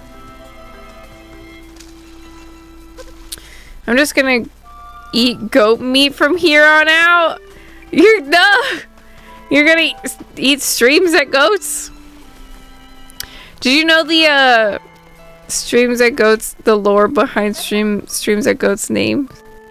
I'm just gonna eat goat meat from here on out. You're no. You're gonna eat, eat streams at goats. Did you know the uh, streams at goats? The lore behind stream streams at goats' name.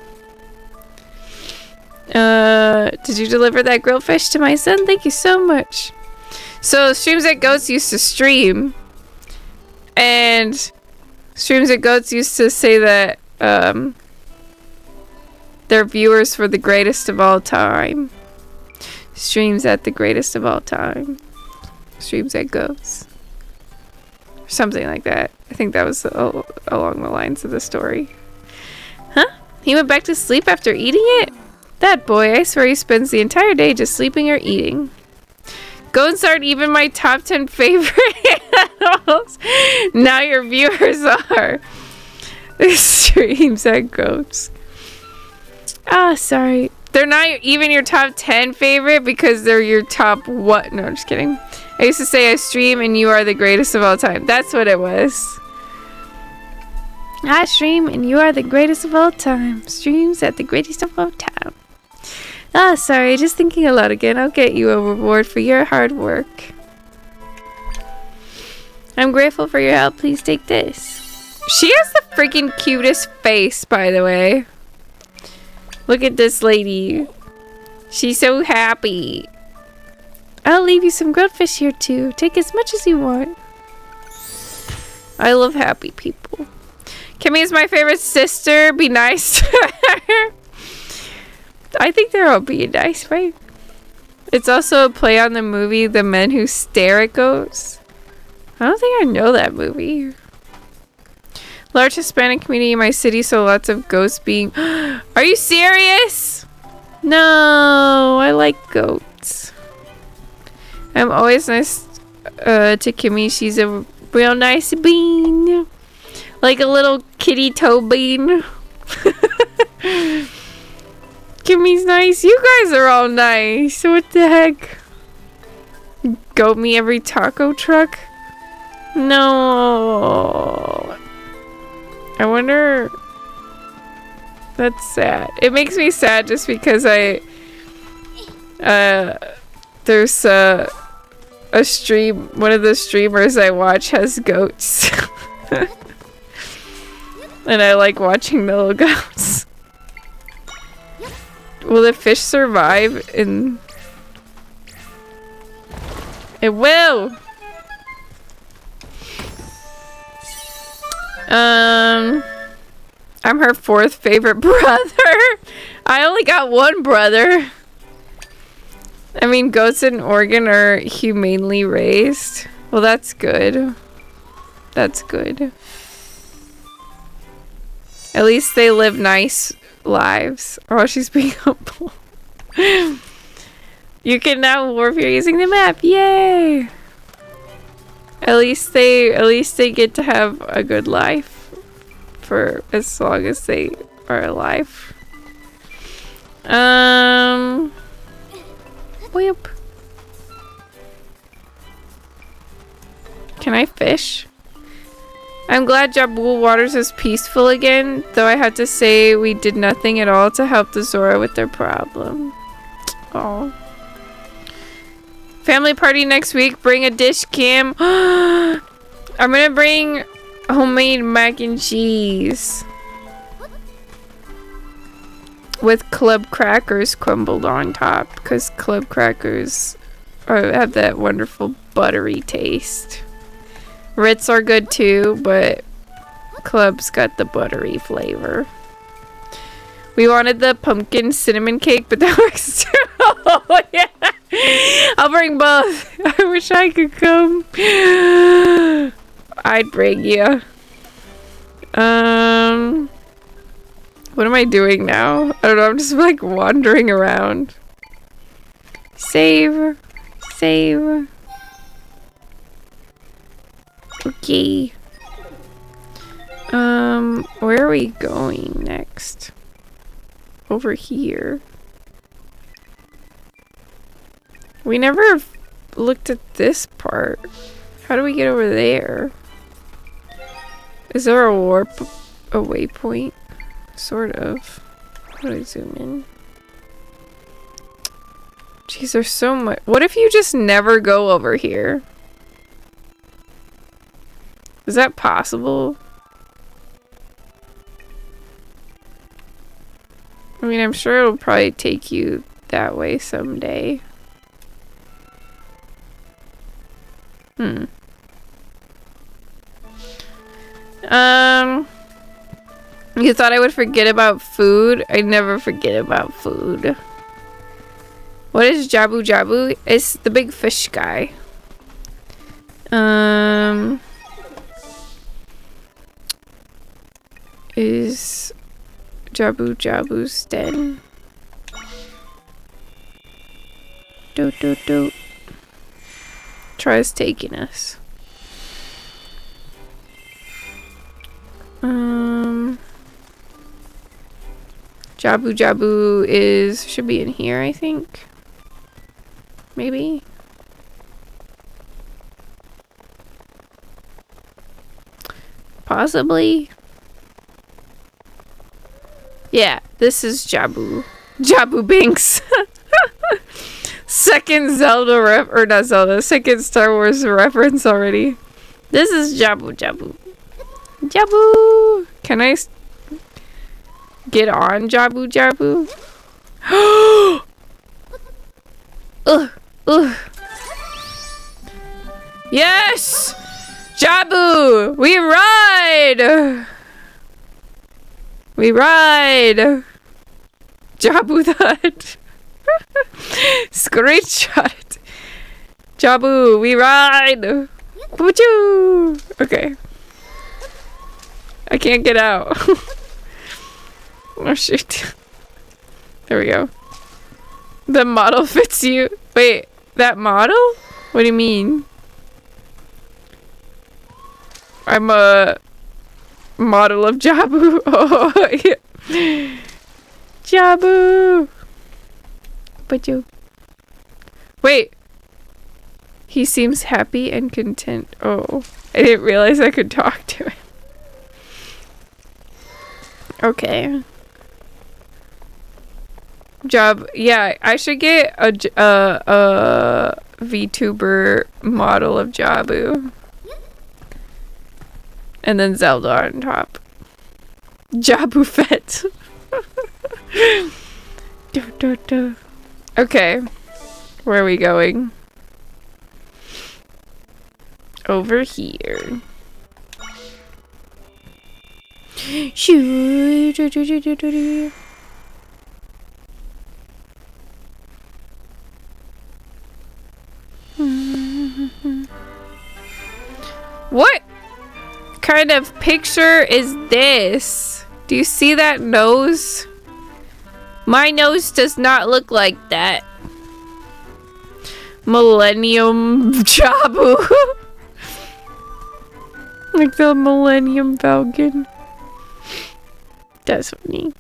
Uh, did you deliver that grilled fish to my son? Thank you so much. So streams at goats used to stream, and streams at goats used to say that um. their viewers were the greatest of all time. Streams at the greatest of all time. Streams at goats. Something like that. I think that was uh, along the lines of the story. Huh? He went back to sleep after eating it? That boy, I swear he spends the entire day just sleeping or eating. Goats aren't even my top ten favorite animals. Now your viewers are. Streams at goats. Ah, sorry. They're not even your top ten favorite because they're your top what? No, I'm just kidding. I used to say I stream and you are the greatest of all time. That's what it was. I stream and you are the greatest of all time. Streams at the greatest of all time. Ah, sorry. Just thinking aloud again. I'll get you a reward for your hard work. I'm grateful for your help. Please take this. She has the freaking cutest face, by the way. Look at this lady. She's so happy. I'll leave you some grilled fish here too. Take as much as you want. I love happy people. Kimmy is my favorite sister. Be nice to her. I think they're all being nice, right? It's also a play on the movie The Men Who Stare at Ghosts. I don't think I know that movie. Large Hispanic community in my city, so lots of ghosts being... Are you serious? No, I like goats. I'm always nice uh, to Kimmy. She's a real nice bean. Like a little kitty toe bean. Kimmy's nice. You guys are all nice. What the heck? Goat me every taco truck? No. I wonder... That's sad. It makes me sad just because I... Uh... There's uh, a stream... One of the streamers I watch has goats. And I like watching the little goats. Will the fish survive in... It will! Um, I'm her fourth favorite brother. I only got one brother. I mean, goats in Oregon are humanely raised. Well, that's good. That's good. At least they live nice lives. Oh, she's being humble. You can now warp here using the map. Yay! At least they, at least they get to have a good life for as long as they are alive. Um. Whip. Can I fish? I'm glad Jabul Waters is peaceful again, though I had to say we did nothing at all to help the Zora with their problem. Oh. Family party next week. Bring a dish, Kim. I'm gonna bring homemade mac and cheese with club crackers crumbled on top, because club crackers are, have that wonderful buttery taste. Ritz are good too, but club's got the buttery flavor. We wanted the pumpkin cinnamon cake, but that works too. Oh, yeah. I'll bring both. I wish I could come. I'd bring you. Um, what am I doing now? I don't know. I'm just like wandering around. Save. Save. Okay. Um, where are we going next? over here. We never looked at this part. How do we get over there? Is there a warp, a waypoint? Sort of. How do I zoom in? Jeez, there's so much. What if you just never go over here? Is that possible? I mean, I'm sure it'll probably take you that way someday. Hmm. Um, you thought I would forget about food? I never forget about food. What is Jabu Jabu? It's the big fish guy. Um, is Jabu Jabu's den? Doot doot doot. Tries taking us. Um, Jabu Jabu is should be in here, I think. Maybe. Possibly. Yeah, this is Jabu. Jabu Binks. Second Zelda ref or not Zelda, second Star Wars reference already. This is Jabu Jabu. Jabu! Can I get on Jabu Jabu? Ugh, ugh. Yes! Jabu! We ride! We ride! Jabu the Hutt. Screenshot it. Jabu, we ride! Woo-choo! Okay. I can't get out. Oh shoot. There we go. The model fits you. Wait, that model? What do you mean? I'm a model of Jabu. Oh, yeah. Jabu! But you. Wait. He seems happy and content. Oh, I didn't realize I could talk to him. Okay. Job. Yeah, I should get a, a, a VTuber model of Jabu. And then Zelda on top. Jabu Fett. do, do, do. Okay. Where are we going? Over here. Shoo. Do, do, do, do, do, do. What kind of picture is this? Do you see that nose? My nose does not look like that. Millennium Jabu. Like the Millennium Falcon. That's funny.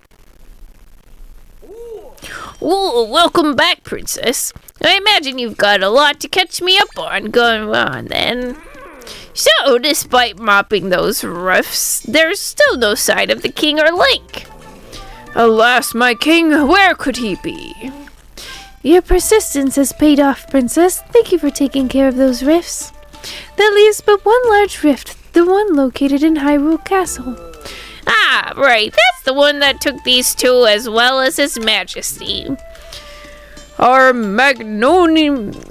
Ooh, welcome back, Princess. I imagine you've got a lot to catch me up on going on then. So, despite mopping those roofs, there's still no sign of the king or Link. Alas, my king, where could he be? Your persistence has paid off, Princess. Thank you for taking care of those rifts. That leaves but one large rift, the one located in Hyrule Castle. Ah, right. That's the one that took these two as well as His Majesty. Our magnonim...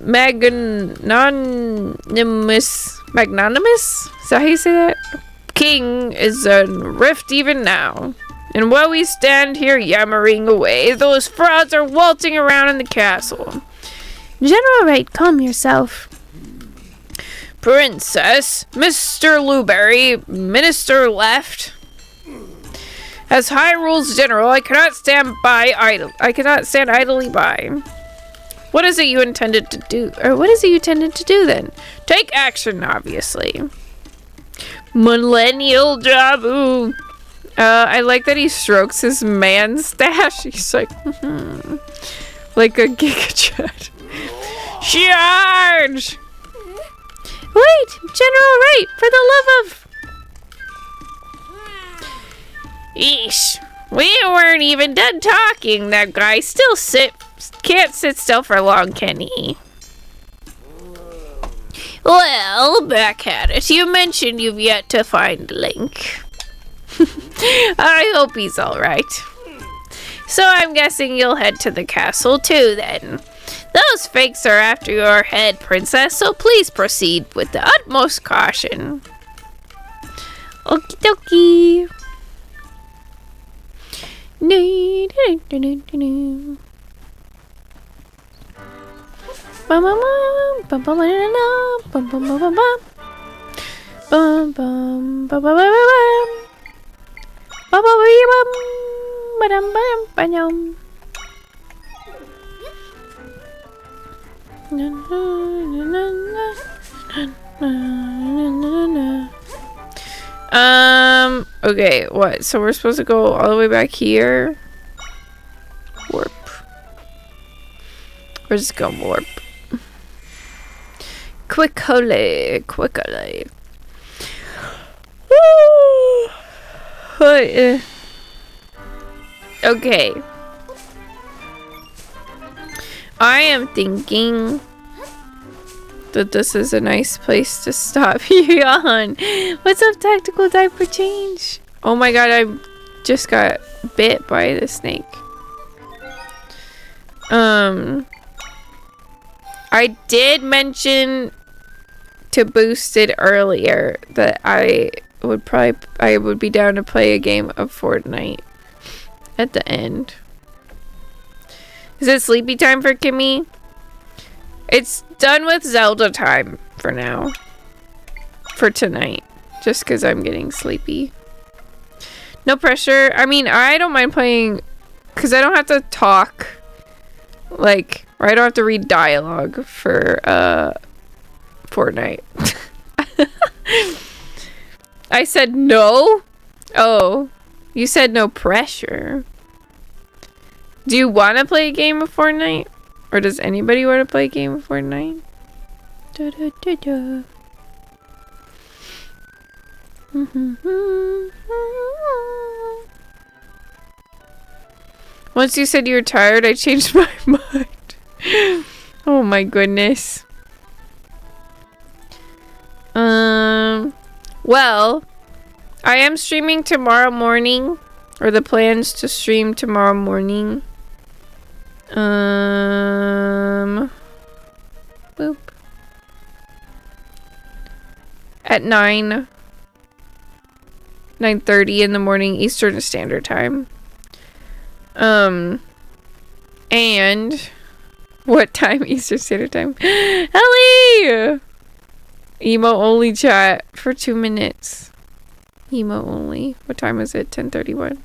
magnanimous... magnanimous? Is that how you say that? King is in rift even now. And while we stand here yammering away, those frauds are waltzing around in the castle. General Wright, calm yourself. Princess, Mister Luberry, Minister left. As Hyrule's general, I cannot stand by idle. I cannot stand idly by. What is it you intended to do? Or what is it you intended to do then? Take action, obviously. Millennial Jabu. Uh, I like that he strokes his man stash. He's like, hmm, like a Giga-Chad. Charge! Wait, General Wright, for the love of... Eesh. We weren't even done talking. That guy still sit can't sit still for long, can he? Well, back at it. You mentioned you've yet to find Link. I hope he's alright. So I'm guessing you'll head to the castle too, then. Those fakes are after your head, Princess, so please proceed with the utmost caution. Okie dokie. Bum bum bum bum bum bum bum bum bum bum bum bum bum bum bum bum bum bum bum. Um, okay, what? So we're supposed to go all the way back here? Warp. We're just going warp. Quickly, quickly. Woo! Okay. I am thinking that this is a nice place to stop you on. What's up, Tactical Diaper Change? Oh my god, I just got bit by the snake. Um, I did mention to boost it earlier that I would probably I would be down to play a game of Fortnite at the end. Is it sleepy time for Kimmy? It's done with Zelda time for now. For tonight. Just because I'm getting sleepy. No pressure. I mean, I don't mind playing because I don't have to talk. Like, or I don't have to read dialogue for uh, Fortnite. I said no? Oh, you said no pressure. Do you want to play a game of Fortnite? Or does anybody want to play a game of Fortnite? Da, da, da, da. Once you said you were tired, I changed my mind. Oh my goodness. Um, well, I am streaming tomorrow morning, or the plans to stream tomorrow morning. Um, boop. At nine, nine thirty in the morning Eastern Standard Time. Um, and what time Eastern Standard Time? Ellie! Emo only chat for two minutes. Emo only. What time is it? ten thirty-one.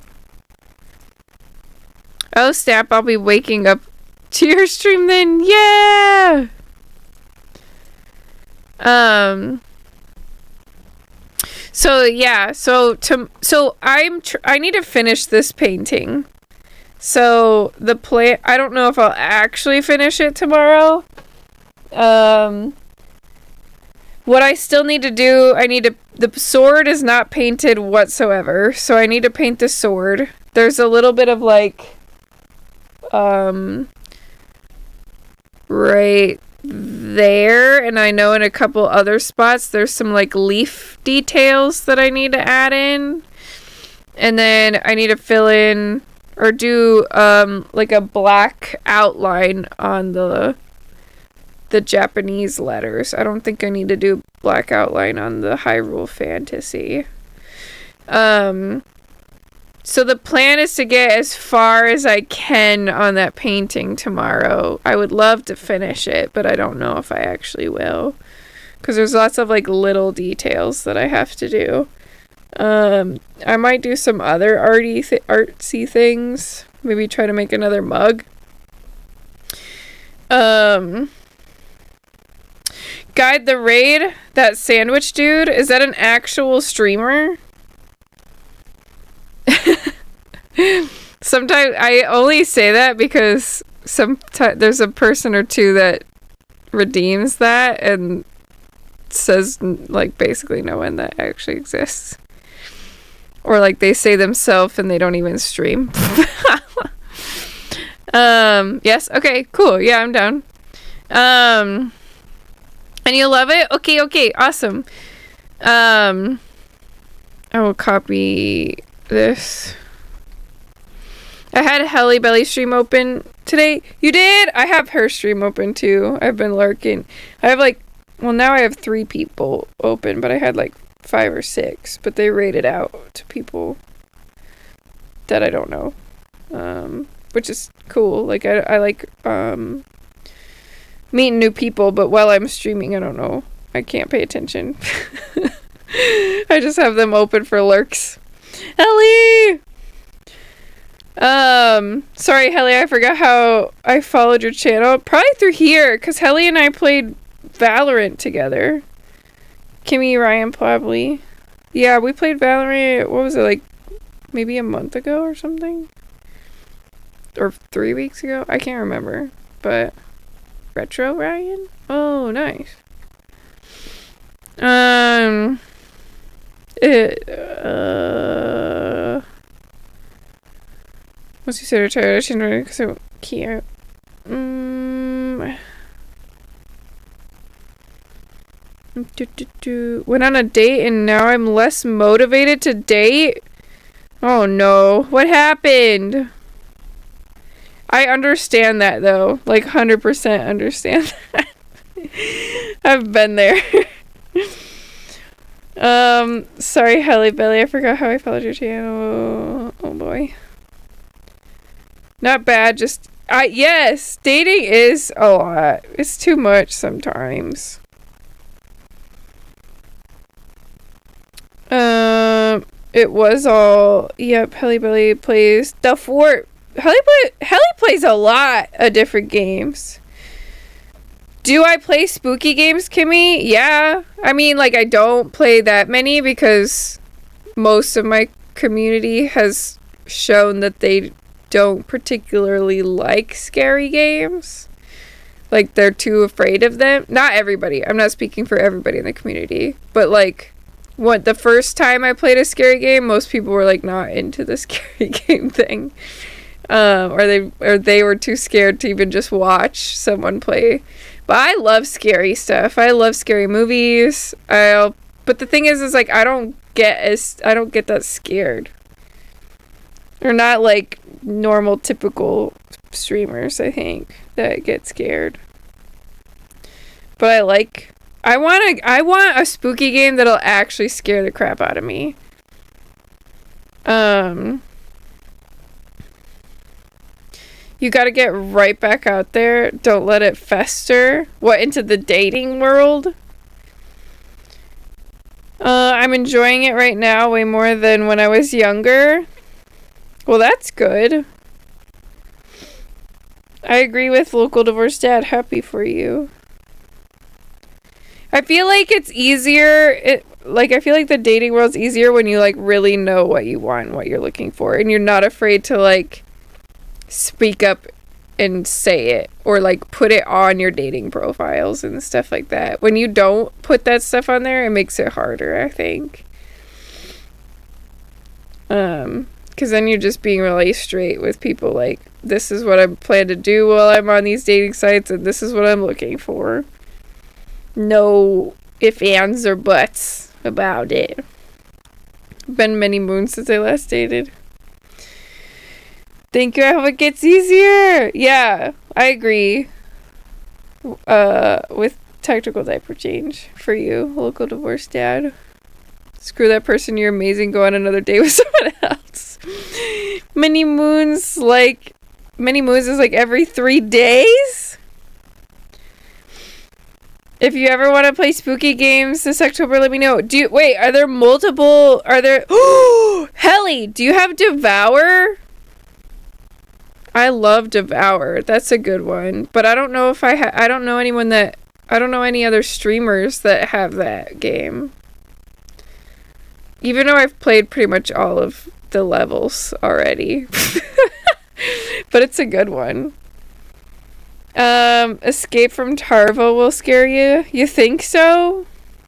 Oh, snap. I'll be waking up to your stream then. Yeah! Um... So, yeah. So, to, so I'm... Tr I need to finish this painting. So, the play... I don't know if I'll actually finish it tomorrow. Um... What I still need to do... I need to... The sword is not painted whatsoever. So, I need to paint the sword. There's a little bit of, like... Um, right there, and I know in a couple other spots there's some like leaf details that I need to add in, and then I need to fill in or do um like a black outline on the the Japanese letters. I don't think I need to do black outline on the Hyrule Fantasy. Um So the plan is to get as far as I can on that painting tomorrow. I would love to finish it, but I don't know if I actually will. Because there's lots of like little details that I have to do. Um, I might do some other arty th artsy things. Maybe try to make another mug. Um, Guide the Raid, that sandwich dude, is that an actual streamer? sometimes I only say that because sometimes there's a person or two that redeems that and says like basically no one that actually exists, or like they say themselves and they don't even stream. um yes, okay, cool, yeah, I'm down. Um and you love it? Okay, okay, awesome. um I will copy this. I had Helly Belly stream open today. You did? I have her stream open too. I've been lurking. I have like, well, now I have three people open, but I had like five or six, but they rated out to people that I don't know, um, which is cool. Like I, I like um, meeting new people, but while I'm streaming, I don't know. I can't pay attention. I just have them open for lurks. Ellie! Um, sorry, Helly, I forgot how I followed your channel. Probably through here, because Helly and I played Valorant together. Kimmy, Ryan, probably. Yeah, we played Valorant, what was it, like, maybe a month ago or something? Or three weeks ago? I can't remember. But, Retro Ryan? Oh, nice. Um, it, uh... Once you say retired, I shouldn't really because I can't. Mm. Do, do, do. Went on a date and now I'm less motivated to date? Oh no. What happened? I understand that though. Like one hundred percent understand that. I've been there. um, sorry, Helly Belly. I forgot how I followed your channel. Oh boy. Not bad, just, I, yes, dating is a lot. It's too much sometimes. Um, it was all, yep, Helly Belly plays the Fort. Helly, play, Helly plays a lot of different games. Do I play spooky games, Kimmy? Yeah. I mean, like, I don't play that many because most of my community has shown that they don't particularly like scary games. Like, they're too afraid of them. Not everybody. I'm not speaking for everybody in the community. But, like, what the first time I played a scary game, most people were, like, not into the scary game thing. Um, or they or they were too scared to even just watch someone play. But I love scary stuff. I love scary movies. I'll, but the thing is, is, like, I don't get as, I don't get that scared. They're not, like, normal, typical streamers, I think, that get scared. But I like... I want a, I want a spooky game that'll actually scare the crap out of me. Um... You gotta get right back out there. Don't let it fester. What, into the dating world? Uh, I'm enjoying it right now way more than when I was younger. Well, that's good. I agree with local divorce dad. Happy for you. I feel like it's easier. It, like, I feel like the dating world's easier when you, like, really know what you want and what you're looking for. And you're not afraid to, like, speak up and say it. Or, like, put it on your dating profiles and stuff like that. When you don't put that stuff on there, it makes it harder, I think. Um... Because then you're just being really straight with people, like, this is what I plan to do while I'm on these dating sites, and this is what I'm looking for. No ifs, ands, or buts about it. Been many moons since I last dated. Thank you, I hope it gets easier! Yeah, I agree. Uh, with tactical diaper change for you, local divorce dad. Screw that person, you're amazing, go on another date with someone else. Many moons, like, many moons is like every three days? If you ever want to play spooky games this October, let me know. Do you, wait, are there multiple, are there, oh, Helly, do you have Devour? I love Devour, that's a good one. But I don't know if I ha- I don't know anyone that, I don't know any other streamers that have that game. Even though I've played pretty much all of the levels already. but it's a good one. Um, Escape from Tarva will scare you. You think so?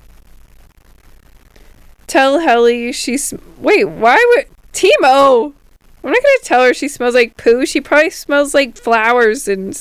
Tell Helly she's... Wait, why would... Timo! I'm not gonna tell her she smells like poo. She probably smells like flowers and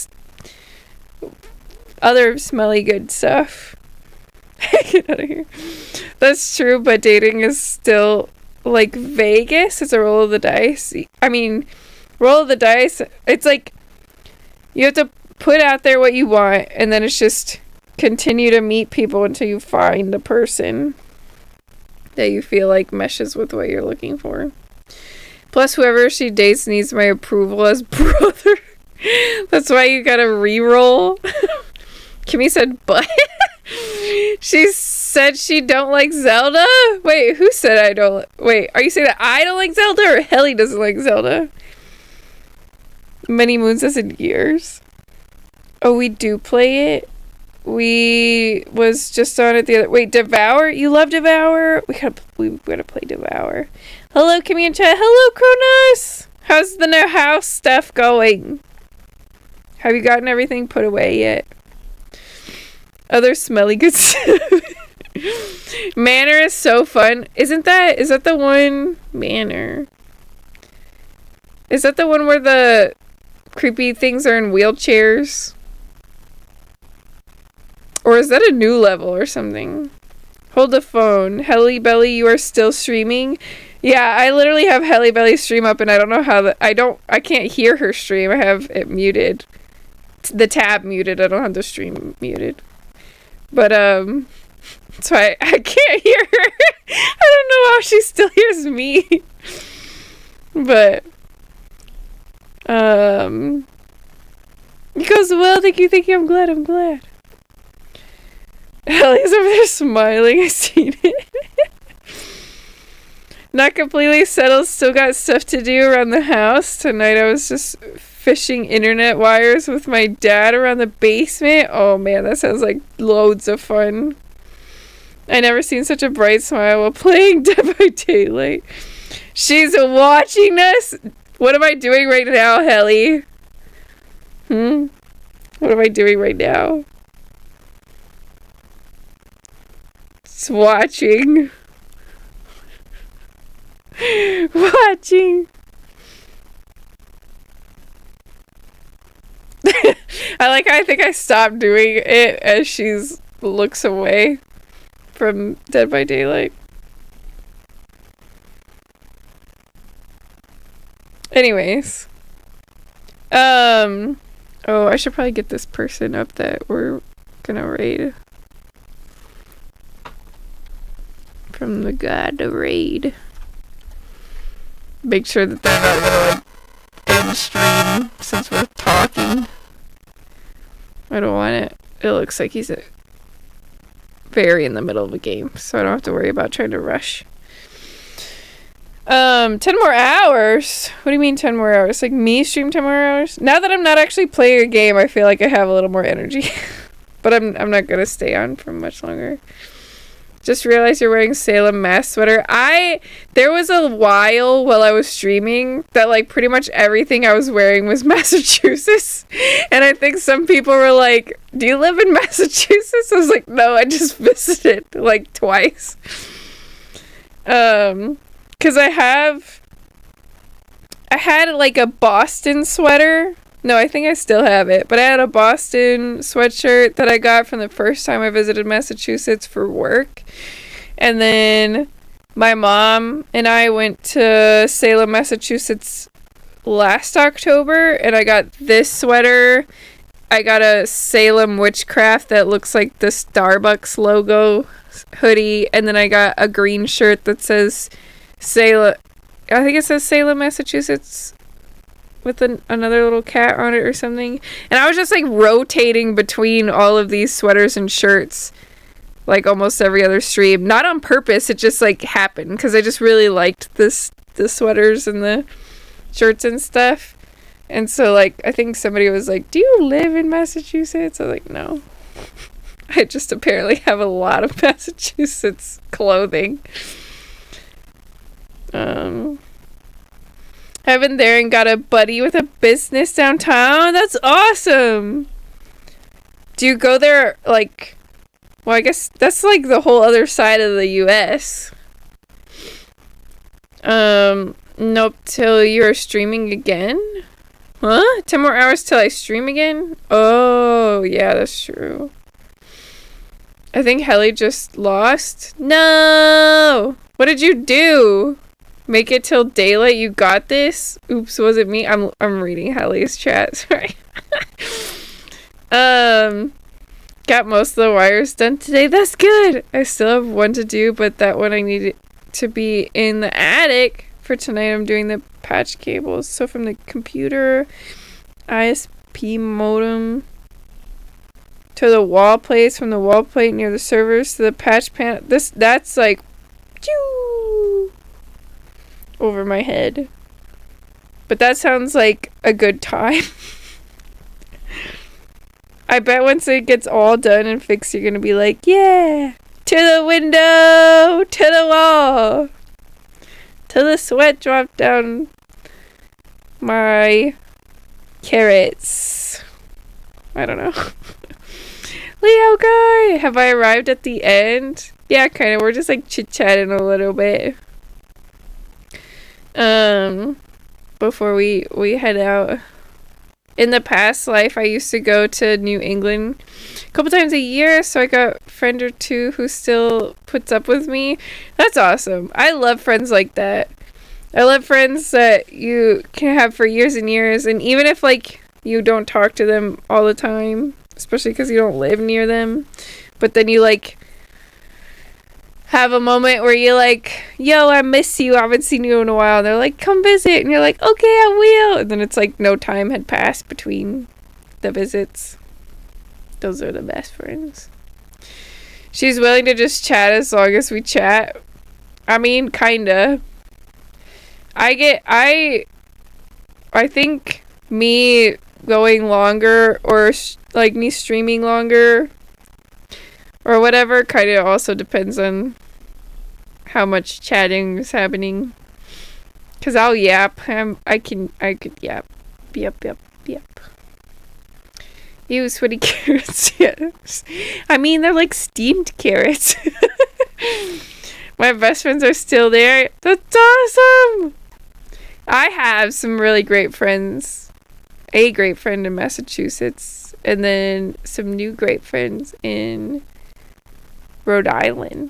other smelly good stuff. Get out of here. That's true, but dating is still like Vegas. It's a roll of the dice. I mean, roll of the dice. It's like you have to put out there what you want, and then it's just continue to meet people until you find the person that you feel like meshes with what you're looking for. Plus, whoever she dates needs my approval as brother. That's why you gotta re-roll. Kimmy said, but she said she don't like Zelda? Wait, who said I don't? Wait, are you saying that I don't like Zelda or Helly doesn't like Zelda? Many moons as in years. Oh, we do play it. We was just on it the other. Wait, Devour? You love Devour? We gotta we gotta play Devour. Hello, Kimmy and chat. Hello, Kronos. How's the new house stuff going? Have you gotten everything put away yet? Other smelly good stuff. Manor is so fun. Isn't that? Is that the one? Manor. Is that the one where the creepy things are in wheelchairs? Or is that a new level or something? Hold the phone. Helly Belly, you are still streaming? Yeah, I literally have Helly Belly stream up and I don't know how the- I don't- I can't hear her stream. I have it muted. The tab muted. I don't have the stream muted. But, um... So I, I can't hear her. I don't know how she still hears me. But... Um... It goes well. Thank you, thank you. I'm glad, I'm glad. Helly's over there smiling. I seen it. Not completely settled. Still got stuff to do around the house. Tonight I was just fishing internet wires with my dad around the basement. Oh man, that sounds like loads of fun. I never seen such a bright smile while playing Dead by Daylight. She's watching us. What am I doing right now, Helly? Hmm? What am I doing right now? Just watching. Watching. I like I think I stopped doing it as she's looks away from Dead by Daylight. Anyways. Um oh, I should probably get this person up that we're gonna raid. From the god to raid. Make sure that they're not gonna like end stream since we're talking. I don't want it. It looks like he's a very in the middle of a game, so I don't have to worry about trying to rush. Um, ten more hours? What do you mean ten more hours? Like me stream ten more hours? Now that I'm not actually playing a game, I feel like I have a little more energy. But I'm I'm not gonna stay on for much longer. Just realized you're wearing Salem mask sweater. I, there was a while while I was streaming that like pretty much everything I was wearing was Massachusetts. And I think some people were like, do you live in Massachusetts? I was like, no, I just visited like twice. Um, cause I have, I had like a Boston sweater. No, I think I still have it, but I had a Boston sweatshirt that I got from the first time I visited Massachusetts for work. And then my mom and I went to Salem, Massachusetts last October, and I got this sweater. I got a Salem Witchcraft that looks like the Starbucks logo hoodie, and then I got a green shirt that says Salem, I think it says Salem, Massachusetts, with an, another little cat on it or something. And I was just like rotating between all of these sweaters and shirts like almost every other stream. Not on purpose, it just like happened because I just really liked this the sweaters and the shirts and stuff. And so like I think somebody was like, do you live in Massachusetts? I was like, no. I just apparently have a lot of Massachusetts clothing. Um I've been there and got a buddy with a business downtown. That's awesome. Do you go there, like... Well, I guess that's, like, the whole other side of the U S Um, nope, till you're streaming again? Huh? ten more hours till I stream again? Oh, yeah, that's true. I think Helly just lost. No! What did you do? Make it till daylight? You got this? Oops, was it me? I'm I'm reading Helly's chat. Sorry. um, got most of the wires done today. That's good. I still have one to do, but that one I need to be in the attic. For tonight, I'm doing the patch cables. So from the computer, I S P modem, to the wall plates, from the wall plate near the servers to the patch panel. This that's like, choo, over my head. But that sounds like a good time. I bet once it gets all done and fixed, you're gonna be like, yeah, to the window, to the wall. Till the sweat dropped down my carrots. I don't know. Leo guy! Have I arrived at the end? Yeah, kind of. We're just like chit-chatting a little bit. Um, before we, we head out. In the past life, I used to go to New England a couple times a year, so I got a friend or two who still puts up with me. That's awesome. I love friends like that. I love friends that you can have for years and years, and even if, like, you don't talk to them all the time, especially because you don't live near them, but then you, like, have a moment where you're like, yo, I miss you, I haven't seen you in a while, and they're like, come visit, and you're like, okay, I will, and then it's like no time had passed between the visits. Those are the best friends. She's willing to just chat as long as we chat. I mean, kinda. I get, I, I think me going longer, or like me streaming longer, or whatever, kind of also depends on how much chatting is happening. Cause I'll yap. I'm, I can. I could yap. Yep. Yep. Yep. Ew, sweaty carrots. Yes. I mean, they're like steamed carrots. My best friends are still there. That's awesome. I have some really great friends. A great friend in Massachusetts, and then some new great friends in Rhode Island.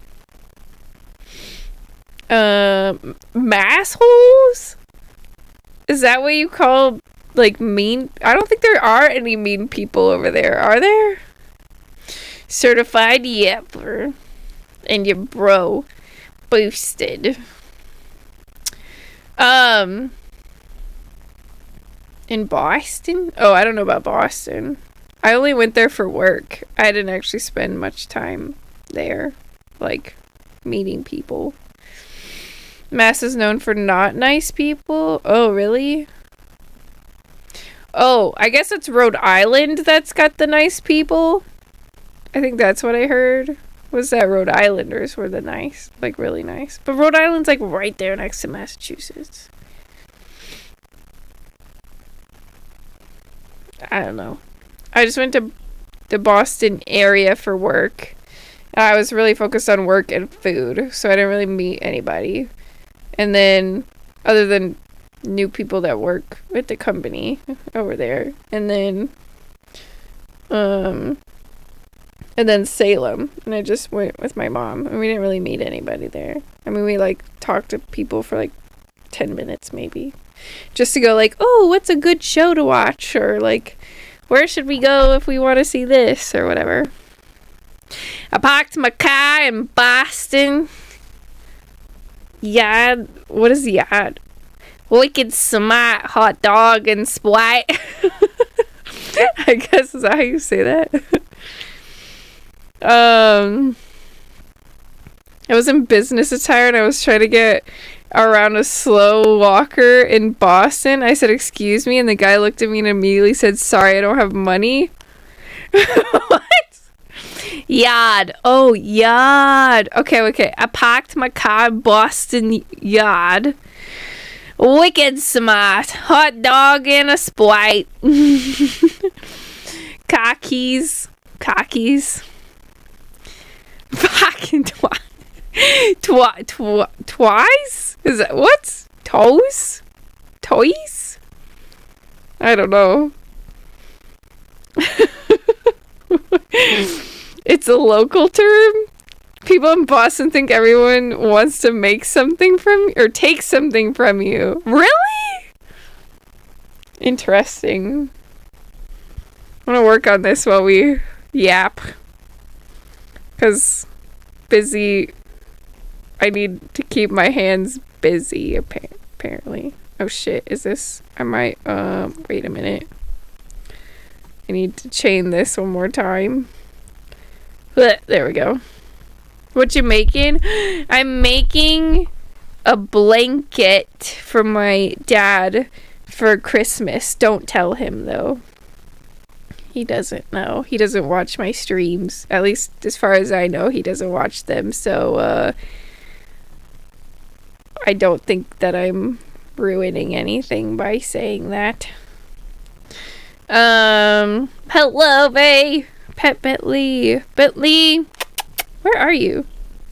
Um, massholes? Is that what you call, like, mean? I don't think there are any mean people over there, are there? Certified yapper. And your bro boosted. Um, in Boston? Oh, I don't know about Boston. I only went there for work. I didn't actually spend much time there, like, meeting people. Mass is known for not nice people. Oh, really? Oh, I guess it's Rhode Island that's got the nice people. I think that's what I heard. Was that Rhode Islanders were the nice, like really nice. But Rhode Island's like right there next to Massachusetts. I don't know. I just went to the Boston area for work. And I was really focused on work and food, so I didn't really meet anybody. And then, other than new people that work with the company over there. And then, um... and then Salem, and I just went with my mom, and we didn't really meet anybody there. I mean, we, like, talked to people for, like, ten minutes, maybe. Just to go, like, oh, what's a good show to watch? Or, like, where should we go if we want to see this? Or whatever. I parked my car in Boston. Yard. What is yard? Wicked smart hot dog and Sprite. I guess is that how you say that? Um, I was in business attire and I was trying to get around a slow walker in Boston. I said, excuse me, and the guy looked at me and immediately said, sorry, I don't have money. What? Yard. Oh, yard. Okay, okay. I parked my car in Boston yard. Wicked smart. Hot dog and a Sprite. Cockies. Cockies. Fucking twi- twi- twi- twice? Is that what? Toes? Toys? I don't know. It's a local term. People in Boston think everyone wants to make something from or take something from you. Really? Interesting. I'm gonna work on this while we yap. Because busy, I need to keep my hands busy, apparently. Oh shit, is this, I might, um, wait a minute. I need to chain this one more time. There we go. What you making? I'm making a blanket for my dad for Christmas. Don't tell him, though. He doesn't know. He doesn't watch my streams. At least as far as I know, he doesn't watch them. So, uh, I don't think that I'm ruining anything by saying that. Um, hello, bae. Pet Bentley. Bentley, where are you?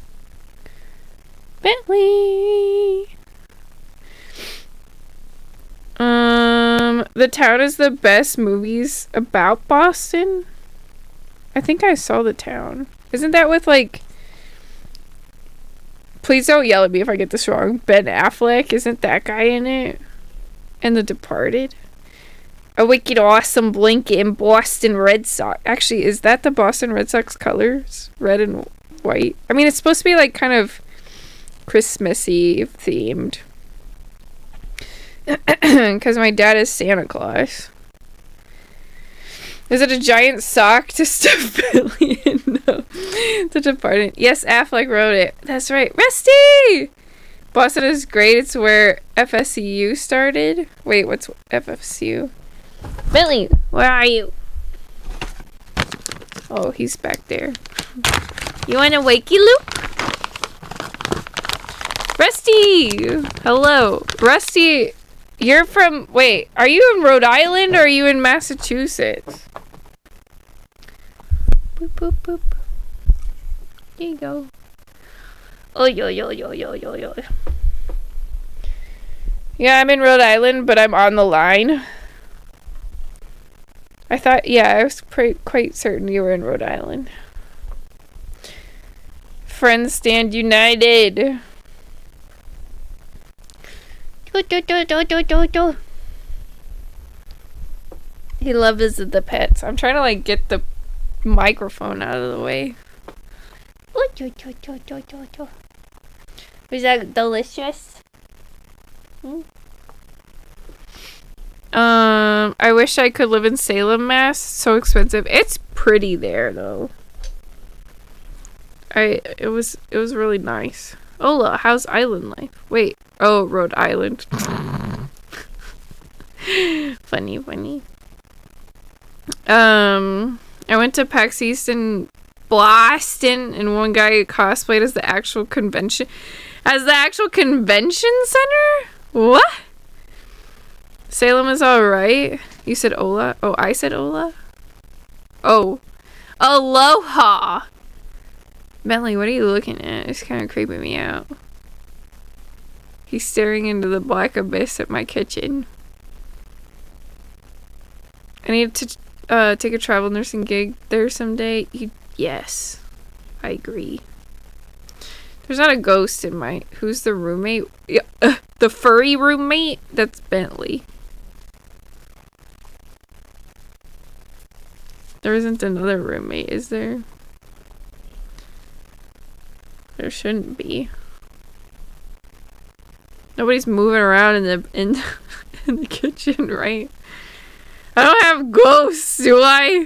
Bentley. Um, The Town is the best movies about Boston. I think I saw The Town. Isn't that with, like... Please don't yell at me if I get this wrong. Ben Affleck, isn't that guy in it? And The Departed? A wicked awesome blanket in Boston Red Sox. Actually, is that the Boston Red Sox colors? Red and white? I mean, it's supposed to be, like, kind of Christmassy themed. Because my dad is Santa Claus. Is it a giant sock to stuff Billy in? No. The Departed. Yes, Affleck wrote it. That's right. Rusty! Boston is great. It's where F S U started. Wait, what's F S U? Billy, where are you? Oh, he's back there. You want a wakey loop? Rusty! Hello. Rusty, you're from... Wait, are you in Rhode Island or are you in Massachusetts? Boop, boop, boop. There you go. Oh, yo, yo, yo, yo, yo, yo. Yeah, I'm in Rhode Island, but I'm on the line. I thought, yeah, I was pre- quite certain you were in Rhode Island. Friends stand united. Do, do, do, do, do, do, do. He loves the pets. I'm trying to, like, get the microphone out of the way. Ooh, do, do, do, do, do, do. Was that delicious? Hmm? Um, I wish I could live in Salem, Mass. So expensive. It's pretty there, though. I it was it was really nice. Ola, how's island life? Wait, oh, Rhode Island. Funny, funny. Um, I went to PAX East in Boston, and one guy cosplayed as the actual convention, as the actual convention center. What? Salem is alright. You said Ola? Oh, I said Ola? Oh. Aloha! Bentley, what are you looking at? It's kind of creeping me out. He's staring into the black abyss at my kitchen. I need to uh, take a travel nursing gig there someday. You, yes. I agree. There's not a ghost in my... Who's the roommate? Yeah, uh, the furry roommate? That's Bentley. There isn't another roommate, is there? There shouldn't be. Nobody's moving around in the in, in the kitchen, right? I don't have ghosts, do I?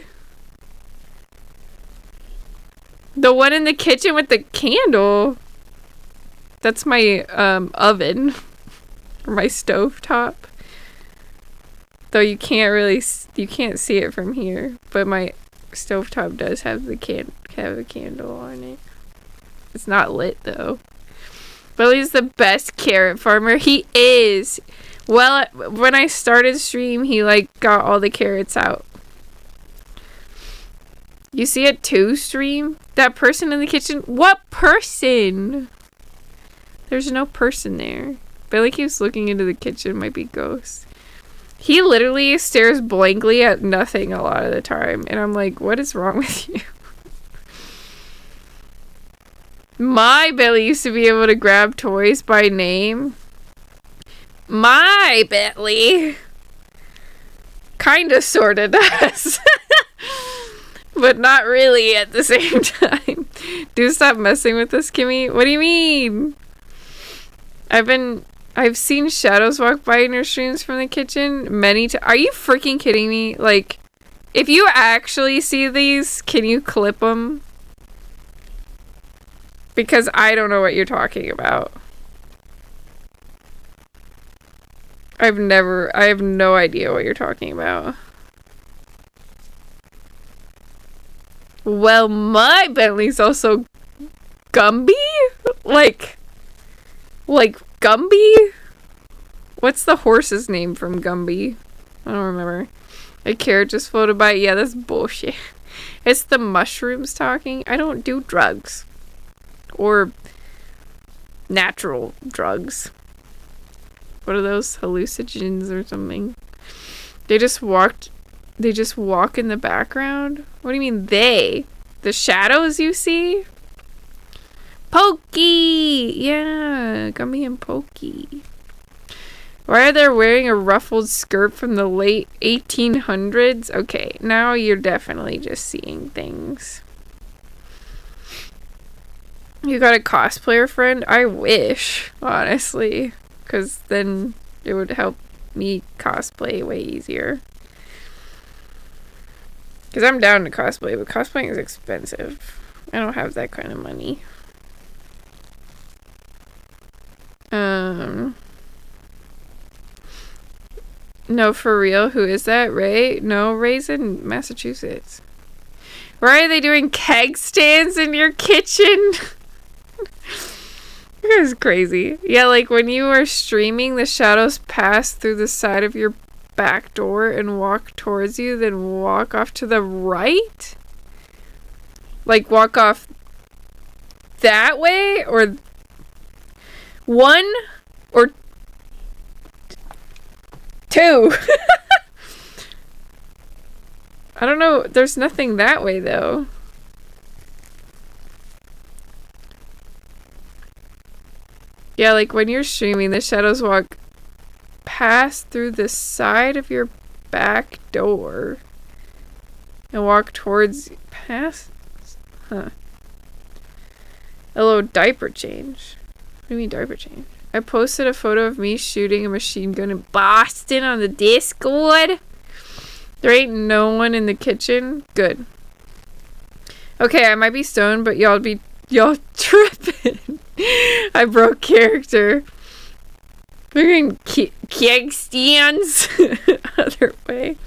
The one in the kitchen with the candle. That's my um oven. Or my stovetop. Though you can't really, you can't see it from here. But my stovetop does have the can have a candle on it. It's not lit though. Billy's the best carrot farmer. He is. Well, when I started stream, he like got all the carrots out. You see it too, stream? That person in the kitchen? What person? There's no person there. Billy keeps looking into the kitchen. Might be ghosts. He literally stares blankly at nothing a lot of the time. And I'm like, what is wrong with you? My Billy used to be able to grab toys by name. My Billy kinda sorta does. But not really at the same time. Do stop messing with us, Kimmy. What do you mean? I've been... I've seen shadows walk by in your streams from the kitchen many times. Are you freaking kidding me? Like, if you actually see these, can you clip them? Because I don't know what you're talking about. I've never... I have no idea what you're talking about. Well, my Bentley's also Gumby? Like... Like... Gumby? What's the horse's name from Gumby? I don't remember. A carrot just floated by. Yeah, that's bullshit. It's the mushrooms talking. I don't do drugs. Or natural drugs. What are those? Hallucinogens or something? They just walked... They just walk in the background? What do you mean they? The shadows you see? Pokey! Yeah, Gummy and Pokey. Why are they wearing a ruffled skirt from the late eighteen hundreds? Okay, now you're definitely just seeing things. You got a cosplayer friend? I wish, honestly. Because then it would help me cosplay way easier. Because I'm down to cosplay, but cosplaying is expensive. I don't have that kind of money. Um. No, for real. Who is that? Ray? No, Ray's in Massachusetts. Why are they doing keg stands in your kitchen? This is crazy. Yeah, like when you are streaming, the shadows pass through the side of your back door and walk towards you, then walk off to the right? Like walk off that way? Or one or two? I don't know. There's nothing that way though. Yeah, like when you're streaming, the shadows walk past through the side of your back door and walk towards past. Huh. Hello, diaper change. What do you mean diaper change? I posted a photo of me shooting a machine gun in Boston on the Discord. There ain't no one in the kitchen. Good. Okay, I might be stoned, but y'all be y'all tripping. I broke character. We're in ke keg stands. Other way.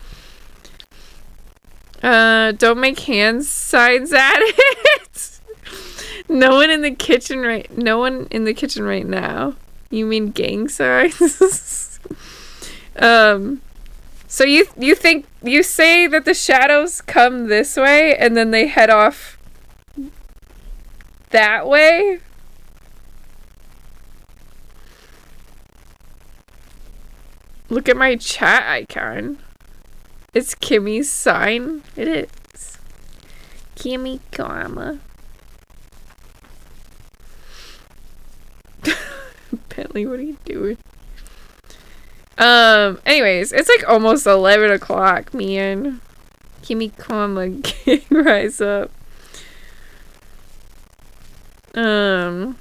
Uh, don't make hand signs at it. No one in the kitchen right. No one in the kitchen right now. You mean gang signs? um. So you you think you say that the shadows come this way and then they head off that way? Look at my chat icon. It's Kimmy's sign. It is. Kimmy Karma. Bentley, what are you doing? Um, anyways, it's like almost eleven o'clock, man. Kimmy Karma, rise up. Um,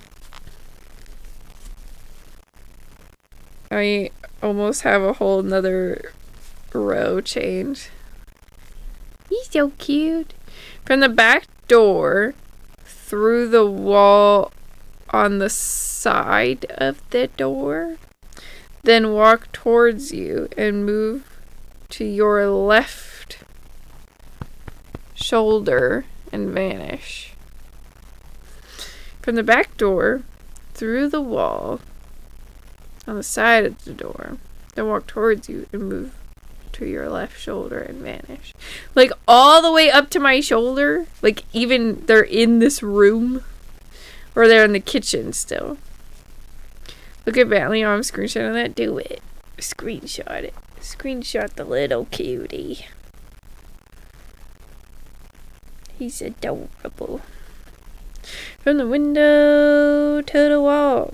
I almost have a whole nother row change. He's so cute. From the back door, through the wall on the side of the door, then walk towards you and move to your left shoulder and vanish. From the back door, through the wall on the side of the door, then walk towards you and move to your left shoulder and vanish. Like, all the way up to my shoulder? Like, even they're in this room? Or they're in the kitchen still? Look at Bentley. I'm screenshotting that. Do it. Screenshot it. Screenshot the little cutie. He's adorable. From the window to the wall.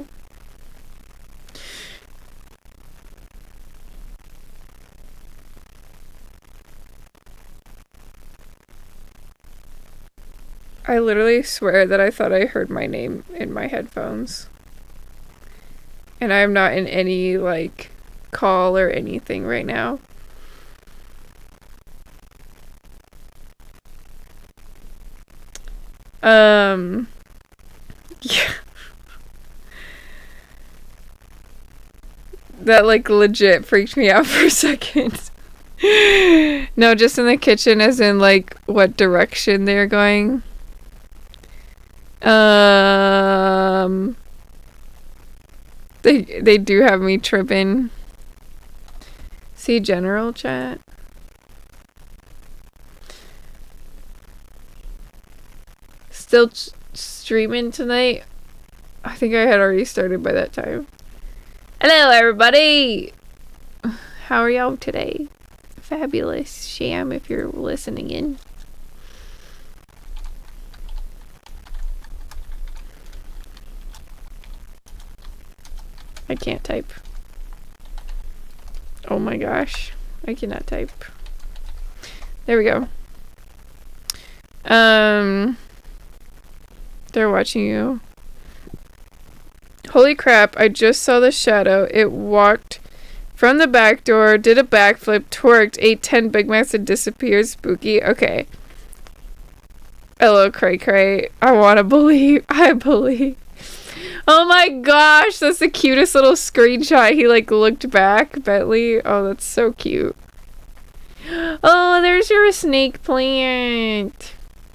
I literally swear that I thought I heard my name in my headphones. And I'm not in any, like, call or anything right now. Um, yeah. That, like, legit freaked me out for a second. No, just in the kitchen, as in, like, what direction they're going. Um, they they do have me tripping. See general chat. Still ch- streaming tonight. I think I had already started by that time. Hello, everybody. How are y'all today? Fabulous, Sham, if you're listening in. I can't type. Oh my gosh. I cannot type. There we go. Um, they're watching you. Holy crap, I just saw the shadow. It walked from the back door, did a backflip, twerked, ate ten Big Macs and disappeared. Spooky. Okay. Hello, cray cray. I want to believe. I believe. Oh my gosh, that's the cutest little screenshot. He like looked back, Bentley. Oh, that's so cute. Oh, there's your snake plant.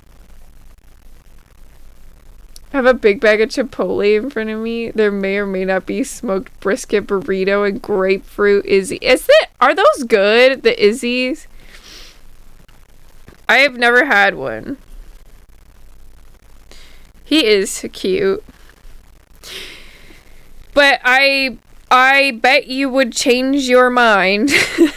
I have a big bag of Chipotle in front of me. There may or may not be smoked brisket burrito and grapefruit Izzy. Is it? Are those good? The Izzy's? I have never had one. He is cute. But I I bet you would change your mind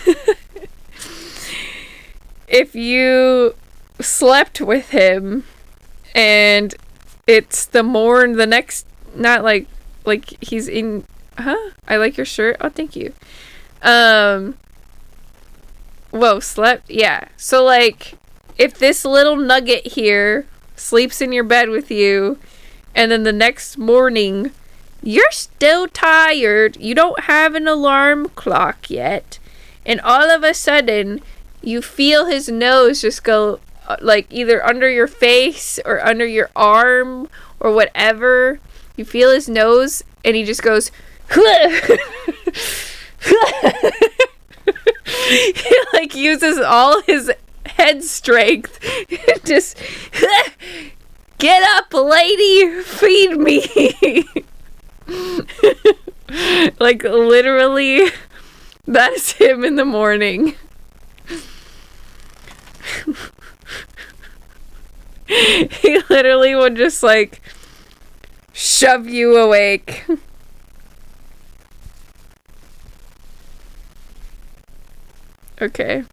if you slept with him and it's the morn the next not like like he's in huh? I like your shirt. Oh, thank you. Um Whoa, slept? Yeah. So like if this little nugget here sleeps in your bed with you and then the next morning you're still tired, you don't have an alarm clock yet, and all of a sudden you feel his nose just go uh, like either under your face or under your arm or whatever. You feel his nose and he just goes he like uses all his head strength. Just get up, lady, feed me. Like literally that's him in the morning. He literally would just like shove you awake. Okay.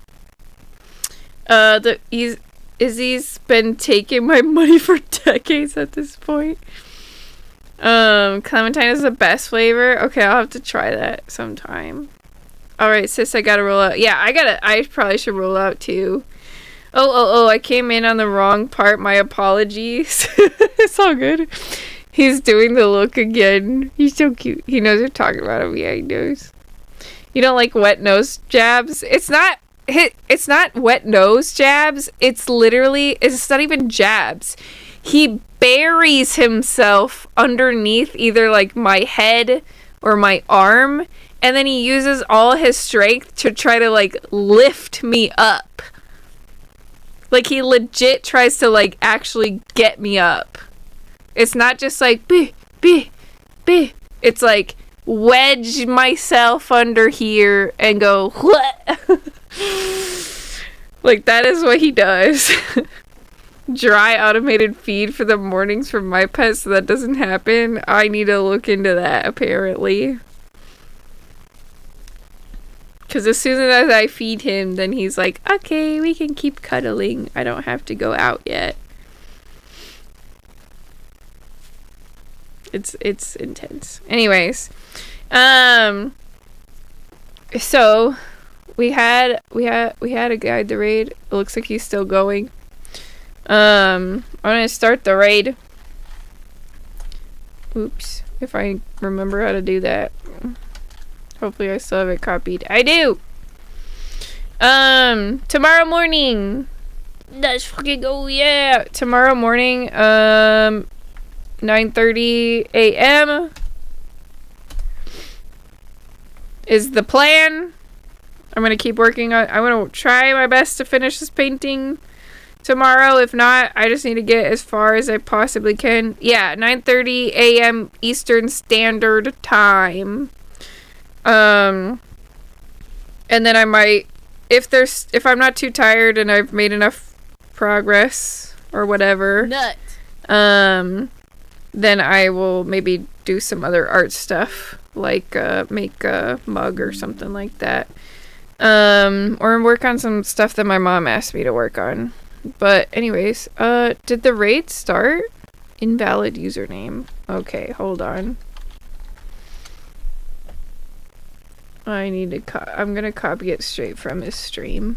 Uh the he's Izzy's been taking my money for decades at this point. Um, clementine is the best flavor. Okay, I'll have to try that sometime. Alright, sis, I gotta roll out. Yeah, I gotta, I probably should roll out too. Oh, oh, oh, I came in on the wrong part. My apologies. It's all good. He's doing the look again. He's so cute. He knows you're talking about him. Yeah, he knows. You don't like wet nose jabs? It's not, it's not wet nose jabs. It's literally, it's not even jabs. He buries himself underneath either like my head or my arm, and then he uses all his strength to try to like lift me up. Like he legit tries to like actually get me up. It's not just like be be Beh. It's like wedge myself under here and go what? Like that is what he does. Dry automated feed for the mornings for my pet, so that doesn't happen. I need to look into that apparently. Because as soon as I feed him, then he's like, okay, we can keep cuddling. I don't have to go out yet. It's it's intense. Anyways, um, so we had we had we had a guide the raid. It looks like he's still going. Um, I'm gonna start the raid. Oops, if I remember how to do that. Hopefully I still have it copied. I do! Um, tomorrow morning. Let's fucking go, yeah! Tomorrow morning, um, nine thirty a m is the plan. I'm gonna keep working on, I'm gonna try my best to finish this painting tomorrow. If not, I just need to get as far as I possibly can. Yeah, nine thirty a m Eastern Standard Time. Um, and then I might, if there's, if I'm not too tired and I've made enough progress or whatever, Nut. um, then I will maybe do some other art stuff, like, uh, make a mug or something like that. Um, or work on some stuff that my mom asked me to work on. But anyways, uh, did the raid start? Invalid username. Okay, hold on. I need to co- I'm gonna copy it straight from his stream.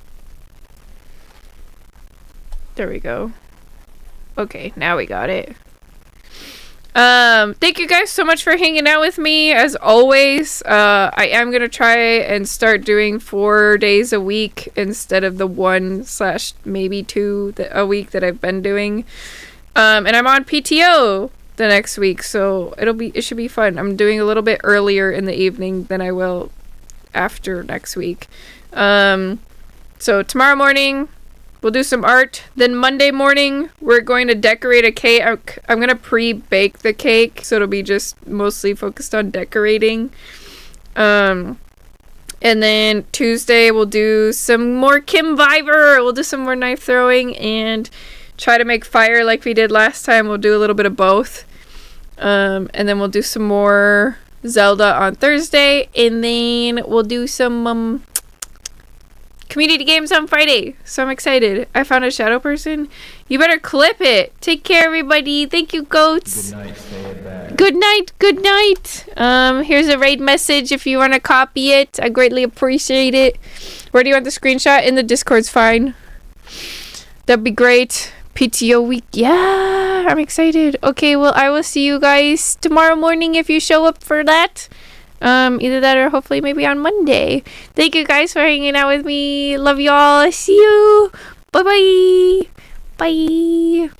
There we go. Okay, now we got it. Um, thank you guys so much for hanging out with me, as always. Uh, I am gonna try and start doing four days a week instead of the one slash maybe two th- a week that I've been doing. Um, and I'm on P T O the next week, so it'll be it should be fun. I'm doing a little bit earlier in the evening than I will after next week. Um, so tomorrow morning we'll do some art. Then Monday morning we're going to decorate a cake. I'm, I'm gonna pre-bake the cake, so it'll be just mostly focused on decorating. Um, and then Tuesday we'll do some more Kim Viber. We'll do some more knife throwing and try to make fire like we did last time. We'll do a little bit of both. Um, and then we'll do some more Zelda on Thursday. And then we'll do some um, community games on Friday. So I'm excited. I found a shadow person. You better clip it. Take care, everybody. Thank you, goats. Good night. Say it back. Good night. Good night. Um, here's a raid message if you want to copy it. I greatly appreciate it. Where do you want the screenshot? In the Discord's fine. That'd be great. P T O week. Yeah, I'm excited. Okay, well, I will see you guys tomorrow morning if you show up for that. Um, either that or hopefully maybe on Monday. Thank you guys for hanging out with me. Love y'all. See you. Bye-bye. Bye.